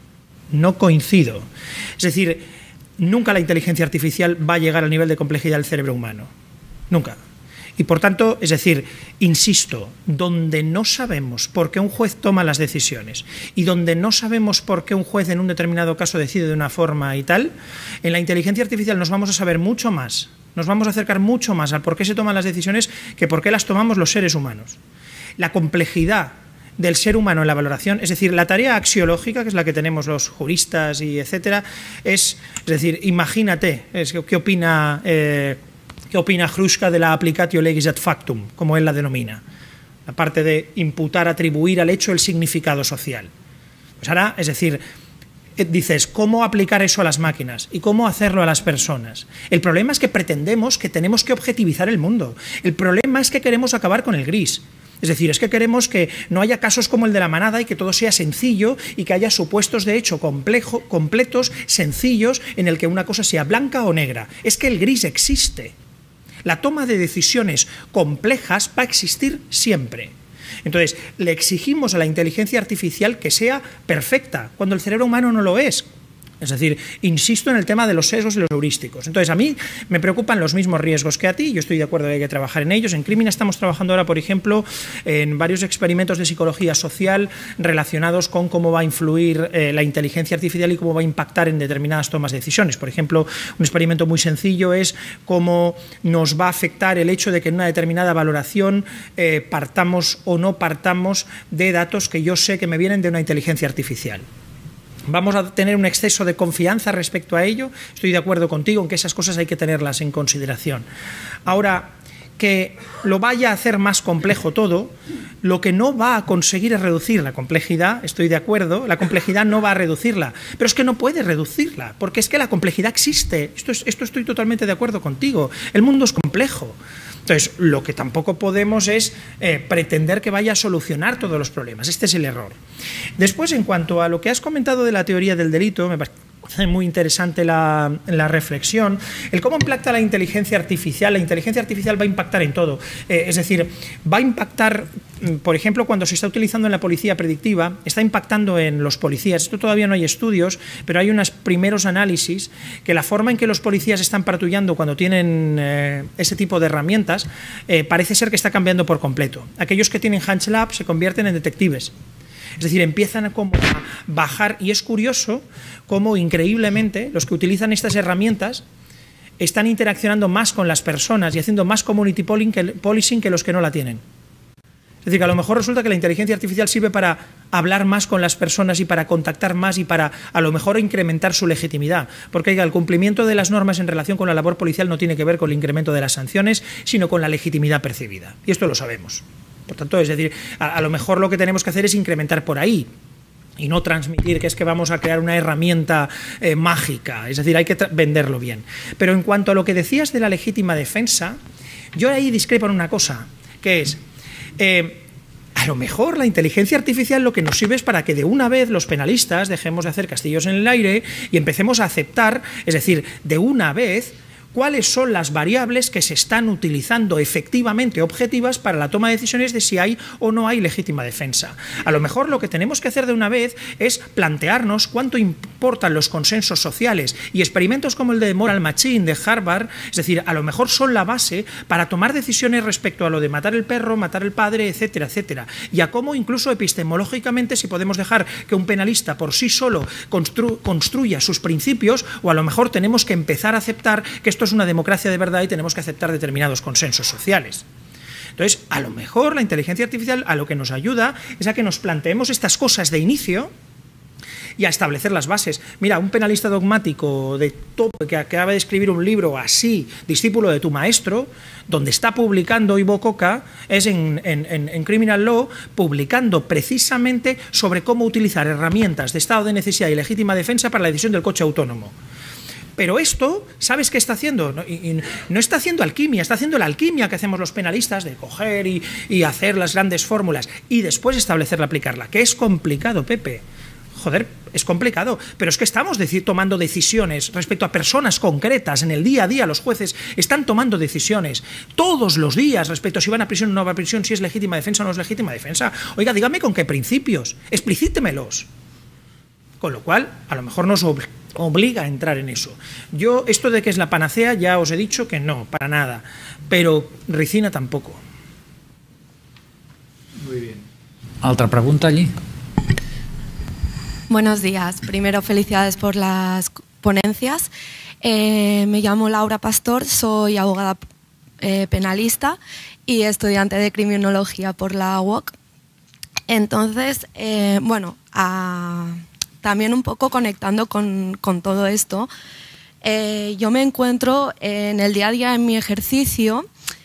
No coincido. Es decir, nunca la inteligencia artificial va a llegar al nivel de complejidad del cerebro humano. Nunca. Y por tanto, es decir, insisto, donde no sabemos por qué un juez toma las decisiones y donde no sabemos por qué un juez en un determinado caso decide de una forma y tal, en la inteligencia artificial nos vamos a saber mucho más, nos vamos a acercar mucho más al por qué se toman las decisiones que por qué las tomamos los seres humanos. La complejidad del ser humano en la valoración, es decir, la tarea axiológica, que es la que tenemos los juristas y etcétera, es, es decir, imagínate, es, ¿qué opina... Eh, ¿Qué opina Hruska de la applicatio legis ad factum, como él la denomina? La parte de imputar, atribuir al hecho el significado social. Pues ahora, es decir, dices, ¿cómo aplicar eso a las máquinas? ¿Y cómo hacerlo a las personas? El problema es que pretendemos que tenemos que objetivizar el mundo. El problema es que queremos acabar con el gris. Es decir, es que queremos que no haya casos como el de la manada y que todo sea sencillo y que haya supuestos de hecho complejo, completos, sencillos, en el que una cosa sea blanca o negra. Es que el gris existe. La toma de decisiones complejas va a existir siempre. Entonces, le exigimos a la inteligencia artificial que sea perfecta, cuando el cerebro humano no lo es. Es decir, insisto en el tema de los sesgos y los heurísticos. Entonces, a mí me preocupan los mismos riesgos que a ti, yo estoy de acuerdo que hay que trabajar en ellos. En Crimina estamos trabajando ahora, por ejemplo, en varios experimentos de psicología social relacionados con cómo va a influir eh, la inteligencia artificial y cómo va a impactar en determinadas tomas de decisiones. Por ejemplo, un experimento muy sencillo es cómo nos va a afectar el hecho de que en una determinada valoración eh, partamos o no partamos de datos que yo sé que me vienen de una inteligencia artificial. ¿Vamos a tener un exceso de confianza respecto a ello? Estoy de acuerdo contigo en que esas cosas hay que tenerlas en consideración. Ahora, que lo vaya a hacer más complejo todo, lo que no va a conseguir es reducir la complejidad, estoy de acuerdo, la complejidad no va a reducirla, pero es que no puede reducirla, porque es que la complejidad existe, esto, es, esto estoy totalmente de acuerdo contigo, el mundo es complejo. Entonces, lo que tampoco podemos es eh, pretender que vaya a solucionar todos los problemas. Este es el error. Después, en cuanto a lo que has comentado de la teoría del delito, me parece muy interesante la, la reflexión. El cómo impacta la inteligencia artificial. La inteligencia artificial va a impactar en todo. Eh, es decir, va a impactar, por ejemplo, cuando se está utilizando en la policía predictiva, está impactando en los policías. Esto todavía no hay estudios, pero hay unos primeros análisis que la forma en que los policías están patrullando cuando tienen eh, ese tipo de herramientas eh, parece ser que está cambiando por completo. Aquellos que tienen HanchLab se convierten en detectives. Es decir, empiezan a, como a bajar, y es curioso cómo increíblemente los que utilizan estas herramientas están interaccionando más con las personas y haciendo más community policing que los que no la tienen. Es decir, que a lo mejor resulta que la inteligencia artificial sirve para hablar más con las personas y para contactar más y para a lo mejor incrementar su legitimidad. Porque oiga, el cumplimiento de las normas en relación con la labor policial no tiene que ver con el incremento de las sanciones, sino con la legitimidad percibida. Y esto lo sabemos. Por tanto, es decir, a, a lo mejor lo que tenemos que hacer es incrementar por ahí y no transmitir que es que vamos a crear una herramienta eh, mágica. Es decir, hay que venderlo bien. Pero en cuanto a lo que decías de la legítima defensa, yo ahí discrepo en una cosa, que es, eh, a lo mejor la inteligencia artificial lo que nos sirve es para que de una vez los penalistas dejemos de hacer castillos en el aire y empecemos a aceptar, es decir, de una vez, cuáles son las variables que se están utilizando efectivamente objetivas para la toma de decisiones de si hay o no hay legítima defensa. A lo mejor lo que tenemos que hacer de una vez es plantearnos cuánto importan los consensos sociales, y experimentos como el de Moral Machine de Harvard, es decir, a lo mejor son la base para tomar decisiones respecto a lo de matar el perro, matar el padre, etcétera, etcétera, y a cómo incluso epistemológicamente si podemos dejar que un penalista por sí solo constru construya sus principios, o a lo mejor tenemos que empezar a aceptar que esto es una democracia de verdad y tenemos que aceptar determinados consensos sociales. Entonces, a lo mejor la inteligencia artificial a lo que nos ayuda es a que nos planteemos estas cosas de inicio y a establecer las bases. Mira, un penalista dogmático de tope que acaba de escribir un libro así, discípulo de tu maestro, donde está publicando Ivo Coca, es en, en, en Criminal Law, publicando precisamente sobre cómo utilizar herramientas de estado de necesidad y legítima defensa para la decisión del coche autónomo. Pero esto, ¿sabes qué está haciendo? No, y, y no está haciendo alquimia, está haciendo la alquimia que hacemos los penalistas de coger y, y hacer las grandes fórmulas y después establecerla, aplicarla, que es complicado, Pepe. Joder, es complicado, pero es que estamos decir, tomando decisiones respecto a personas concretas. En el día a día los jueces están tomando decisiones todos los días respecto a si van a prisión o no van a prisión, si es legítima defensa o no es legítima defensa. Oiga, dígame con qué principios, explicítemelos. Con lo cual, a lo mejor nos obliga a entrar en eso. Yo, esto de que es la panacea, ya os he dicho que no, para nada. Pero ricina tampoco. Muy bien. ¿Otra pregunta allí? Buenos días. Primero, felicidades por las ponencias. Eh, me llamo Laura Pastor, soy abogada eh, penalista y estudiante de criminología por la U O C. Entonces, eh, bueno, a... también un poco conectando con, con todo esto, eh, yo me encuentro en el día a día en mi ejercicio,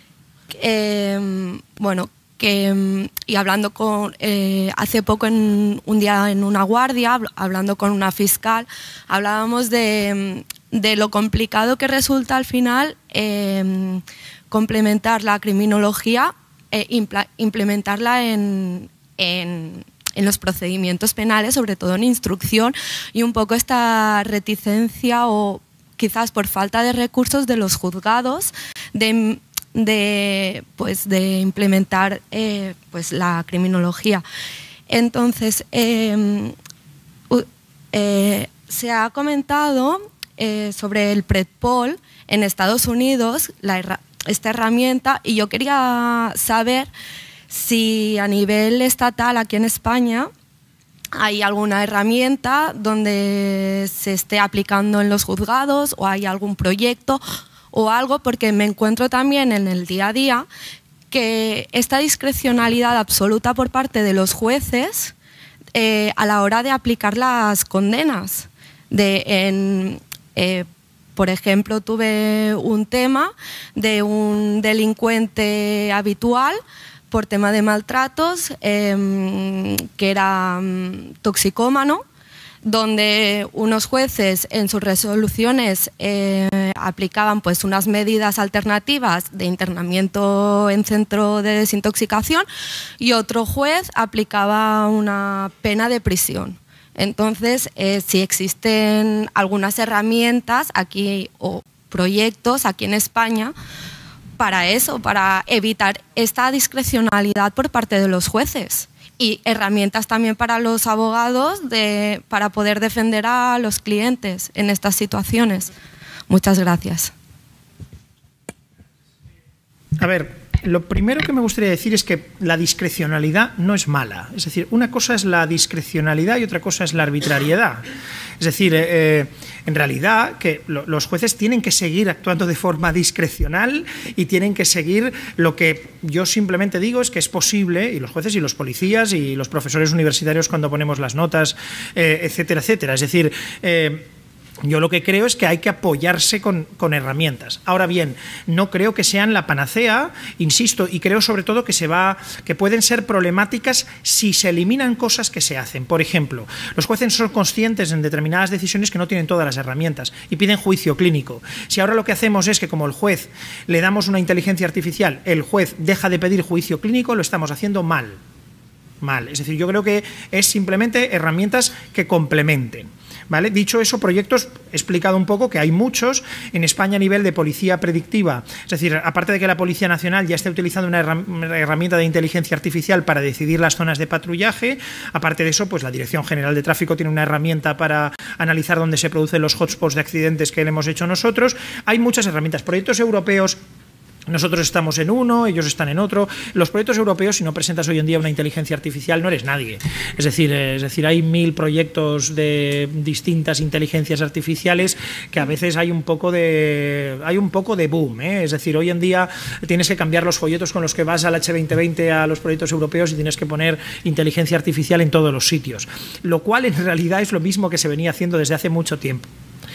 eh, bueno, que, y hablando con, eh, hace poco en un día en una guardia, hablando con una fiscal, hablábamos de, de lo complicado que resulta al final eh, complementar la criminología, e impla, implementarla en... en en los procedimientos penales, sobre todo en instrucción, y un poco esta reticencia o quizás por falta de recursos de los juzgados de, de, pues, de implementar eh, pues, la criminología. Entonces, eh, eh, se ha comentado eh, sobre el PredPol en Estados Unidos, la, esta herramienta, y yo quería saber si a nivel estatal aquí en España hay alguna herramienta donde se esté aplicando en los juzgados o hay algún proyecto o algo, porque me encuentro también en el día a día que esta discrecionalidad absoluta por parte de los jueces eh, a la hora de aplicar las condenas. De, en, eh, por ejemplo, tuve un tema de un delincuente habitual por tema de maltratos, eh, que era um, toxicómano, donde unos jueces en sus resoluciones eh, aplicaban pues, unas medidas alternativas de internamiento en centro de desintoxicación y otro juez aplicaba una pena de prisión. Entonces, eh, si existen algunas herramientas aquí o proyectos aquí en España para eso, para evitar esta discrecionalidad por parte de los jueces y herramientas también para los abogados de, para poder defender a los clientes en estas situaciones. Muchas gracias. A ver, lo primero que me gustaría decir es que la discrecionalidad no es mala. Es decir, una cosa es la discrecionalidad y otra cosa es la arbitrariedad. Es decir, eh, en realidad que lo, los jueces tienen que seguir actuando de forma discrecional y tienen que seguir lo que yo simplemente digo es que es posible, y los jueces y los policías y los profesores universitarios cuando ponemos las notas, eh, etcétera, etcétera. Es decir, eh, yo lo que creo es que hay que apoyarse con, con herramientas. Ahora bien, no creo que sean la panacea, insisto, y creo sobre todo que, se va, que pueden ser problemáticas si se eliminan cosas que se hacen. Por ejemplo, los jueces son conscientes en determinadas decisiones que no tienen todas las herramientas y piden juicio clínico. Si ahora lo que hacemos es que como el juez le damos una inteligencia artificial, el juez deja de pedir juicio clínico, lo estamos haciendo mal. Mal. Es decir, yo creo que es simplemente herramientas que complementen. ¿Vale? Dicho eso, proyectos, he explicado un poco que hay muchos en España a nivel de policía predictiva, es decir, aparte de que la Policía Nacional ya está utilizando una herramienta de inteligencia artificial para decidir las zonas de patrullaje, aparte de eso, pues la Dirección General de Tráfico tiene una herramienta para analizar dónde se producen los hotspots de accidentes que le hemos hecho nosotros. Hay muchas herramientas, proyectos europeos. Nosotros estamos en uno, ellos están en otro. Los proyectos europeos, si no presentas hoy en día una inteligencia artificial, no eres nadie. Es decir, es decir, hay mil proyectos de distintas inteligencias artificiales que a veces hay un poco de hay un poco de boom, ¿eh? Es decir, hoy en día tienes que cambiar los folletos con los que vas al H veinte veinte a los proyectos europeos y tienes que poner inteligencia artificial en todos los sitios, lo cual en realidad es lo mismo que se venía haciendo desde hace mucho tiempo.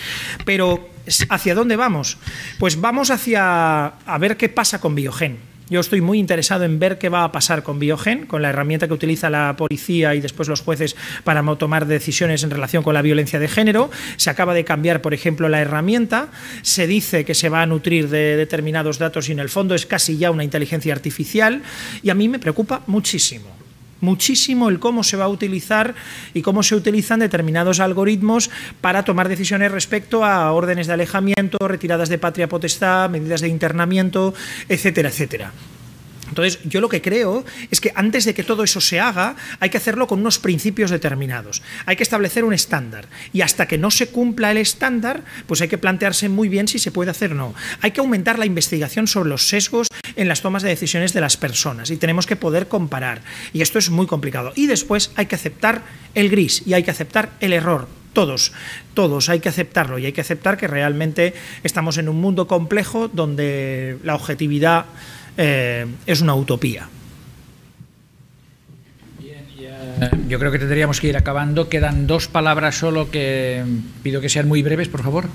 Pero, ¿hacia dónde vamos? Pues vamos hacia a ver qué pasa con Biogen. Yo estoy muy interesado en ver qué va a pasar con Biogen, con la herramienta que utiliza la policía y después los jueces para tomar decisiones en relación con la violencia de género. Se acaba de cambiar, por ejemplo, la herramienta. Se dice que se va a nutrir de determinados datos y en el fondo es casi ya una inteligencia artificial y a mí me preocupa muchísimo. muchísimo el cómo se va a utilizar y cómo se utilizan determinados algoritmos para tomar decisiones respecto a órdenes de alejamiento, retiradas de patria potestad, medidas de internamiento, etcétera, etcétera. Entonces, yo lo que creo es que antes de que todo eso se haga, hay que hacerlo con unos principios determinados. Hay que establecer un estándar. Y hasta que no se cumpla el estándar, pues hay que plantearse muy bien si se puede hacer o no. Hay que aumentar la investigación sobre los sesgos en las tomas de decisiones de las personas. Y tenemos que poder comparar. Y esto es muy complicado. Y después hay que aceptar el gris y hay que aceptar el error. Todos, todos hay que aceptarlo. Y hay que aceptar que realmente estamos en un mundo complejo donde la objetividad Eh, es una utopía. Bien, ya, yo creo que tendríamos que ir acabando. Quedan dos palabras solo que pido que sean muy breves, por favor.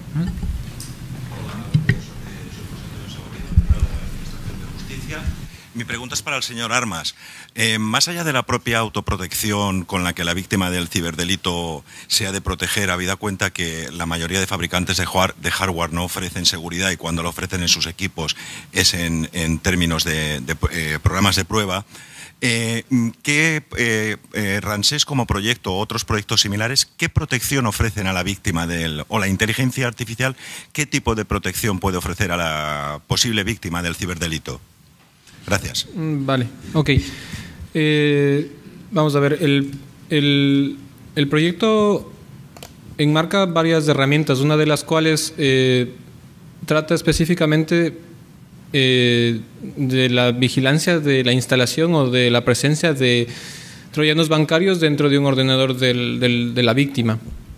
Mi pregunta es para el señor Armas. Eh, más allá de la propia autoprotección con la que la víctima del ciberdelito se ha de proteger, habida cuenta que la mayoría de fabricantes de hardware, de hardware no ofrecen seguridad y cuando lo ofrecen en sus equipos es en, en términos de, de eh, programas de prueba, eh, ¿qué eh, eh, RANSES como proyecto o otros proyectos similares, qué protección ofrecen a la víctima del, o la inteligencia artificial, qué tipo de protección puede ofrecer a la posible víctima del ciberdelito? Gracias. Vale, ok. Eh, vamos a ver, el, el, el proyecto enmarca varias herramientas, una de las cuales eh, trata específicamente eh, de la vigilancia de la instalación o de la presencia de troyanos bancarios dentro de un ordenador del, del, de la víctima.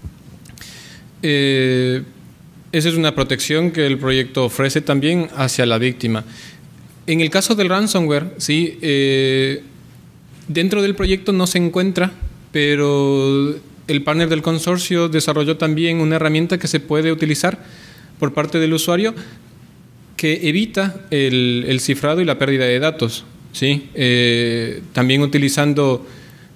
Eh, esa es una protección que el proyecto ofrece también hacia la víctima. En el caso del ransomware, sí, eh, dentro del proyecto no se encuentra, pero el partner del consorcio desarrolló también una herramienta que se puede utilizar por parte del usuario que evita el, el cifrado y la pérdida de datos, sí, eh, también utilizando.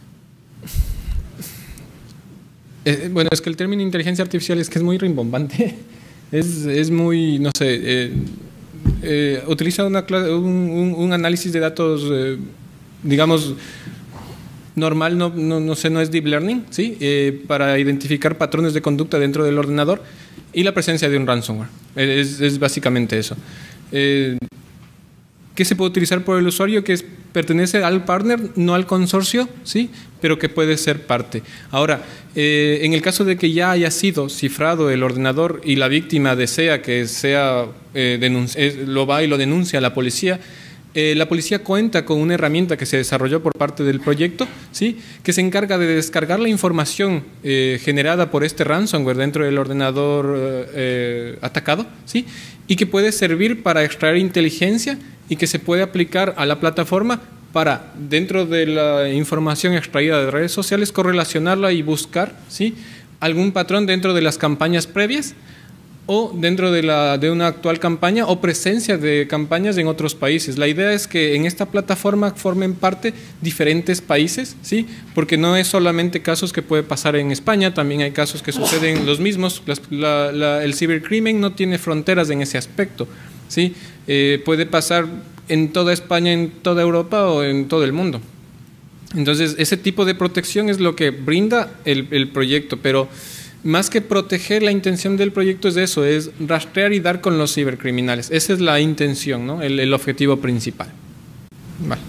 Eh, bueno, es que el término inteligencia artificial es que es muy rimbombante, es, es muy, no sé. Eh, Eh, utiliza una, un, un, un análisis de datos, eh, digamos, normal, no, no, no sé, no es deep learning, ¿sí? Eh, para identificar patrones de conducta dentro del ordenador y la presencia de un ransomware. Es, es básicamente eso. Eh, ¿Qué se puede utilizar por el usuario? Que es, pertenece al partner, no al consorcio, ¿sí? Pero que puede ser parte. Ahora, eh, en el caso de que ya haya sido cifrado el ordenador y la víctima desea que sea eh, denunci- lo va y lo denuncia a la policía, eh, la policía cuenta con una herramienta que se desarrolló por parte del proyecto, ¿sí? Que se encarga de descargar la información eh, generada por este ransomware dentro del ordenador eh, atacado, ¿sí? Y que puede servir para extraer inteligencia y que se puede aplicar a la plataforma para, dentro de la información extraída de redes sociales, correlacionarla y buscar, ¿sí? algún patrón dentro de las campañas previas o dentro de, la, de una actual campaña o presencia de campañas en otros países. La idea es que en esta plataforma formen parte diferentes países, ¿sí? Porque no es solamente casos que puede pasar en España, también hay casos que suceden los mismos. Las, la, la, el cibercrimen no tiene fronteras en ese aspecto, ¿sí? Eh, puede pasar en toda España, en toda Europa o en todo el mundo. Entonces, ese tipo de protección es lo que brinda el, el proyecto, pero más que proteger, la intención del proyecto es eso, es rastrear y dar con los cibercriminales. Esa es la intención, ¿no? el, el objetivo principal. Vale.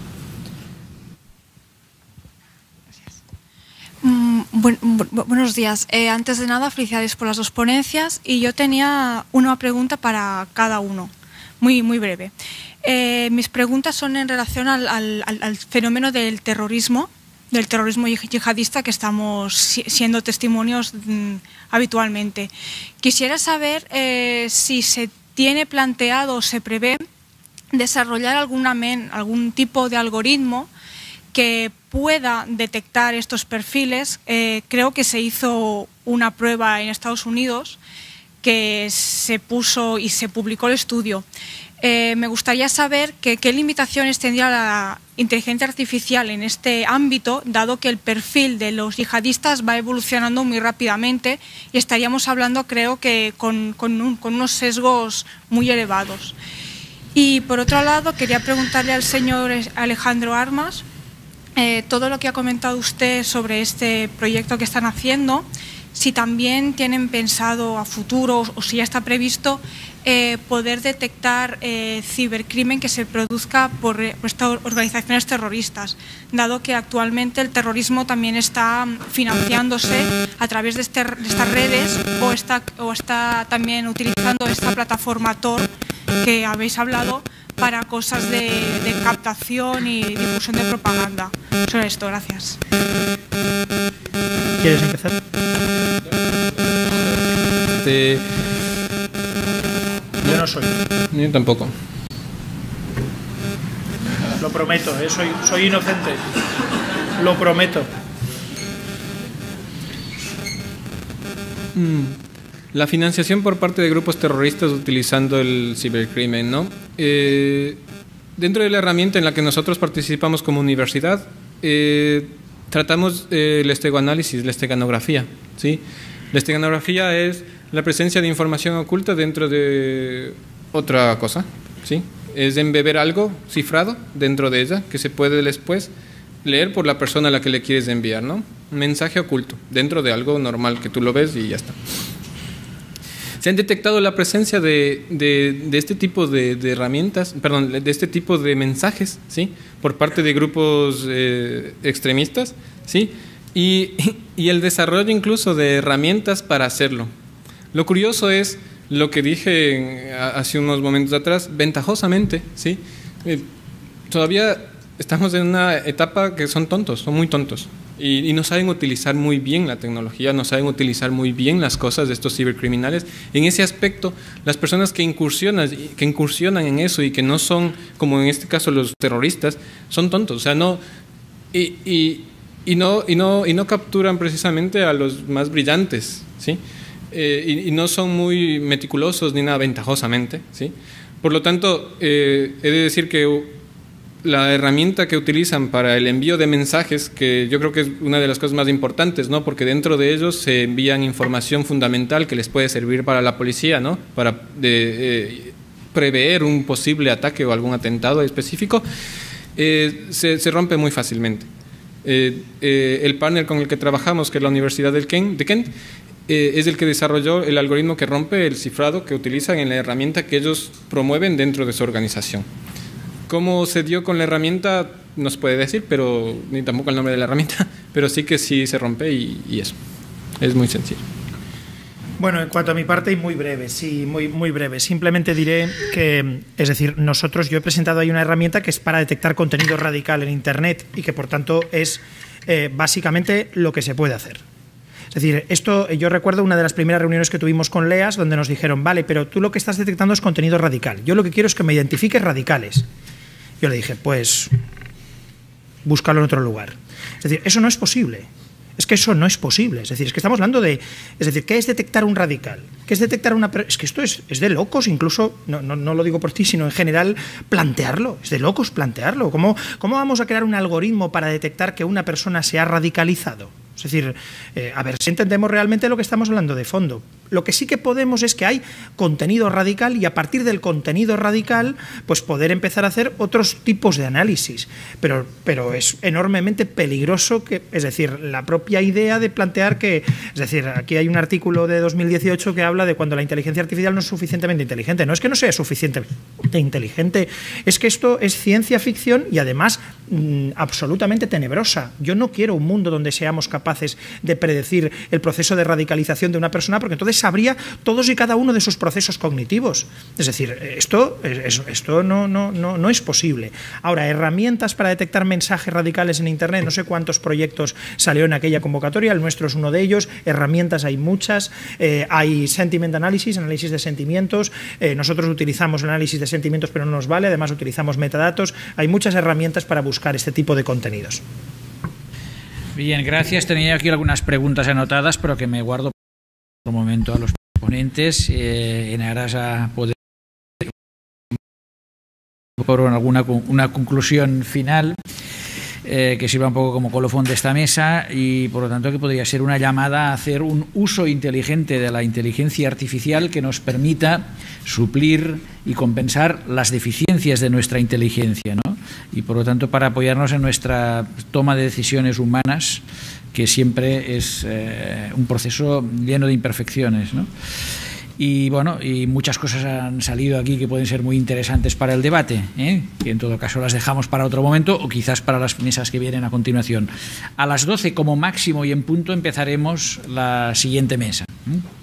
Mm, buen, bu buenos días. Eh, antes de nada, felicidades por las dos ponencias y yo tenía una pregunta para cada uno, muy, muy breve. Eh, mis preguntas son en relación al, al, al fenómeno del terrorismo, del terrorismo yihadista que estamos siendo testimonios mmm, habitualmente. Quisiera saber eh, si se tiene planteado o se prevé desarrollar alguna men, algún tipo de algoritmo que pueda detectar estos perfiles. Eh, creo que se hizo una prueba en Estados Unidos que se puso y se publicó el estudio. Eh, me gustaría saber que, qué limitaciones tendría la inteligencia artificial en este ámbito, dado que el perfil de los yihadistas va evolucionando muy rápidamente y estaríamos hablando, creo que, con, con, un, con unos sesgos muy elevados. Y, por otro lado, quería preguntarle al señor Alejandro Armas eh, todo lo que ha comentado usted sobre este proyecto que están haciendo, si también tienen pensado a futuro o si ya está previsto eh, poder detectar eh, cibercrimen que se produzca por, por estas organizaciones terroristas, dado que actualmente el terrorismo también está financiándose a través de, este, de estas redes o está, o está también utilizando esta plataforma Tor que habéis hablado para cosas de, de captación y difusión de propaganda. Sobre esto, gracias. ¿Quieres empezar? Este, Yo no soy. Yo tampoco. Lo prometo, ¿eh? soy, soy inocente. Lo prometo. La financiación por parte de grupos terroristas utilizando el cibercrimen, ¿no? Eh, dentro de la herramienta en la que nosotros participamos como universidad, eh, tratamos eh, el estegoanálisis, la esteganografía, ¿sí? La esteganografía es la presencia de información oculta dentro de otra cosa, ¿sí? Es embeber algo cifrado dentro de ella que se puede después leer por la persona a la que le quieres enviar, ¿no? Un mensaje oculto dentro de algo normal que tú lo ves y ya está. Se han detectado la presencia de, de, de este tipo de, de herramientas, perdón, de este tipo de mensajes, ¿sí? Por parte de grupos eh, extremistas, ¿sí? Y, y el desarrollo incluso de herramientas para hacerlo. Lo curioso es lo que dije hace unos momentos atrás, ventajosamente, ¿sí? Eh, todavía estamos en una etapa que son tontos, son muy tontos. Y, y no saben utilizar muy bien la tecnología, no saben utilizar muy bien las cosas de estos cibercriminales. En ese aspecto, las personas que incursionan, que incursionan en eso y que no son, como en este caso los terroristas, son tontos. O sea, no, y, y, y no, y no, y no capturan precisamente a los más brillantes, ¿sí? Eh, y, y no son muy meticulosos ni nada ventajosamente, ¿sí? Por lo tanto, eh, he de decir que la herramienta que utilizan para el envío de mensajes, que yo creo que es una de las cosas más importantes, ¿no? Porque dentro de ellos se envían información fundamental que les puede servir para la policía, ¿no? Para de, eh, prever un posible ataque o algún atentado específico, eh, se, se rompe muy fácilmente. Eh, eh, el panel con el que trabajamos, que es la Universidad del Kent, de Kent, eh, es el que desarrolló el algoritmo que rompe el cifrado que utilizan en la herramienta que ellos promueven dentro de su organización. ¿Cómo se dio con la herramienta? No se puede decir, pero ni tampoco el nombre de la herramienta, pero sí que sí se rompe y, y eso. Es muy sencillo. Bueno, en cuanto a mi parte, y muy breve, sí, muy, muy breve. Simplemente diré que, es decir, nosotros, yo he presentado ahí una herramienta que es para detectar contenido radical en Internet y que, por tanto, es eh, básicamente lo que se puede hacer. Es decir, esto, yo recuerdo una de las primeras reuniones que tuvimos con LEAS, donde nos dijeron, vale, pero tú lo que estás detectando es contenido radical. Yo lo que quiero es que me identifiques radicales. Yo le dije, pues, búscalo en otro lugar. Es decir, eso no es posible. Es que eso no es posible. Es decir, es que estamos hablando de... Es decir, ¿qué es detectar un radical? ¿Qué es detectar una... Es que esto es, es de locos, incluso, no, no, no lo digo por ti, sino en general, plantearlo. Es de locos plantearlo. ¿Cómo, cómo vamos a crear un algoritmo para detectar que una persona se ha radicalizado? Es decir, eh, a ver si entendemos realmente lo que estamos hablando de fondo. Lo que sí que podemos es que hay contenido radical y a partir del contenido radical pues poder empezar a hacer otros tipos de análisis. Pero, pero es enormemente peligroso, que, es decir, la propia idea de plantear que... Es decir, aquí hay un artículo de dos mil dieciocho que habla de cuando la inteligencia artificial no es suficientemente inteligente. No es que no sea suficientemente inteligente, es que esto es ciencia ficción y además mmm, absolutamente tenebrosa. Yo no quiero un mundo donde seamos capaces de predecir el proceso de radicalización de una persona, porque entonces sabría todos y cada uno de sus procesos cognitivos. Es decir, esto, esto no, no, no, no es posible. Ahora, herramientas para detectar mensajes radicales en Internet, no sé cuántos proyectos salió en aquella convocatoria, el nuestro es uno de ellos, herramientas hay muchas, eh, hay sentiment analysis, análisis de sentimientos, eh, nosotros utilizamos el análisis de sentimientos pero no nos vale, además utilizamos metadatos, hay muchas herramientas para buscar este tipo de contenidos. Bien, gracias. Tenía aquí algunas preguntas anotadas, pero que me guardo por un momento a los ponentes eh, en aras a poder por alguna una conclusión final eh, que sirva un poco como colofón de esta mesa y por lo tanto que podría ser una llamada a hacer un uso inteligente de la inteligencia artificial que nos permita suplir y compensar las deficiencias de nuestra inteligencia, ¿no? y por lo tanto para apoyarnos en nuestra toma de decisiones humanas, que siempre es eh, un proceso lleno de imperfecciones, ¿no? Y bueno, y muchas cosas han salido aquí que pueden ser muy interesantes para el debate, ¿eh? Que en todo caso las dejamos para otro momento o quizás para las mesas que vienen a continuación. A las doce como máximo y en punto empezaremos la siguiente mesa. ¿eh?